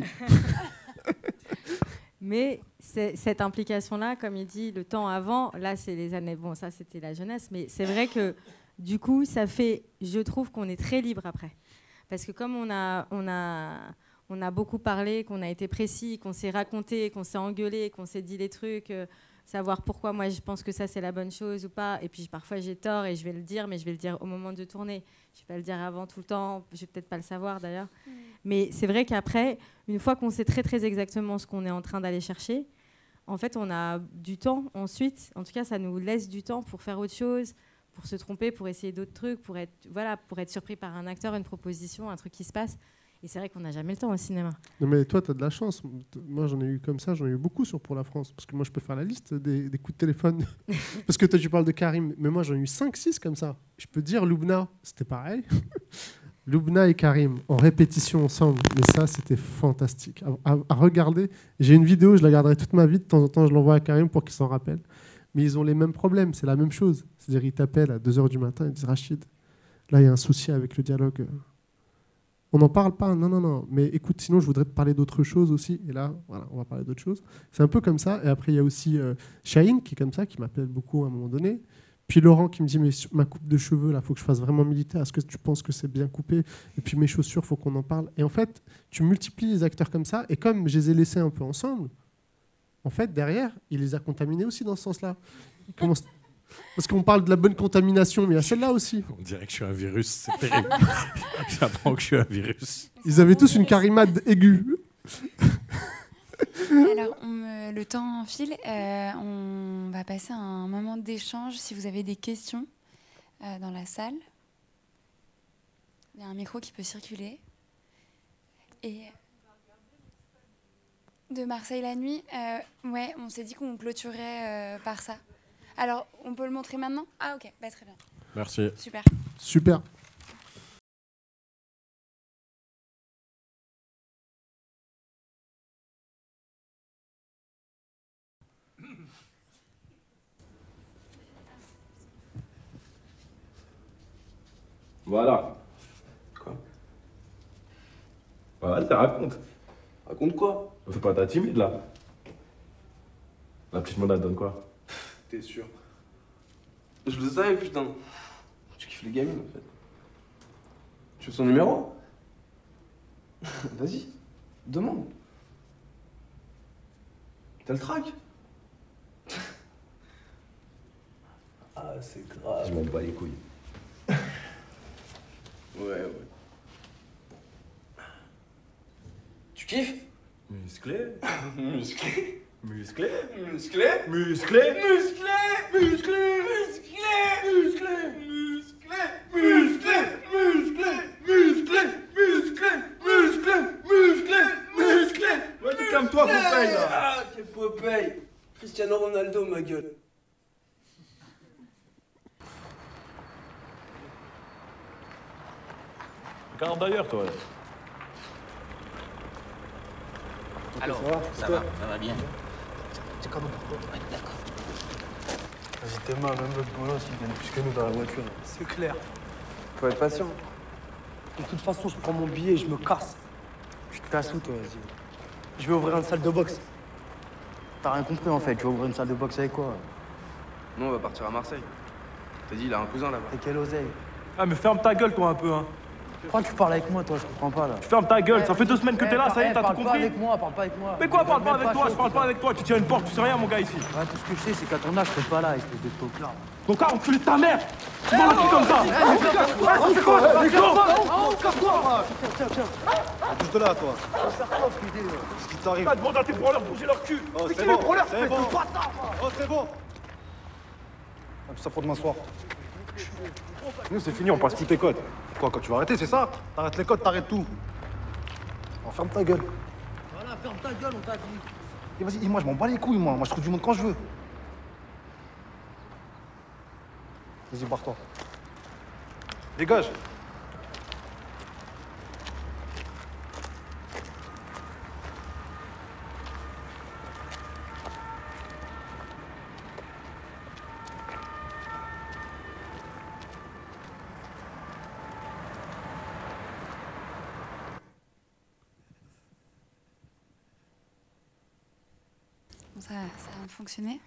Mais cette implication-là, comme il dit, le temps avant, là, c'est les années... Bon, ça, c'était la jeunesse. Mais c'est vrai que, du coup, ça fait... Je trouve qu'on est très libre après. Parce que comme on a beaucoup parlé, qu'on a été précis, qu'on s'est raconté, qu'on s'est engueulé, qu'on s'est dit les trucs... savoir pourquoi moi je pense que ça c'est la bonne chose ou pas, et puis parfois j'ai tort et je vais le dire, mais je vais le dire au moment de tourner, je vais pas le dire avant tout le temps, je vais peut-être pas le savoir d'ailleurs, mais c'est vrai qu'après, une fois qu'on sait très très exactement ce qu'on est en train d'aller chercher, en fait on a du temps ensuite, en tout cas ça nous laisse du temps pour faire autre chose, pour se tromper, pour essayer d'autres trucs, pour être surpris par un acteur, une proposition, un truc qui se passe. Et c'est vrai qu'on n'a jamais le temps au cinéma. Non mais toi, tu as de la chance. Moi, j'en ai eu comme ça, j'en ai eu beaucoup sur Pour la France. Parce que moi, je peux faire la liste des coups de téléphone. Parce que toi, tu parles de Karim. Mais moi, j'en ai eu 5-6 comme ça. Je peux dire Loubna, c'était pareil. Loubna et Karim, en répétition ensemble. Mais ça, c'était fantastique. À regarder. J'ai une vidéo, je la garderai toute ma vie. De temps en temps, je l'envoie à Karim pour qu'il s'en rappelle. Mais ils ont les mêmes problèmes. C'est la même chose. C'est-à-dire, ils t'appellent à 2h du matin. Ils disent Rachid, là, il y a un souci avec le dialogue. On n'en parle pas, non. Mais écoute, sinon, je voudrais te parler d'autre chose aussi. Et là, voilà, on va parler d'autre chose. C'est un peu comme ça. Et après, il y a aussi Chahine qui est comme ça, qui m'appelle beaucoup à un moment donné. Puis Laurent qui me dit, mais ma coupe de cheveux, là, il faut que je fasse vraiment militaire. Est-ce que tu penses que c'est bien coupé? Et puis mes chaussures, il faut qu'on en parle. Et en fait, tu multiplies les acteurs comme ça. Et comme je les ai laissés un peu ensemble, en fait, derrière, il les a contaminés aussi dans ce sens-là. Parce qu'on parle de la bonne contamination, mais il y a celle-là aussi. On dirait que je suis un virus, c'est terrible. J'apprends que je suis un virus. Ils avaient tous une carimade aiguë. Alors, le temps file. On va passer à un moment d'échange. Si vous avez des questions dans la salle, il y a un micro qui peut circuler. Et de Marseille la nuit, ouais, on s'est dit qu'on clôturait par ça. Alors, on peut le montrer maintenant? Ah, ok, bah, très bien. Merci. Super. Super. Voilà. Quoi? Bah, vas-y, raconte. Raconte quoi? Fais pas ta timide, là. La petite monade donne quoi? T'es sûr? Je le savais, putain. Tu kiffes les gamines, en fait. Tu veux son numéro? Vas-y, demande. T'as le track? Ah, c'est grave. Je m'en bats les couilles. Ouais. Tu kiffes? Musclé. Musclé. Musclé. Musclé. Musclé. Musclé. Musclé. Musclé. Musclé. Musclé. Musclé. Musclé. Musclé. Musclé. Musclé. Musclé. Vas-y, calme-toi, Popeye, là. Ah, quel Popeye. Cristiano Ronaldo, ma gueule. Regarde d'ailleurs, toi. Alors, ça va bien. C'est quand même d'accord. Vas-y, Théma, même l'autre bolos, il gagne plus que nous dans la voiture. C'est clair. Faut être patient. De toute façon, je prends mon billet et je me casse. Tu te casses où, toi, vas-y? Je vais ouvrir une salle de boxe. T'as rien compris, en fait. Tu vas ouvrir une salle de boxe avec quoi? Nous, on va partir à Marseille. T'as dit, il a un cousin là-bas. Et quelle oseille. Ah, mais ferme ta gueule, toi, un peu, hein. Pourquoi tu parles avec moi, toi? Je comprends pas, là. Tu fermes ta gueule, ça fait 2 semaines que t'es là, ça y est, t'as tout Parle pas compris. avec moi, parle pas avec moi. Mais quoi, parle pas avec toi? Je parle pas avec toi, tu tiens une porte, tu sais rien, mon gars, ici. Ouais, tout ce que je sais, c'est qu'à ton âge, je serais pas là, espèce de tocard. Donc, ah, enculé de ta mère! Tu parles plus comme ça! C'est quoi? Touche de là, toi. Ce qui t'arrive. Demande à tes branleurs de bouger leur cul! Oh, Mais c'est qui bon, les branleurs, c'est espèce bon. de bâtard! Oh, c'est bon. Tout ça pour demain soir. Nous, c'est fini, on passe tous tes codes. Quoi, quand tu vas arrêter, c'est ça? T'arrêtes les codes, t'arrêtes tout. Oh, ferme ta gueule. Voilà, ferme ta gueule, on t'a dit. Et vas-y, moi, je m'en bats les couilles, moi. Moi, je trouve du monde quand je veux. Vas-y, barre-toi. Dégage. Bon, ça a fonctionné.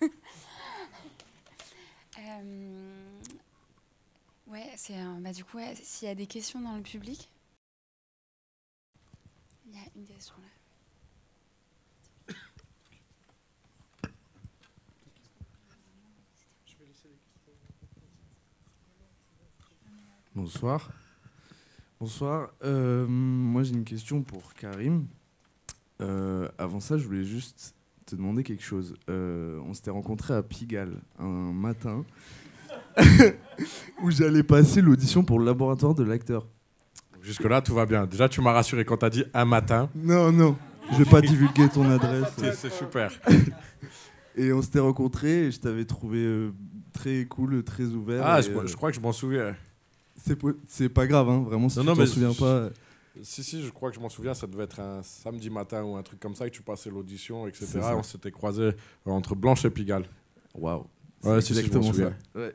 Ouais, c'est bah, du coup, ouais, s'il y a des questions dans le public. Il y a une question là. Bonsoir. Bonsoir. Moi, j'ai une question pour Karim. Avant ça, je voulais juste te demander quelque chose. On s'était rencontrés à Pigalle un matin où j'allais passer l'audition pour le laboratoire de l'acteur. Jusque-là, tout va bien. Déjà, tu m'as rassuré quand tu as dit un matin. Non, non. Je vais pas divulguer ton adresse. C'est super. Et on s'était rencontrés et je t'avais trouvé très cool, très ouvert. Ah, et, je crois que je m'en souviens. C'est pas grave, hein, vraiment, si tu t'en souviens pas... Si, je crois que je m'en souviens, ça devait être un samedi matin ou un truc comme ça, que tu passais l'audition, etc. On s'était croisés entre Blanche et Pigalle. Waouh. Ouais, c'est exactement ça. Ouais.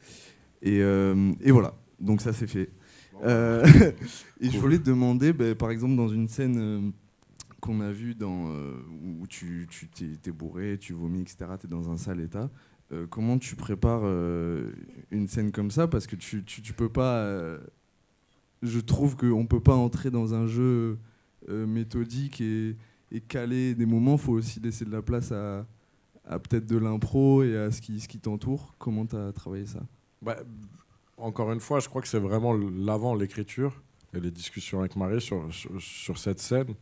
Et voilà, donc ça c'est fait. Et je voulais te demander, par exemple, dans une scène qu'on a vue où tu t'es bourré, tu vomis, etc., tu es dans un sale état, comment tu prépares une scène comme ça? Parce que tu peux pas... je trouve qu'on ne peut pas entrer dans un jeu méthodique et caler des moments. Il faut aussi laisser de la place à peut-être de l'impro et à ce qui t'entoure. Comment tu as travaillé ça? Encore une fois, je crois que c'est vraiment l'avant, l'écriture et les discussions avec Marie sur cette scène.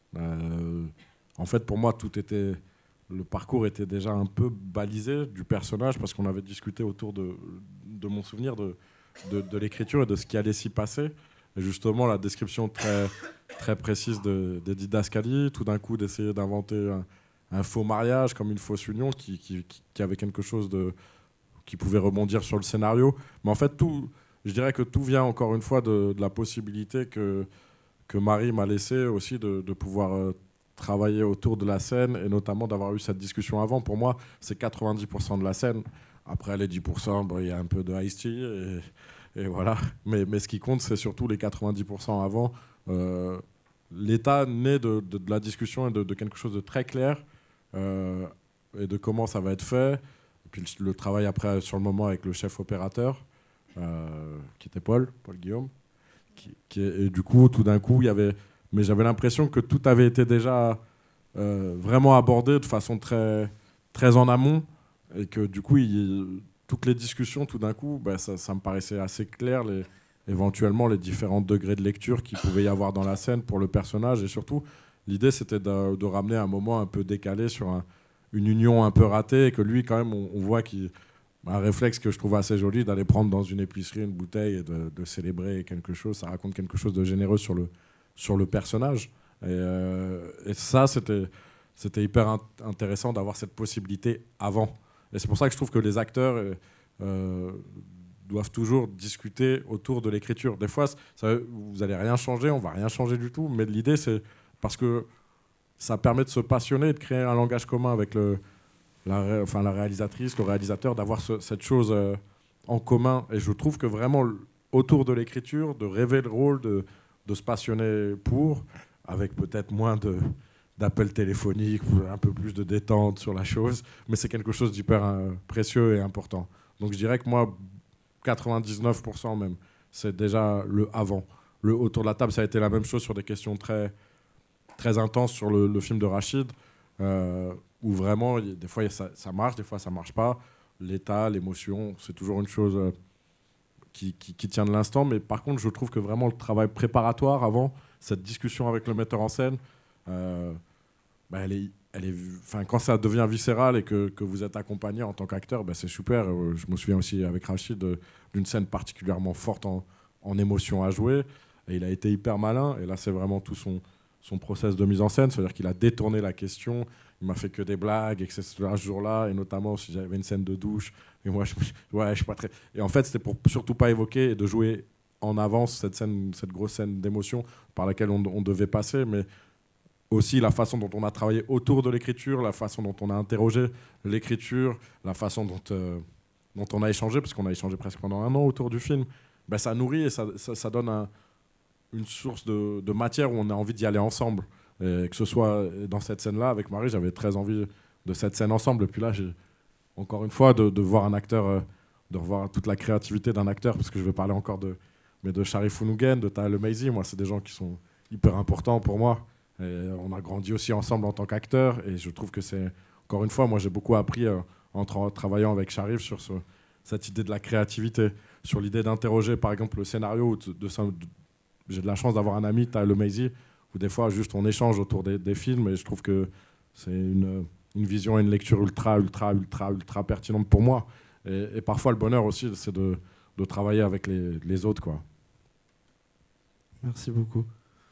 En fait, pour moi, le parcours était déjà un peu balisé du personnage parce qu'on avait discuté autour de mon souvenir de l'écriture et de ce qui allait s'y passer. Et justement, la description très, très précise des didascalies, tout d'un coup d'essayer d'inventer un faux mariage comme une fausse union qui avait quelque chose qui pouvait rebondir sur le scénario. Mais en fait, je dirais que tout vient encore une fois de la possibilité que Marie m'a laissé aussi de pouvoir travailler autour de la scène et notamment d'avoir eu cette discussion avant. Pour moi, c'est 90% de la scène. Après, les 10%, il y a un peu de Ice-T et voilà. Mais ce qui compte, c'est surtout les 90% avant. L'état naît de la discussion et de quelque chose de très clair et de comment ça va être fait. Et puis le travail après, sur le moment, avec le chef opérateur, qui était Paul Guillaume. Et du coup, tout d'un coup, mais j'avais l'impression que tout avait été déjà vraiment abordé de façon très, très en amont. Et que du coup, toutes les discussions, tout d'un coup, ça me paraissait assez clair, éventuellement les différents degrés de lecture qu'il pouvait y avoir dans la scène pour le personnage. Et surtout, l'idée, c'était de ramener un moment un peu décalé sur une union un peu ratée. Et que lui, quand même, on voit qu'il a un réflexe que je trouve assez joli d'aller prendre dans une épicerie une bouteille et de célébrer quelque chose. Ça raconte quelque chose de généreux sur le personnage. Et ça, c'était hyper intéressant d'avoir cette possibilité avant. Et c'est pour ça que je trouve que les acteurs doivent toujours discuter autour de l'écriture. Des fois, vous n'allez rien changer, on ne va rien changer du tout, mais l'idée, c'est parce que ça permet de se passionner et de créer un langage commun avec la réalisatrice, le réalisateur, d'avoir cette chose en commun. Et je trouve que vraiment, autour de l'écriture, de rêver le rôle, de se passionner avec peut-être moins d'appels téléphoniques, un peu plus de détente sur la chose, mais c'est quelque chose d'hyper précieux et important. Donc je dirais que moi, 99% même, c'est déjà le avant. Le autour de la table, ça a été la même chose sur des questions très, très intenses sur le film de Rachid, où vraiment, des fois ça marche, des fois ça marche pas. L'état, l'émotion, c'est toujours une chose qui tient de l'instant. Mais par contre, je trouve que vraiment le travail préparatoire avant, cette discussion avec le metteur en scène, quand ça devient viscéral et que vous êtes accompagné en tant qu'acteur, c'est super. Je me souviens aussi avec Rachid d'une scène particulièrement forte en émotion à jouer. Et il a été hyper malin. Et là, c'est vraiment tout son process de mise en scène. C'est-à-dire qu'il a détourné la question. Il m'a fait que des blagues, etc. Ce jour-là. Et notamment, si j'avais une scène de douche. Et moi, je suis pas très... Et en fait, c'était pour surtout pas évoquer et de jouer en avance cette grosse scène d'émotion par laquelle on devait passer. Mais aussi la façon dont on a travaillé autour de l'écriture, la façon dont on a interrogé l'écriture, la façon dont on a échangé, parce qu'on a échangé presque pendant 1 an autour du film. Ça nourrit et ça donne une source de matière où on a envie d'y aller ensemble. Et que ce soit dans cette scène-là, avec Marie, j'avais très envie de cette scène ensemble. Et puis là, j'ai encore une fois de voir un acteur, de revoir toute la créativité d'un acteur, parce que je vais parler encore de Sharif Founougen, de Taha El Maizi. Moi, c'est des gens qui sont hyper importants pour moi. Et on a grandi aussi ensemble en tant qu'acteurs. Et je trouve que c'est, encore une fois, moi, j'ai beaucoup appris en travaillant avec Sharif sur cette idée de la créativité, sur l'idée d'interroger, par exemple, le scénario. J'ai de la chance d'avoir un ami, Taha El Maizi, où des fois, juste on échange autour des films. Et je trouve que c'est une vision et une lecture ultra pertinente pour moi. Et parfois, le bonheur aussi, c'est de travailler avec les autres, quoi. Merci beaucoup.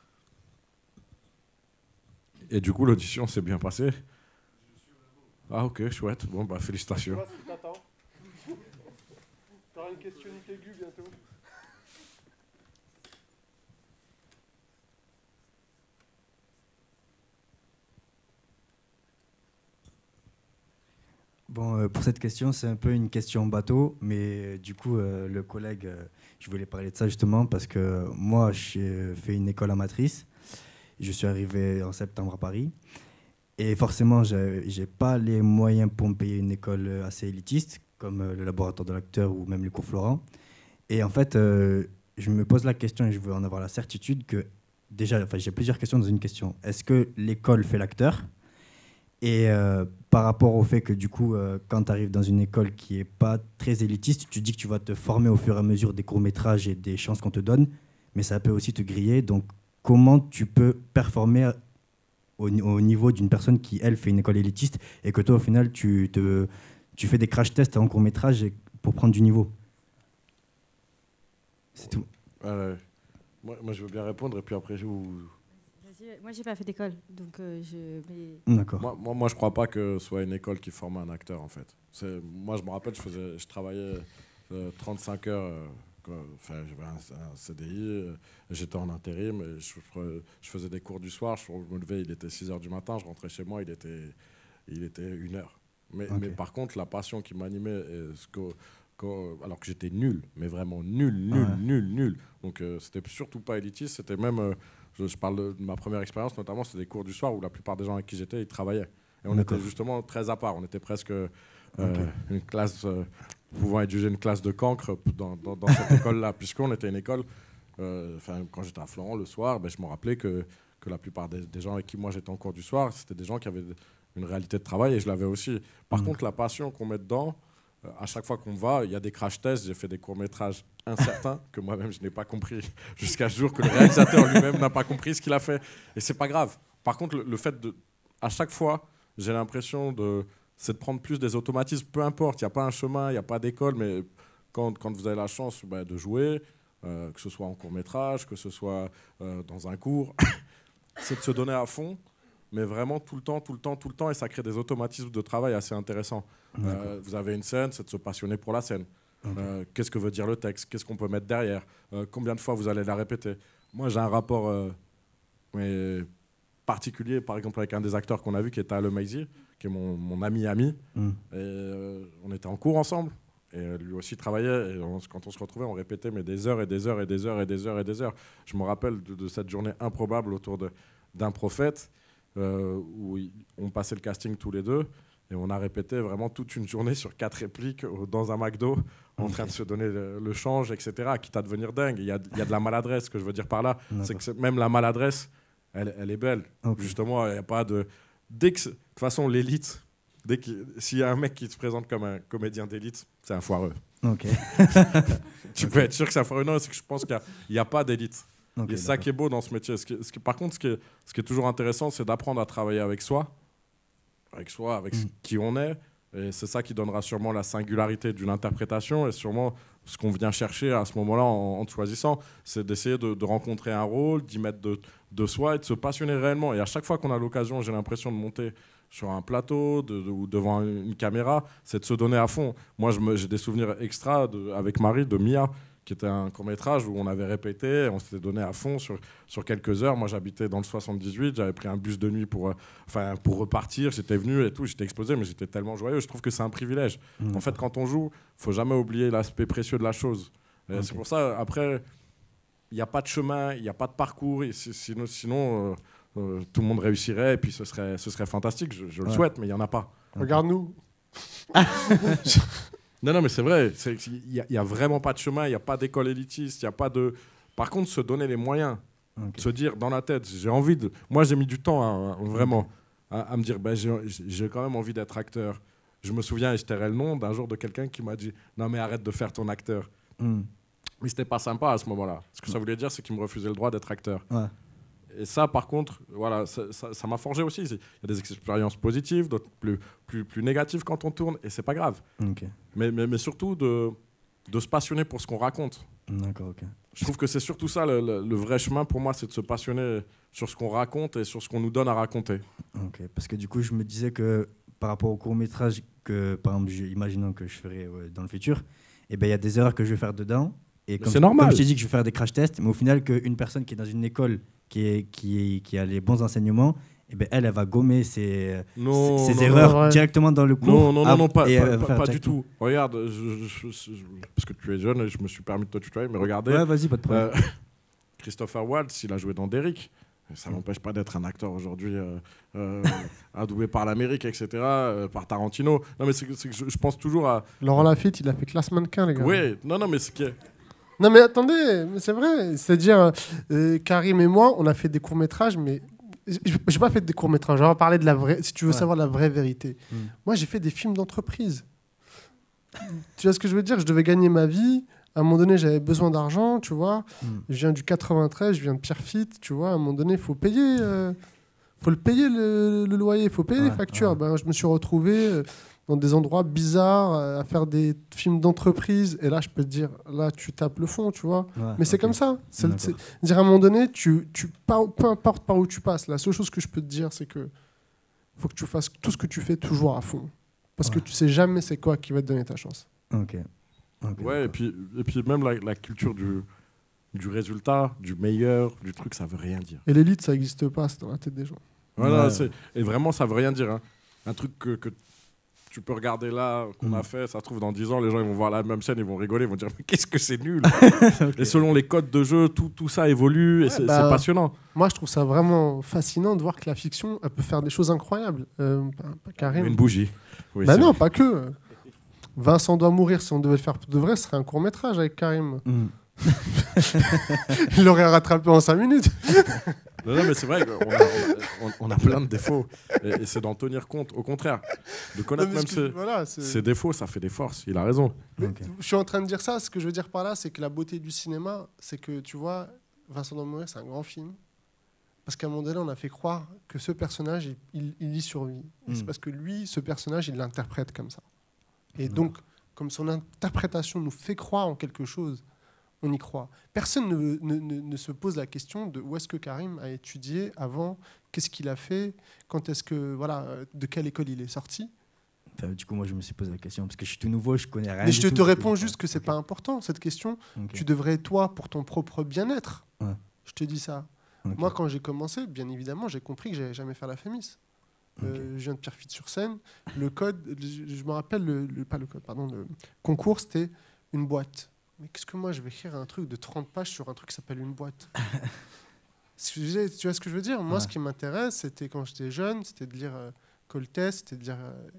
Et du coup, l'audition s'est bien passée. Ah ok, chouette. Bon, félicitations. T'auras une questionnité aiguë bientôt. Bon, pour cette question, c'est un peu une question bateau, mais du coup, le collègue, je voulais parler de ça justement parce que moi, j'ai fait une école amatrice. Je suis arrivé en septembre à Paris. Et forcément, je n'ai pas les moyens pour me payer une école assez élitiste, comme le laboratoire de l'acteur ou même le cours Florent. Et en fait, je me pose la question et je veux en avoir la certitude que, déjà, j'ai plusieurs questions dans une question. Est-ce que l'école fait l'acteur ? Et par rapport au fait que, du coup, quand tu arrives dans une école qui n'est pas très élitiste, tu dis que tu vas te former au fur et à mesure des courts-métrages et des chances qu'on te donne, mais ça peut aussi te griller. Donc, comment tu peux performer au niveau d'une personne qui, elle, fait une école élitiste et que toi, au final, tu fais des crash tests en court-métrage pour prendre du niveau? C'est tout. Moi, je veux bien répondre et puis après, Moi, j'ai pas fait d'école, donc D'accord. Moi, je crois pas que ce soit une école qui forme un acteur, en fait. Moi, je me rappelle, je travaillais 35 heures. J'avais un CDI, j'étais en intérim, et je faisais des cours du soir, je me levais, il était 6h du matin, je rentrais chez moi, il était 1h. Mais par contre, la passion qui m'animait, alors que j'étais nul, mais vraiment nul. Donc c'était surtout pas élitiste, c'était même, je parle de ma première expérience notamment, c'était des cours du soir où la plupart des gens avec qui j'étais, ils travaillaient. Et on était justement très à part, on était presque une classe... pouvant être jugé une classe de cancre dans cette école-là, puisqu'on était une école, quand j'étais à Florent le soir, je me rappelais que la plupart des gens avec qui moi j'étais en cours du soir, c'était des gens qui avaient une réalité de travail, et je l'avais aussi. Par contre, la passion qu'on met dedans, à chaque fois qu'on va, il y a des crash tests, j'ai fait des courts-métrages incertains, que moi-même je n'ai pas compris, jusqu'à ce jour que le réalisateur lui-même n'a pas compris ce qu'il a fait. Et c'est pas grave. Par contre, le fait à chaque fois, j'ai l'impression c'est de prendre plus des automatismes, peu importe, il n'y a pas un chemin, il n'y a pas d'école, mais quand vous avez la chance de jouer, que ce soit en court-métrage, que ce soit dans un cours, c'est de se donner à fond, mais vraiment tout le temps, et ça crée des automatismes de travail assez intéressants. Vous avez une scène, c'est de se passionner pour la scène. Qu'est-ce que veut dire le texte? Qu'est-ce qu'on peut mettre derrière? Combien de fois vous allez la répéter? Moi, j'ai un rapport particulier, par exemple, avec un des acteurs qu'on a vu, qui est Taha El Maizi, qui est mon ami. Et, on était en cours ensemble. Et lui aussi travaillait. Et quand on se retrouvait, on répétait mais des heures et des heures et des heures et des heures et des heures. Je me rappelle de cette journée improbable autour d'un prophète où on passait le casting tous les deux. Et on a répété vraiment toute une journée sur 4 répliques dans un McDo, en train de se donner le change, etc. Quitte à devenir dingue. Il y a de la maladresse, ce que je veux dire par là. C'est que même la maladresse, elle est belle. Justement, il n'y a pas de... De toute façon, l'élite, s'il y a un mec qui se présente comme un comédien d'élite, c'est un foireux. Tu peux être sûr que c'est un foireux. Non, c'est que je pense qu'il n'y a pas d'élite. Et ça qui est beau dans ce métier. Par contre, ce qui est toujours intéressant, c'est d'apprendre à travailler avec soi, avec qui on est. Et c'est ça qui donnera sûrement la singularité d'une interprétation et sûrement ce qu'on vient chercher à ce moment-là en te choisissant, c'est d'essayer de rencontrer un rôle, d'y mettre de soi et de se passionner réellement. Et à chaque fois qu'on a l'occasion, j'ai l'impression de monter sur un plateau ou devant une caméra, c'est de se donner à fond. Moi, j'ai des souvenirs extra avec Marie de Mia, qui était un court-métrage où on avait répété, on s'était donné à fond sur quelques heures. Moi, j'habitais dans le 78, j'avais pris un bus de nuit pour repartir, j'étais venu et tout, j'étais explosé, mais j'étais tellement joyeux. Je trouve que c'est un privilège. En fait, quand on joue, il ne faut jamais oublier l'aspect précieux de la chose. C'est pour ça, après, il n'y a pas de chemin, il n'y a pas de parcours, et sinon tout le monde réussirait, et puis ce serait fantastique, je le souhaite, mais il n'y en a pas. Regarde-nous. Non, mais c'est vrai, il n'y a vraiment pas de chemin, il n'y a pas d'école élitiste, il n'y a pas de... Par contre, se donner les moyens, se dire dans la tête, j'ai envie de... Moi, j'ai mis du temps, vraiment, à me dire, j'ai quand même envie d'être acteur. Je me souviens, et je tairai le nom d'un jour de quelqu'un qui m'a dit, non mais arrête de faire ton acteur. Mais c'était pas sympa à ce moment-là. Ce que ça voulait dire, c'est qu'il me refusait le droit d'être acteur. Et ça, par contre, voilà, ça m'a forgé aussi. Il y a des expériences positives, d'autres plus négatives quand on tourne, et c'est pas grave. Mais surtout de se passionner pour ce qu'on raconte. D'accord, ok. Je trouve que c'est surtout ça, le vrai chemin pour moi, c'est de se passionner sur ce qu'on raconte et sur ce qu'on nous donne à raconter. Ok, parce que du coup, je me disais que par rapport au court-métrage, que par exemple, imaginons que je ferai dans le futur, et ben il y a des erreurs que je vais faire dedans. Et c'est normal. Comme je t'ai dit que je vais faire des crash tests, mais au final, qu'une personne qui est dans une école qui a les bons enseignements, eh ben elle va gommer ses erreurs directement dans le cours. Non, pas du tout. Regarde, parce que tu es jeune et je me suis permis de te tutoyer, mais regardez. Ouais, vas-y, pas de problème. Christopher Waltz, il a joué dans Derrick. Ça n'empêche pas d'être un acteur aujourd'hui adoué par l'Amérique, etc., par Tarantino. Non, mais c'est que je pense toujours à... Laurent Lafitte, il a fait classe mannequin, les gars. Oui, non, mais c'est que... Non, mais attendez, c'est vrai. C'est-à-dire, Karim et moi, on a fait des courts-métrages, mais... J'ai pas fait des courts-métrages. On va parler de la vraie... Si tu veux savoir la vraie vérité. Moi, j'ai fait des films d'entreprise. Tu vois ce que je veux dire ? Je devais gagner ma vie. À un moment donné, j'avais besoin d'argent, tu vois. Je viens du 93, je viens de Pierrefitte, tu vois. À un moment donné, il faut payer... faut le payer, le loyer. Il faut payer les factures. Ben, je me suis retrouvé... dans des endroits bizarres, à faire des films d'entreprise. Et là, je peux te dire, là, tu tapes le fond, tu vois. Mais c'est comme ça. Dire à un moment donné, peu importe par où tu passes, la seule chose que je peux te dire, c'est que faut que tu fasses tout ce que tu fais toujours à fond. Parce que tu sais jamais c'est quoi qui va te donner ta chance. Ouais, et puis même la culture du résultat, du meilleur, du truc, ça veut rien dire. Et l'élite, ça n'existe pas, c'est dans la tête des gens. Voilà, et vraiment, ça veut rien dire. Hein. Un truc que tu peux regarder là, qu'on a fait, ça se trouve dans 10 ans, les gens ils vont voir la même scène, ils vont rigoler, ils vont dire mais qu'est-ce que c'est nul. Et selon les codes de jeu, tout ça évolue et c'est passionnant. Moi je trouve ça vraiment fascinant de voir que la fiction, elle peut faire des choses incroyables. Karim. Une bougie. Oui, non, pas que. Vincent doit mourir, si on devait le faire de vrai, ce serait un court-métrage avec Karim. Il l'aurait rattrapé en 5 minutes. Non, mais c'est vrai qu'on a plein de défauts. Et c'est d'en tenir compte. Au contraire, de connaître même ses défauts, ça fait des forces. Il a raison. Je suis en train de dire ça. Ce que je veux dire par là, c'est que la beauté du cinéma, c'est que, tu vois, Vincent doit mourir, c'est un grand film. Parce qu'à un moment donné, on a fait croire que ce personnage, il y survit. Et c'est parce que lui, ce personnage, il l'interprète comme ça. Et donc, comme son interprétation nous fait croire en quelque chose, on y croit. Personne ne se pose la question de où est-ce que Karim a étudié avant, qu'est-ce qu'il a fait, quand est-ce que, voilà, de quelle école il est sorti. Du coup, moi, je me suis posé la question parce que je suis tout nouveau, je connais rien. Mais je te réponds juste que c'est pas important cette question. Tu devrais, toi, pour ton propre bien-être. Je te dis ça. Moi, quand j'ai commencé, bien évidemment, j'ai compris que j'allais jamais faire la FEMIS. Je viens de Pierrefitte-sur-Seine. Le code, je me rappelle, le concours, c'était une boîte. Mais qu'est-ce que moi, je vais écrire un truc de 30 pages sur un truc qui s'appelle une boîte. Tu vois ce que je veux dire ? Moi, ce qui m'intéresse, c'était quand j'étais jeune, c'était de lire Coltès, c'était de lire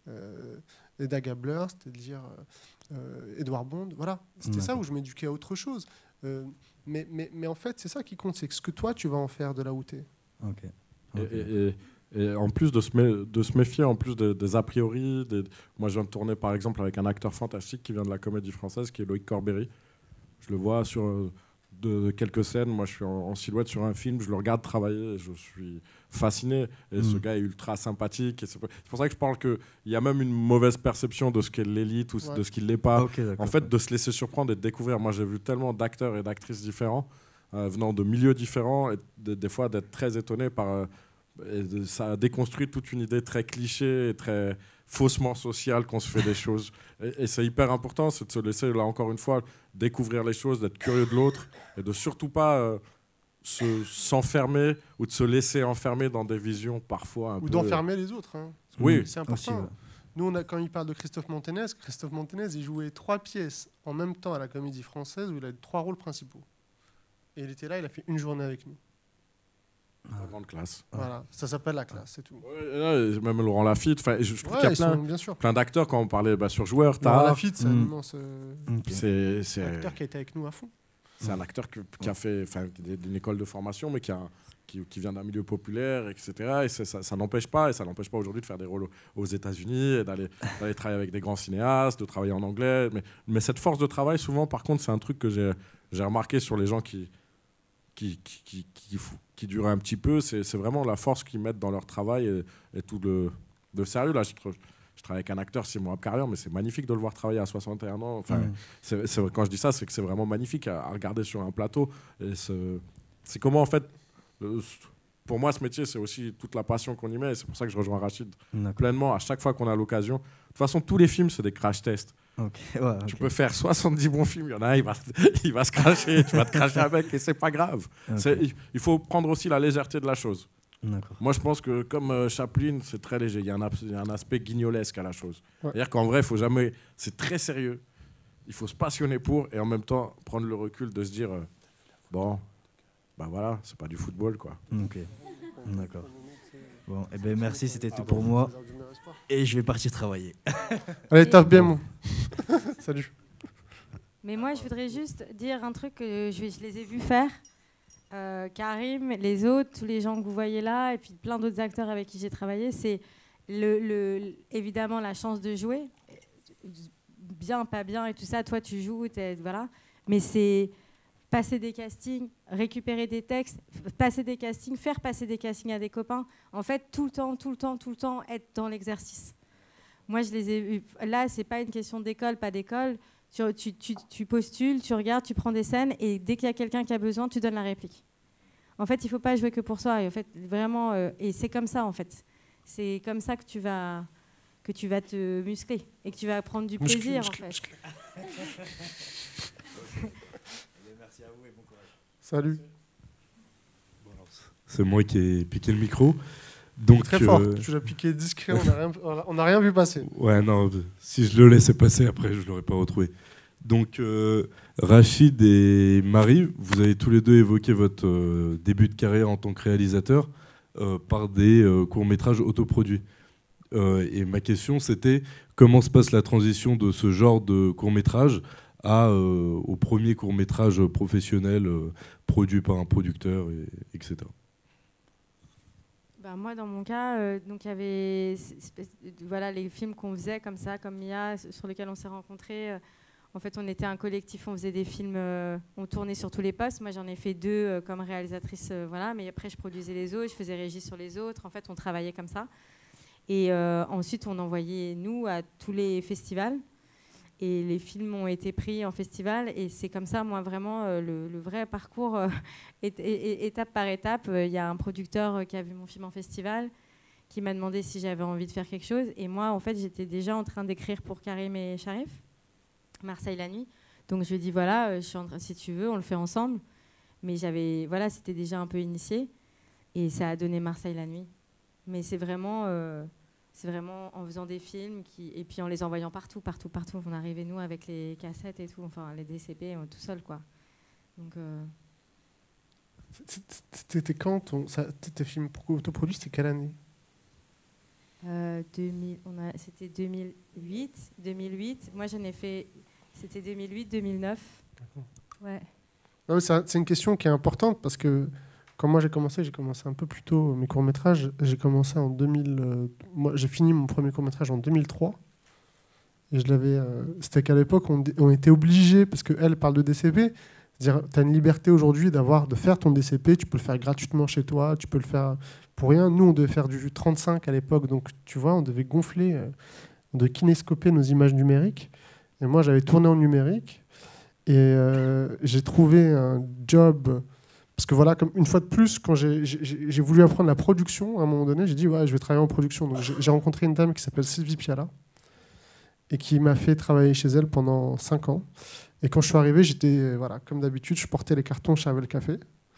Eda Gabler, c'était de lire Edouard Bond. Voilà, c'était ça où je m'éduquais à autre chose. Mais en fait, c'est ça qui compte, c'est ce que toi, tu vas en faire de là où tu es. Okay. Et en plus de se méfier en plus des a priori, moi je viens de tourner par exemple avec un acteur fantastique qui vient de la Comédie Française, qui est Loïc Corbéry. Je le vois sur de quelques scènes, moi je suis en silhouette sur un film, je le regarde travailler, et je suis fasciné. Et ce gars est ultra sympathique. Et c'est pour ça que je parle qu'il y a même une mauvaise perception de ce qu'est l'élite ou de ce qui ne l'est pas. Okay, en fait, de se laisser surprendre et de découvrir. Moi j'ai vu tellement d'acteurs et d'actrices différents, venant de milieux différents, et des fois d'être très étonné par... Et ça a déconstruit toute une idée très cliché et très faussement sociale qu'on se fait des choses. Et c'est hyper important, c'est de se laisser, là encore une fois, découvrir les choses, d'être curieux de l'autre et de surtout pas s'enfermer ou de se laisser enfermer dans des visions parfois un peu... Ou d'enfermer les autres. Hein. Oui, c'est important. Aussi, ouais. Nous, quand il parle de Christophe Monténez, il jouait 3 pièces en même temps à la Comédie Française où il a 3 rôles principaux. Et il était là, il a fait une journée avec nous. La grande classe. Voilà, ça s'appelle la classe, c'est tout. Ouais, même Laurent Lafitte. Je trouve qu'il y a plein d'acteurs, quand on parlait sur Joueur. Laurent Lafitte, c'est un immense c'est un acteur qui a été avec nous à fond. C'est un acteur qui a fait une école de formation, mais qui vient d'un milieu populaire, etc. Et ça n'empêche pas, et ça n'empêche pas aujourd'hui de faire des rôles aux États-Unis, et d'aller travailler avec des grands cinéastes, de travailler en anglais. Mais cette force de travail, souvent, par contre, c'est un truc que j'ai remarqué sur les gens qui durent un petit peu, c'est vraiment la force qu'ils mettent dans leur travail et tout de sérieux. Là, je travaille avec un acteur, Simon Abkarian, mais c'est magnifique de le voir travailler à 61 ans. Enfin, quand je dis ça, c'est que c'est vraiment magnifique à regarder sur un plateau. Et c'est comment, en fait, pour moi, ce métier, c'est aussi toute la passion qu'on y met. Et c'est pour ça que je rejoins Rachid pleinement à chaque fois qu'on a l'occasion. De toute façon, tous les films, c'est des crash tests. Tu peux faire 70 bons films, il y en a un, il va se cracher, tu vas te cracher avec, et c'est pas grave. Il faut prendre aussi la légèreté de la chose. Moi, je pense que comme Chaplin, c'est très léger. Il y a un aspect guignolesque à la chose. C'est-à-dire qu'en vrai, il faut jamais... C'est très sérieux. Il faut se passionner pour, et en même temps, prendre le recul de se dire bon, bah voilà, c'est pas du football, quoi. Ok, d'accord. Bon, eh ben merci, c'était tout pour moi. Et je vais partir travailler. Allez, taffe bien, moi. Salut. Mais moi, je voudrais juste dire un truc que je les ai vus faire. Karim, les autres, tous les gens que vous voyez là, et puis plein d'autres acteurs avec qui j'ai travaillé, c'est évidemment la chance de jouer. Bien, pas bien et tout ça. Toi, tu joues, voilà. Mais c'est passer des castings, récupérer des textes, passer des castings, faire passer des castings à des copains. En fait, tout le temps, être dans l'exercice. Moi, je les ai vus. Là, c'est pas une question d'école, pas d'école. Tu postules, tu regardes, tu prends des scènes, et dès qu'il y a quelqu'un qui a besoin, tu donnes la réplique. En fait, il faut pas jouer que pour soi. Et en fait, vraiment, et c'est comme ça, en fait. C'est comme ça que tu vas te muscler et que tu vas prendre du plaisir, en fait. Merci à vous et bon courage. Salut. C'est moi qui ai piqué le micro. Donc, très fort, tu l'as piqué discret, on n'a rien vu passer. Ouais, non, si je le laissais passer, après, je ne l'aurais pas retrouvé. Donc, Rachid et Marie, vous avez tous les deux évoqué votre début de carrière en tant que réalisateur par des courts-métrages autoproduits. Et ma question, c'était comment se passe la transition de ce genre de court-métrage au premier court-métrage professionnel produit par un producteur, etc. Ben moi, dans mon cas, donc il y avait voilà, les films qu'on faisait comme ça, comme Mia, sur lesquels on s'est rencontrés. En fait, on était un collectif, on faisait des films, on tournait sur tous les postes. Moi, j'en ai fait 2 comme réalisatrice, voilà. Mais après, je produisais les autres, je faisais régie sur les autres. En fait, on travaillait comme ça. Et ensuite, on envoyait, nous, à tous les festivals. Et les films ont été pris en festival. Et c'est comme ça, moi, vraiment, le vrai parcours, étape par étape. Il y a un producteur qui a vu mon film en festival, qui m'a demandé si j'avais envie de faire quelque chose. Et moi, en fait, j'étais déjà en train d'écrire pour Karim et Sharif, Marseille la nuit. Donc, je lui ai dit, voilà, si tu veux, on le fait ensemble. Mais voilà, c'était déjà un peu initié. Et ça a donné Marseille la nuit. Mais c'est vraiment en faisant des films et puis en les envoyant partout. On arrivait, nous, avec les cassettes et tout, enfin les DCP, tout seul, quoi. Donc, C'était quand tes films autoproduits, c'était quelle année? C'était 2008. Moi, j'en ai fait... C'était 2008-2009. Ouais. C'est une question qui est importante parce que quand moi j'ai commencé un peu plus tôt mes courts-métrages. J'ai commencé en 2000. Moi, j'ai fini mon premier court-métrage en 2003. Et c'était qu'à l'époque, on était obligés, parce qu'elle parle de DCP, c'est-à-dire tu as une liberté aujourd'hui de faire ton DCP, tu peux le faire gratuitement chez toi, tu peux le faire pour rien. Nous, on devait faire du 35 à l'époque, donc tu vois, on devait gonfler, on devait kinéscoper nos images numériques. Et moi, j'avais tourné en numérique. Et j'ai trouvé un job, parce que voilà, comme une fois de plus, quand j'ai voulu apprendre la production, à un moment donné, j'ai dit, ouais, je vais travailler en production. Donc j'ai rencontré une dame qui s'appelle Sylvie Piala, et qui m'a fait travailler chez elle pendant 5 ans. Et quand je suis arrivé, j'étais, voilà, comme d'habitude, je portais les cartons, je servais le café.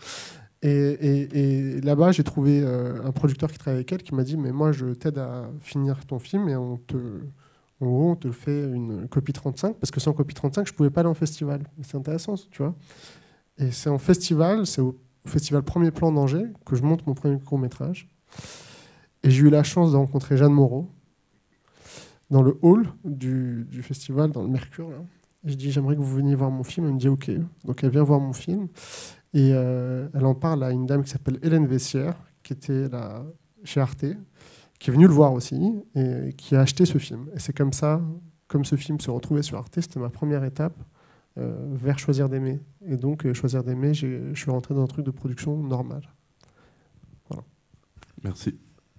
Et là-bas, j'ai trouvé un producteur qui travaillait avec elle, qui m'a dit, mais moi, je t'aide à finir ton film, et en gros, on te fait une copie 35, parce que sans copie 35, je ne pouvais pas aller en festival. C'est intéressant, tu vois. Et c'est en festival, c'est au festival Premier Plan d'Angers, que je monte mon premier court-métrage. Et j'ai eu la chance de rencontrer Jeanne Moreau, dans le hall du festival, dans le Mercure. Là. Et je dis, j'aimerais que vous veniez voir mon film. Elle me dit, OK. Donc elle vient voir mon film. Et elle en parle à une dame qui s'appelle Hélène Vessière, qui était là, chez Arte, qui est venue le voir aussi, et qui a acheté ce film. Et c'est comme ça, comme ce film se retrouvait sur Arte, c'était ma première étape vers Choisir d'aimer. Et donc, Choisir d'aimer, je suis rentré dans un truc de production normal. Voilà. Merci.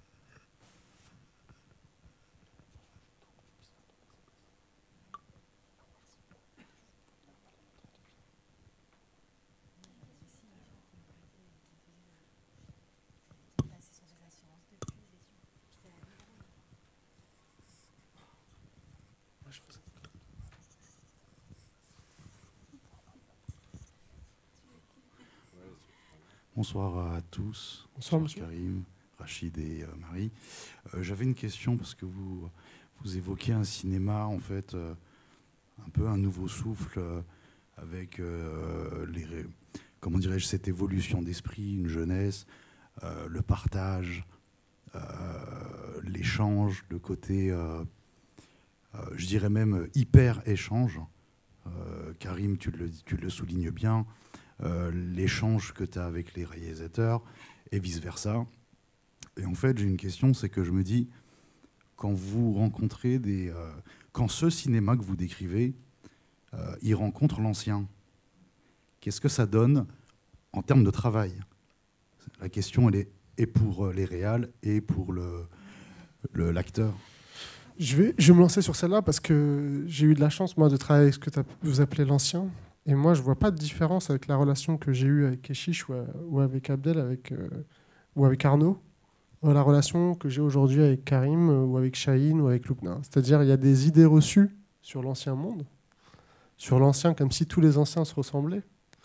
Bonsoir à tous. Bonsoir, monsieur. Karim, Rachid et Marie. J'avais une question parce que vous évoquez un cinéma, en fait, un peu un nouveau souffle avec comment dirais-je, cette évolution d'esprit, une jeunesse, le partage, l'échange, le côté, je dirais même hyper-échange. Karim, tu le soulignes bien. L'échange que tu as avec les réalisateurs et vice-versa. Et en fait, j'ai une question, c'est que je me dis, quand vous rencontrez quand ce cinéma que vous décrivez, il rencontre l'ancien, qu'est-ce que ça donne en termes de travail? La question, elle est et pour les réals et pour l'acteur. Je vais me lancer sur celle-là parce que j'ai eu de la chance, moi, de travailler avec ce que vous appelez l'ancien. Et moi, je ne vois pas de différence avec la relation que j'ai eue avec Keshish ou avec Abdel ou avec Arnaud, ou la relation que j'ai aujourd'hui avec Karim ou avec Chahine ou avec Loubna. C'est-à-dire il y a des idées reçues sur l'ancien monde, sur l'ancien comme si tous les anciens se ressemblaient.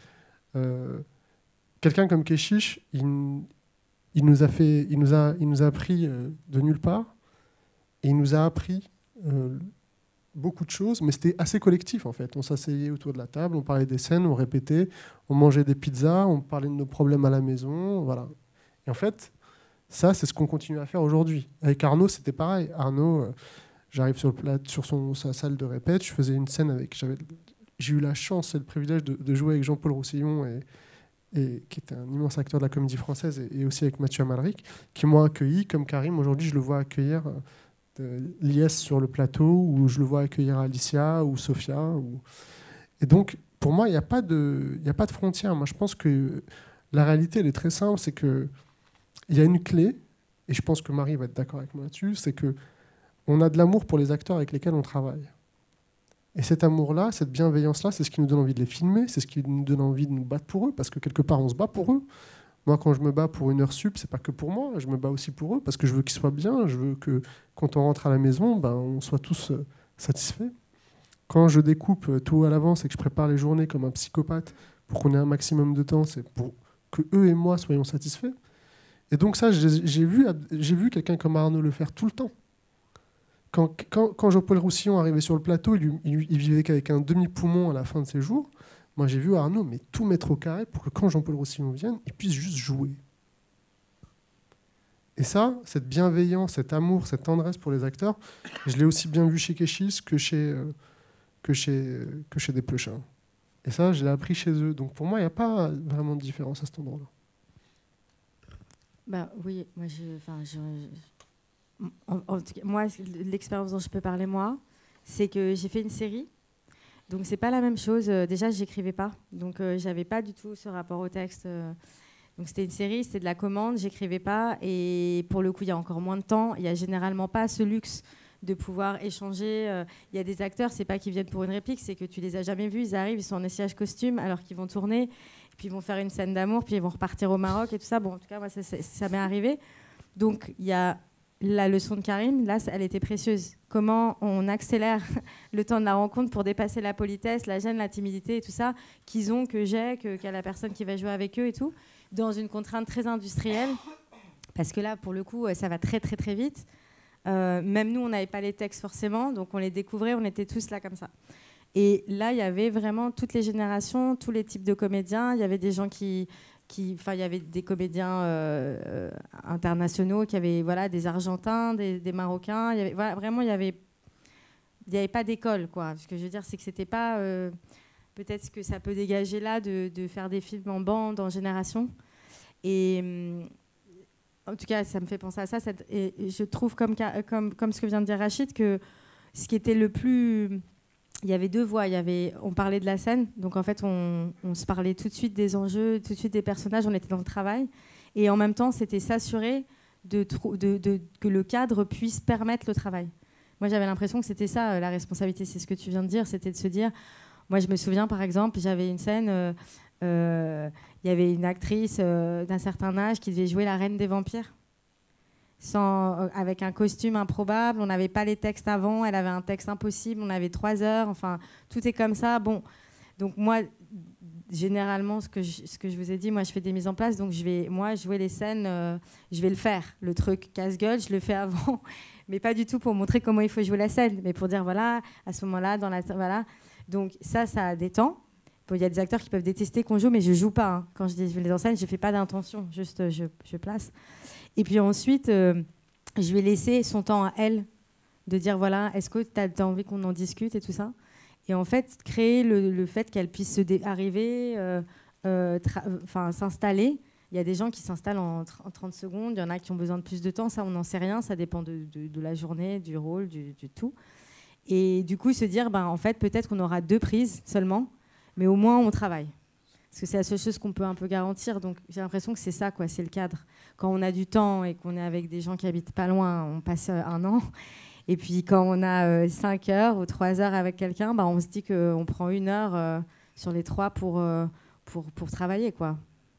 Quelqu'un comme Keshish, il nous a appris de nulle part, et il nous a appris beaucoup de choses, mais c'était assez collectif en fait. On s'asseyait autour de la table, on parlait des scènes, on répétait, on mangeait des pizzas, on parlait de nos problèmes à la maison, voilà. Et en fait, ça, c'est ce qu'on continue à faire aujourd'hui. Avec Arnaud, c'était pareil. Arnaud, j'arrive sur sa salle de répète, je faisais une scène avec... J'ai eu la chance et le privilège de jouer avec Jean-Paul Roussillon, et qui était un immense acteur de la comédie française, et aussi avec Mathieu Amalric, qui m'ont accueilli, comme Karim, aujourd'hui, je le vois accueillir... Lies sur le plateau, où je le vois accueillir Alicia ou Sophia. Et donc, pour moi, il n'y a pas de frontière. Moi, je pense que la réalité, elle est très simple, c'est qu'il y a une clé, et je pense que Marie va être d'accord avec moi là-dessus, c'est qu'on a de l'amour pour les acteurs avec lesquels on travaille. Et cet amour-là, cette bienveillance-là, c'est ce qui nous donne envie de les filmer, c'est ce qui nous donne envie de nous battre pour eux, parce que quelque part, on se bat pour eux. Moi, quand je me bats pour une heure sup, c'est pas que pour moi, je me bats aussi pour eux, parce que je veux qu'ils soient bien, je veux que quand on rentre à la maison, on soit tous satisfaits. Quand je découpe tout à l'avance et que je prépare les journées comme un psychopathe pour qu'on ait un maximum de temps, c'est pour que eux et moi soyons satisfaits. Et donc ça, j'ai vu quelqu'un comme Arnaud le faire tout le temps. Quand Jean-Paul Roussillon arrivait sur le plateau, il vivait qu'avec un demi-poumon à la fin de ses jours. Moi, j'ai vu Arnaud tout mettre au carré pour que quand Jean-Paul Roussillon vienne, il puisse juste jouer. Et ça, cette bienveillance, cet amour, cette tendresse pour les acteurs, je l'ai aussi bien vu chez Kéchis que chez Desplechin. Et ça, je l'ai appris chez eux. Donc pour moi, il n'y a pas vraiment de différence à cet endroit-là. Bah oui, moi, en tout cas, moi, l'expérience dont je peux parler, moi, c'est que j'ai fait une série. Donc c'est pas la même chose. Déjà, j'écrivais pas. Donc j'avais pas du tout ce rapport au texte. Donc c'était une série, c'était de la commande, j'écrivais pas. Et pour le coup, il y a encore moins de temps. Il y a généralement pas ce luxe de pouvoir échanger. Il y a des acteurs, c'est pas qu'ils viennent pour une réplique, c'est que tu les as jamais vus. Ils arrivent, ils sont en essayage costume alors qu'ils vont tourner, puis ils vont faire une scène d'amour, puis ils vont repartir au Maroc et tout ça. Bon, en tout cas, moi, ça m'est arrivé. Donc il y a la leçon de Karim, là, elle était précieuse. Comment on accélère le temps de la rencontre pour dépasser la politesse, la gêne, la timidité et tout ça qu'ils ont, que j'ai, qu'a la personne qui va jouer avec eux et tout, dans une contrainte très industrielle. Parce que là, pour le coup, ça va très, très, très vite. Même nous, on n'avait pas les textes forcément, donc on les découvrait, on était tous là comme ça. Et là, il y avait vraiment toutes les générations, tous les types de comédiens. Il y avait des gens il y avait des comédiens internationaux, qui avaient des Argentins, des Marocains. Il y avait, vraiment, il n'y avait pas d'école, quoi. Ce que je veux dire, c'est que c'était pas peut-être ce que ça peut dégager là de faire des films en bande, en génération. Et en tout cas, ça me fait penser à ça. Et je trouve, comme ce que vient de dire Rachid, que ce qui était le plus... Il y avait deux voies. On parlait de la scène, donc en fait, on se parlait tout de suite des enjeux, tout de suite des personnages, on était dans le travail. Et en même temps, c'était s'assurer que le cadre puisse permettre le travail. Moi, j'avais l'impression que c'était ça, la responsabilité. C'est ce que tu viens de dire, c'était de se dire... Moi, je me souviens, par exemple, j'avais une scène, il y avait une actrice d'un certain âge qui devait jouer la reine des vampires. Avec un costume improbable, on n'avait pas les textes avant, elle avait un texte impossible, on avait 3 heures, enfin, tout est comme ça. Bon, donc moi, généralement, ce que je vous ai dit, moi, je fais des mises en place, donc moi, jouer les scènes, je vais le faire. Le truc casse-gueule, je le fais avant, mais pas du tout pour montrer comment il faut jouer la scène, mais pour dire, voilà, à ce moment-là, voilà. Donc ça a des temps. Il y a des acteurs qui peuvent détester qu'on joue, mais je joue pas. Hein. Quand je dis je vais les en scène, je fais pas d'intention, juste je place. Et puis ensuite, je vais laisser son temps à elle de dire voilà, est-ce que tu as envie qu'on en discute et tout ça. Et en fait, créer le fait qu'elle puisse arriver, s'installer. Il y a des gens qui s'installent en 30 secondes, il y en a qui ont besoin de plus de temps, ça on n'en sait rien, ça dépend de la journée, du rôle, du tout. Et du coup, se dire, en fait, peut-être qu'on aura 2 prises seulement, mais au moins on travaille. Parce que c'est la seule chose qu'on peut un peu garantir. Donc j'ai l'impression que c'est ça, quoi, c'est le cadre. Quand on a du temps et qu'on est avec des gens qui habitent pas loin, on passe 1 an. Et puis quand on a 5 heures ou 3 heures avec quelqu'un, on se dit qu'on prend 1 heure sur les 3 pour travailler, quoi.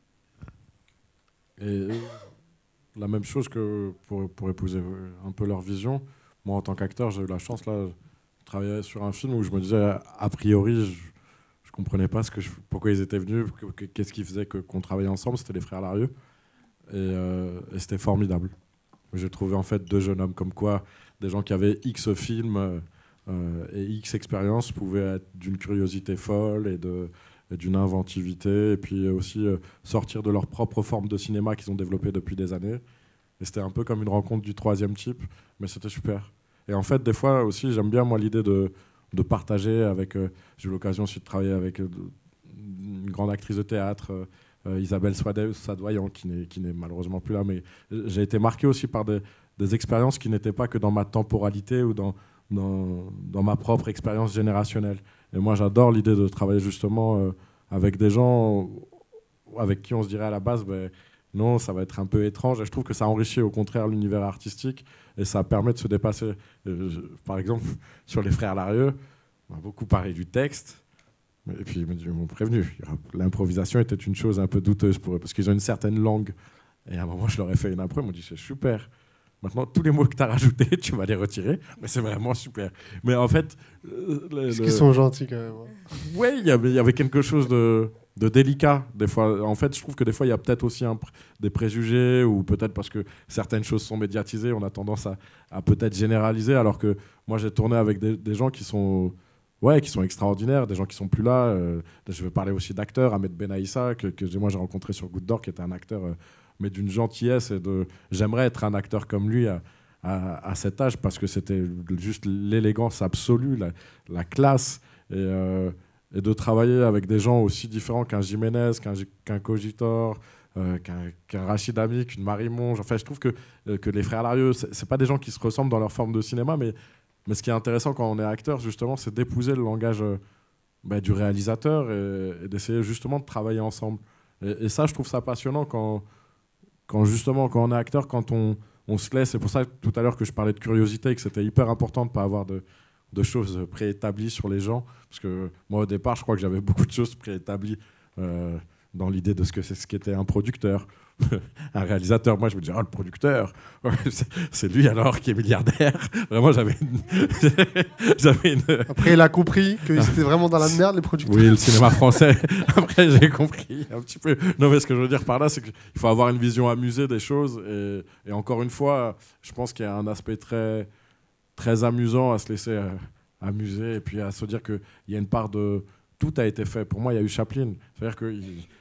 Et la même chose que pour épouser un peu leur vision, moi en tant qu'acteur, j'ai eu la chance là, de travailler sur un film où je me disais, a priori, je comprenais pas pourquoi ils étaient venus, qu'est-ce qui faisait qu'on travaillait ensemble. C'était les frères Larieux. Et c'était formidable. J'ai trouvé en fait 2 jeunes hommes comme quoi des gens qui avaient X films et X expériences pouvaient être d'une curiosité folle et d'une inventivité, et puis aussi sortir de leur propre forme de cinéma qu'ils ont développée depuis des années. Et c'était un peu comme une rencontre du 3e type, mais c'était super. Et en fait, des fois aussi, j'aime bien moi l'idée de partager avec... j'ai eu l'occasion aussi de travailler avec une grande actrice de théâtre, Isabelle Sadoyan, qui n'est malheureusement plus là, mais j'ai été marqué aussi par des expériences qui n'étaient pas que dans ma temporalité ou dans ma propre expérience générationnelle. Et moi, j'adore l'idée de travailler justement avec des gens avec qui on se dirait à la base, non, ça va être un peu étrange. Et je trouve que ça enrichit au contraire l'univers artistique et ça permet de se dépasser. Par exemple, sur les frères Larieux, on a beaucoup parlé du texte. Et puis ils m'ont prévenu. L'improvisation était une chose un peu douteuse pour eux parce qu'ils ont une certaine langue. Et à un moment, je leur ai fait une impro. Ils m'ont dit c'est super. Maintenant, tous les mots que tu as rajoutés, tu vas les retirer. Mais c'est vraiment super. Mais en fait... Parce qu'ils sont gentils quand même. Oui, il y avait quelque chose de délicat. Des fois. En fait, je trouve que des fois, il y a peut-être aussi des préjugés ou peut-être parce que certaines choses sont médiatisées, on a tendance à peut-être généraliser. Alors que moi, j'ai tourné avec des gens qui sont ouais, qui sont extraordinaires, des gens qui sont plus là. Je vais parler aussi d'acteurs, Ahmed Benaïssa, que moi j'ai rencontré sur Goutte d'Or, qui était un acteur, mais d'une gentillesse. J'aimerais être un acteur comme lui à cet âge, parce que c'était juste l'élégance absolue, la classe, et de travailler avec des gens aussi différents qu'un Jiménez, qu'un Cogitor, qu'un Rachid Ami, qu'une Marie Monge. Enfin, je trouve que les frères Larieux, c'est pas des gens qui se ressemblent dans leur forme de cinéma, mais ce qui est intéressant quand on est acteur, justement, c'est d'épouser le langage du réalisateur et d'essayer justement de travailler ensemble. Et ça, je trouve ça passionnant quand justement, quand on est acteur, quand on se laisse. C'est pour ça tout à l'heure que je parlais de curiosité et que c'était hyper important de ne pas avoir de choses préétablies sur les gens. Parce que moi, au départ, je crois que j'avais beaucoup de choses préétablies dans l'idée de ce qu'était un producteur. Un réalisateur, moi je me disais, le producteur, c'est lui alors qui est milliardaire. Vraiment, j'avais une... Après, il a compris qu'ils étaient vraiment dans la merde, les producteurs. Oui, le cinéma français. Après, j'ai compris un petit peu. Non, mais ce que je veux dire par là, c'est qu'il faut avoir une vision amusée des choses. Et encore une fois, je pense qu'il y a un aspect très, très amusant à se laisser amuser et puis à se dire qu'il y a une part de... Tout a été fait. Pour moi, il y a eu Chaplin. C'est-à-dire que...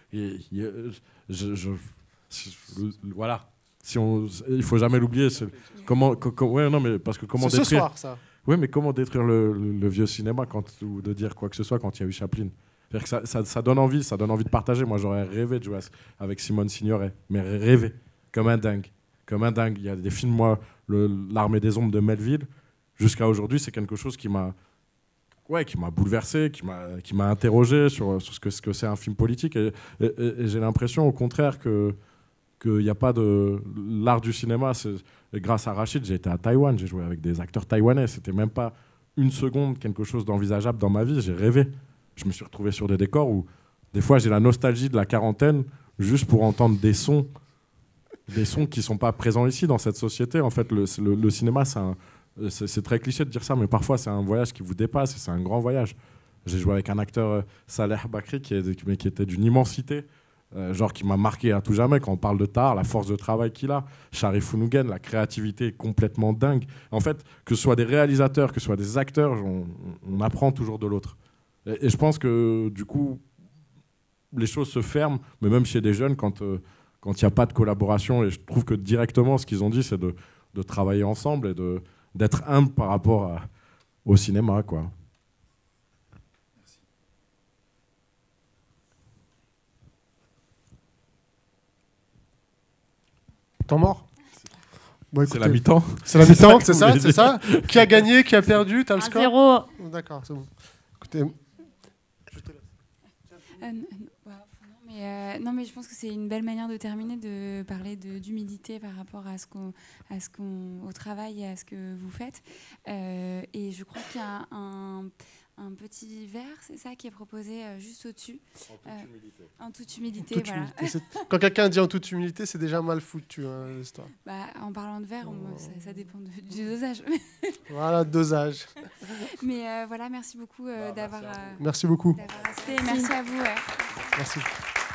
voilà. Il faut jamais l'oublier. Ouais, non, mais parce que comment détruire... ce soir, ça. Oui, mais comment détruire le vieux cinéma ou de dire quoi que ce soit quand il y a eu Chaplin. C'est-à-dire que ça donne envie de partager. Moi, j'aurais rêvé de jouer avec Simone Signoret, mais rêvé comme un dingue. Il y a des films, moi, L'Armée des Ombres de Melville, jusqu'à aujourd'hui, c'est quelque chose qui m'a bouleversé, qui m'a interrogé sur ce que c'est un film politique. Et j'ai l'impression, au contraire, qu'il n'y a pas de... L'art du cinéma, grâce à Rachid, j'ai été à Taïwan, j'ai joué avec des acteurs taïwanais. C'était même pas une seconde quelque chose d'envisageable dans ma vie. J'ai rêvé. Je me suis retrouvé sur des décors où, des fois, j'ai la nostalgie de la quarantaine juste pour entendre des sons qui ne sont pas présents ici, dans cette société. En fait, le cinéma, c'est très cliché de dire ça, mais parfois, c'est un voyage qui vous dépasse et c'est un grand voyage. J'ai joué avec un acteur, Saleh Bakri, qui était d'une immensité. Genre qui m'a marqué à tout jamais quand on parle de Tahar, la force de travail qu'il a, Sharif Ounougen, la créativité est complètement dingue. En fait, que ce soit des réalisateurs, que ce soit des acteurs, on apprend toujours de l'autre. Et je pense que du coup, les choses se ferment, mais même chez des jeunes, quand il n'y a pas de collaboration, et je trouve que directement ce qu'ils ont dit, c'est de travailler ensemble et d'être humble par rapport au cinéma, quoi. Temps mort. Bon, c'est la mi-temps. C'est la mi-temps, c'est ça. Qui a gagné, qui a perdu, t'as le score 0. D'accord, c'est bon. Écoutez, je te laisse. Non, mais je pense que c'est une belle manière de terminer, de parler d'humilité par rapport au travail et à ce que vous faites. Et je crois qu'il y a un petit verre, c'est ça, qui est proposé juste au-dessus. En toute humilité, voilà. Quand quelqu'un dit en toute humilité, c'est déjà mal foutu, l'histoire. En parlant de verre, ça dépend du dosage. Voilà, dosage. Mais voilà, merci beaucoup d'avoir... merci beaucoup. D'avoir assisté. Merci à vous. Ouais. Merci.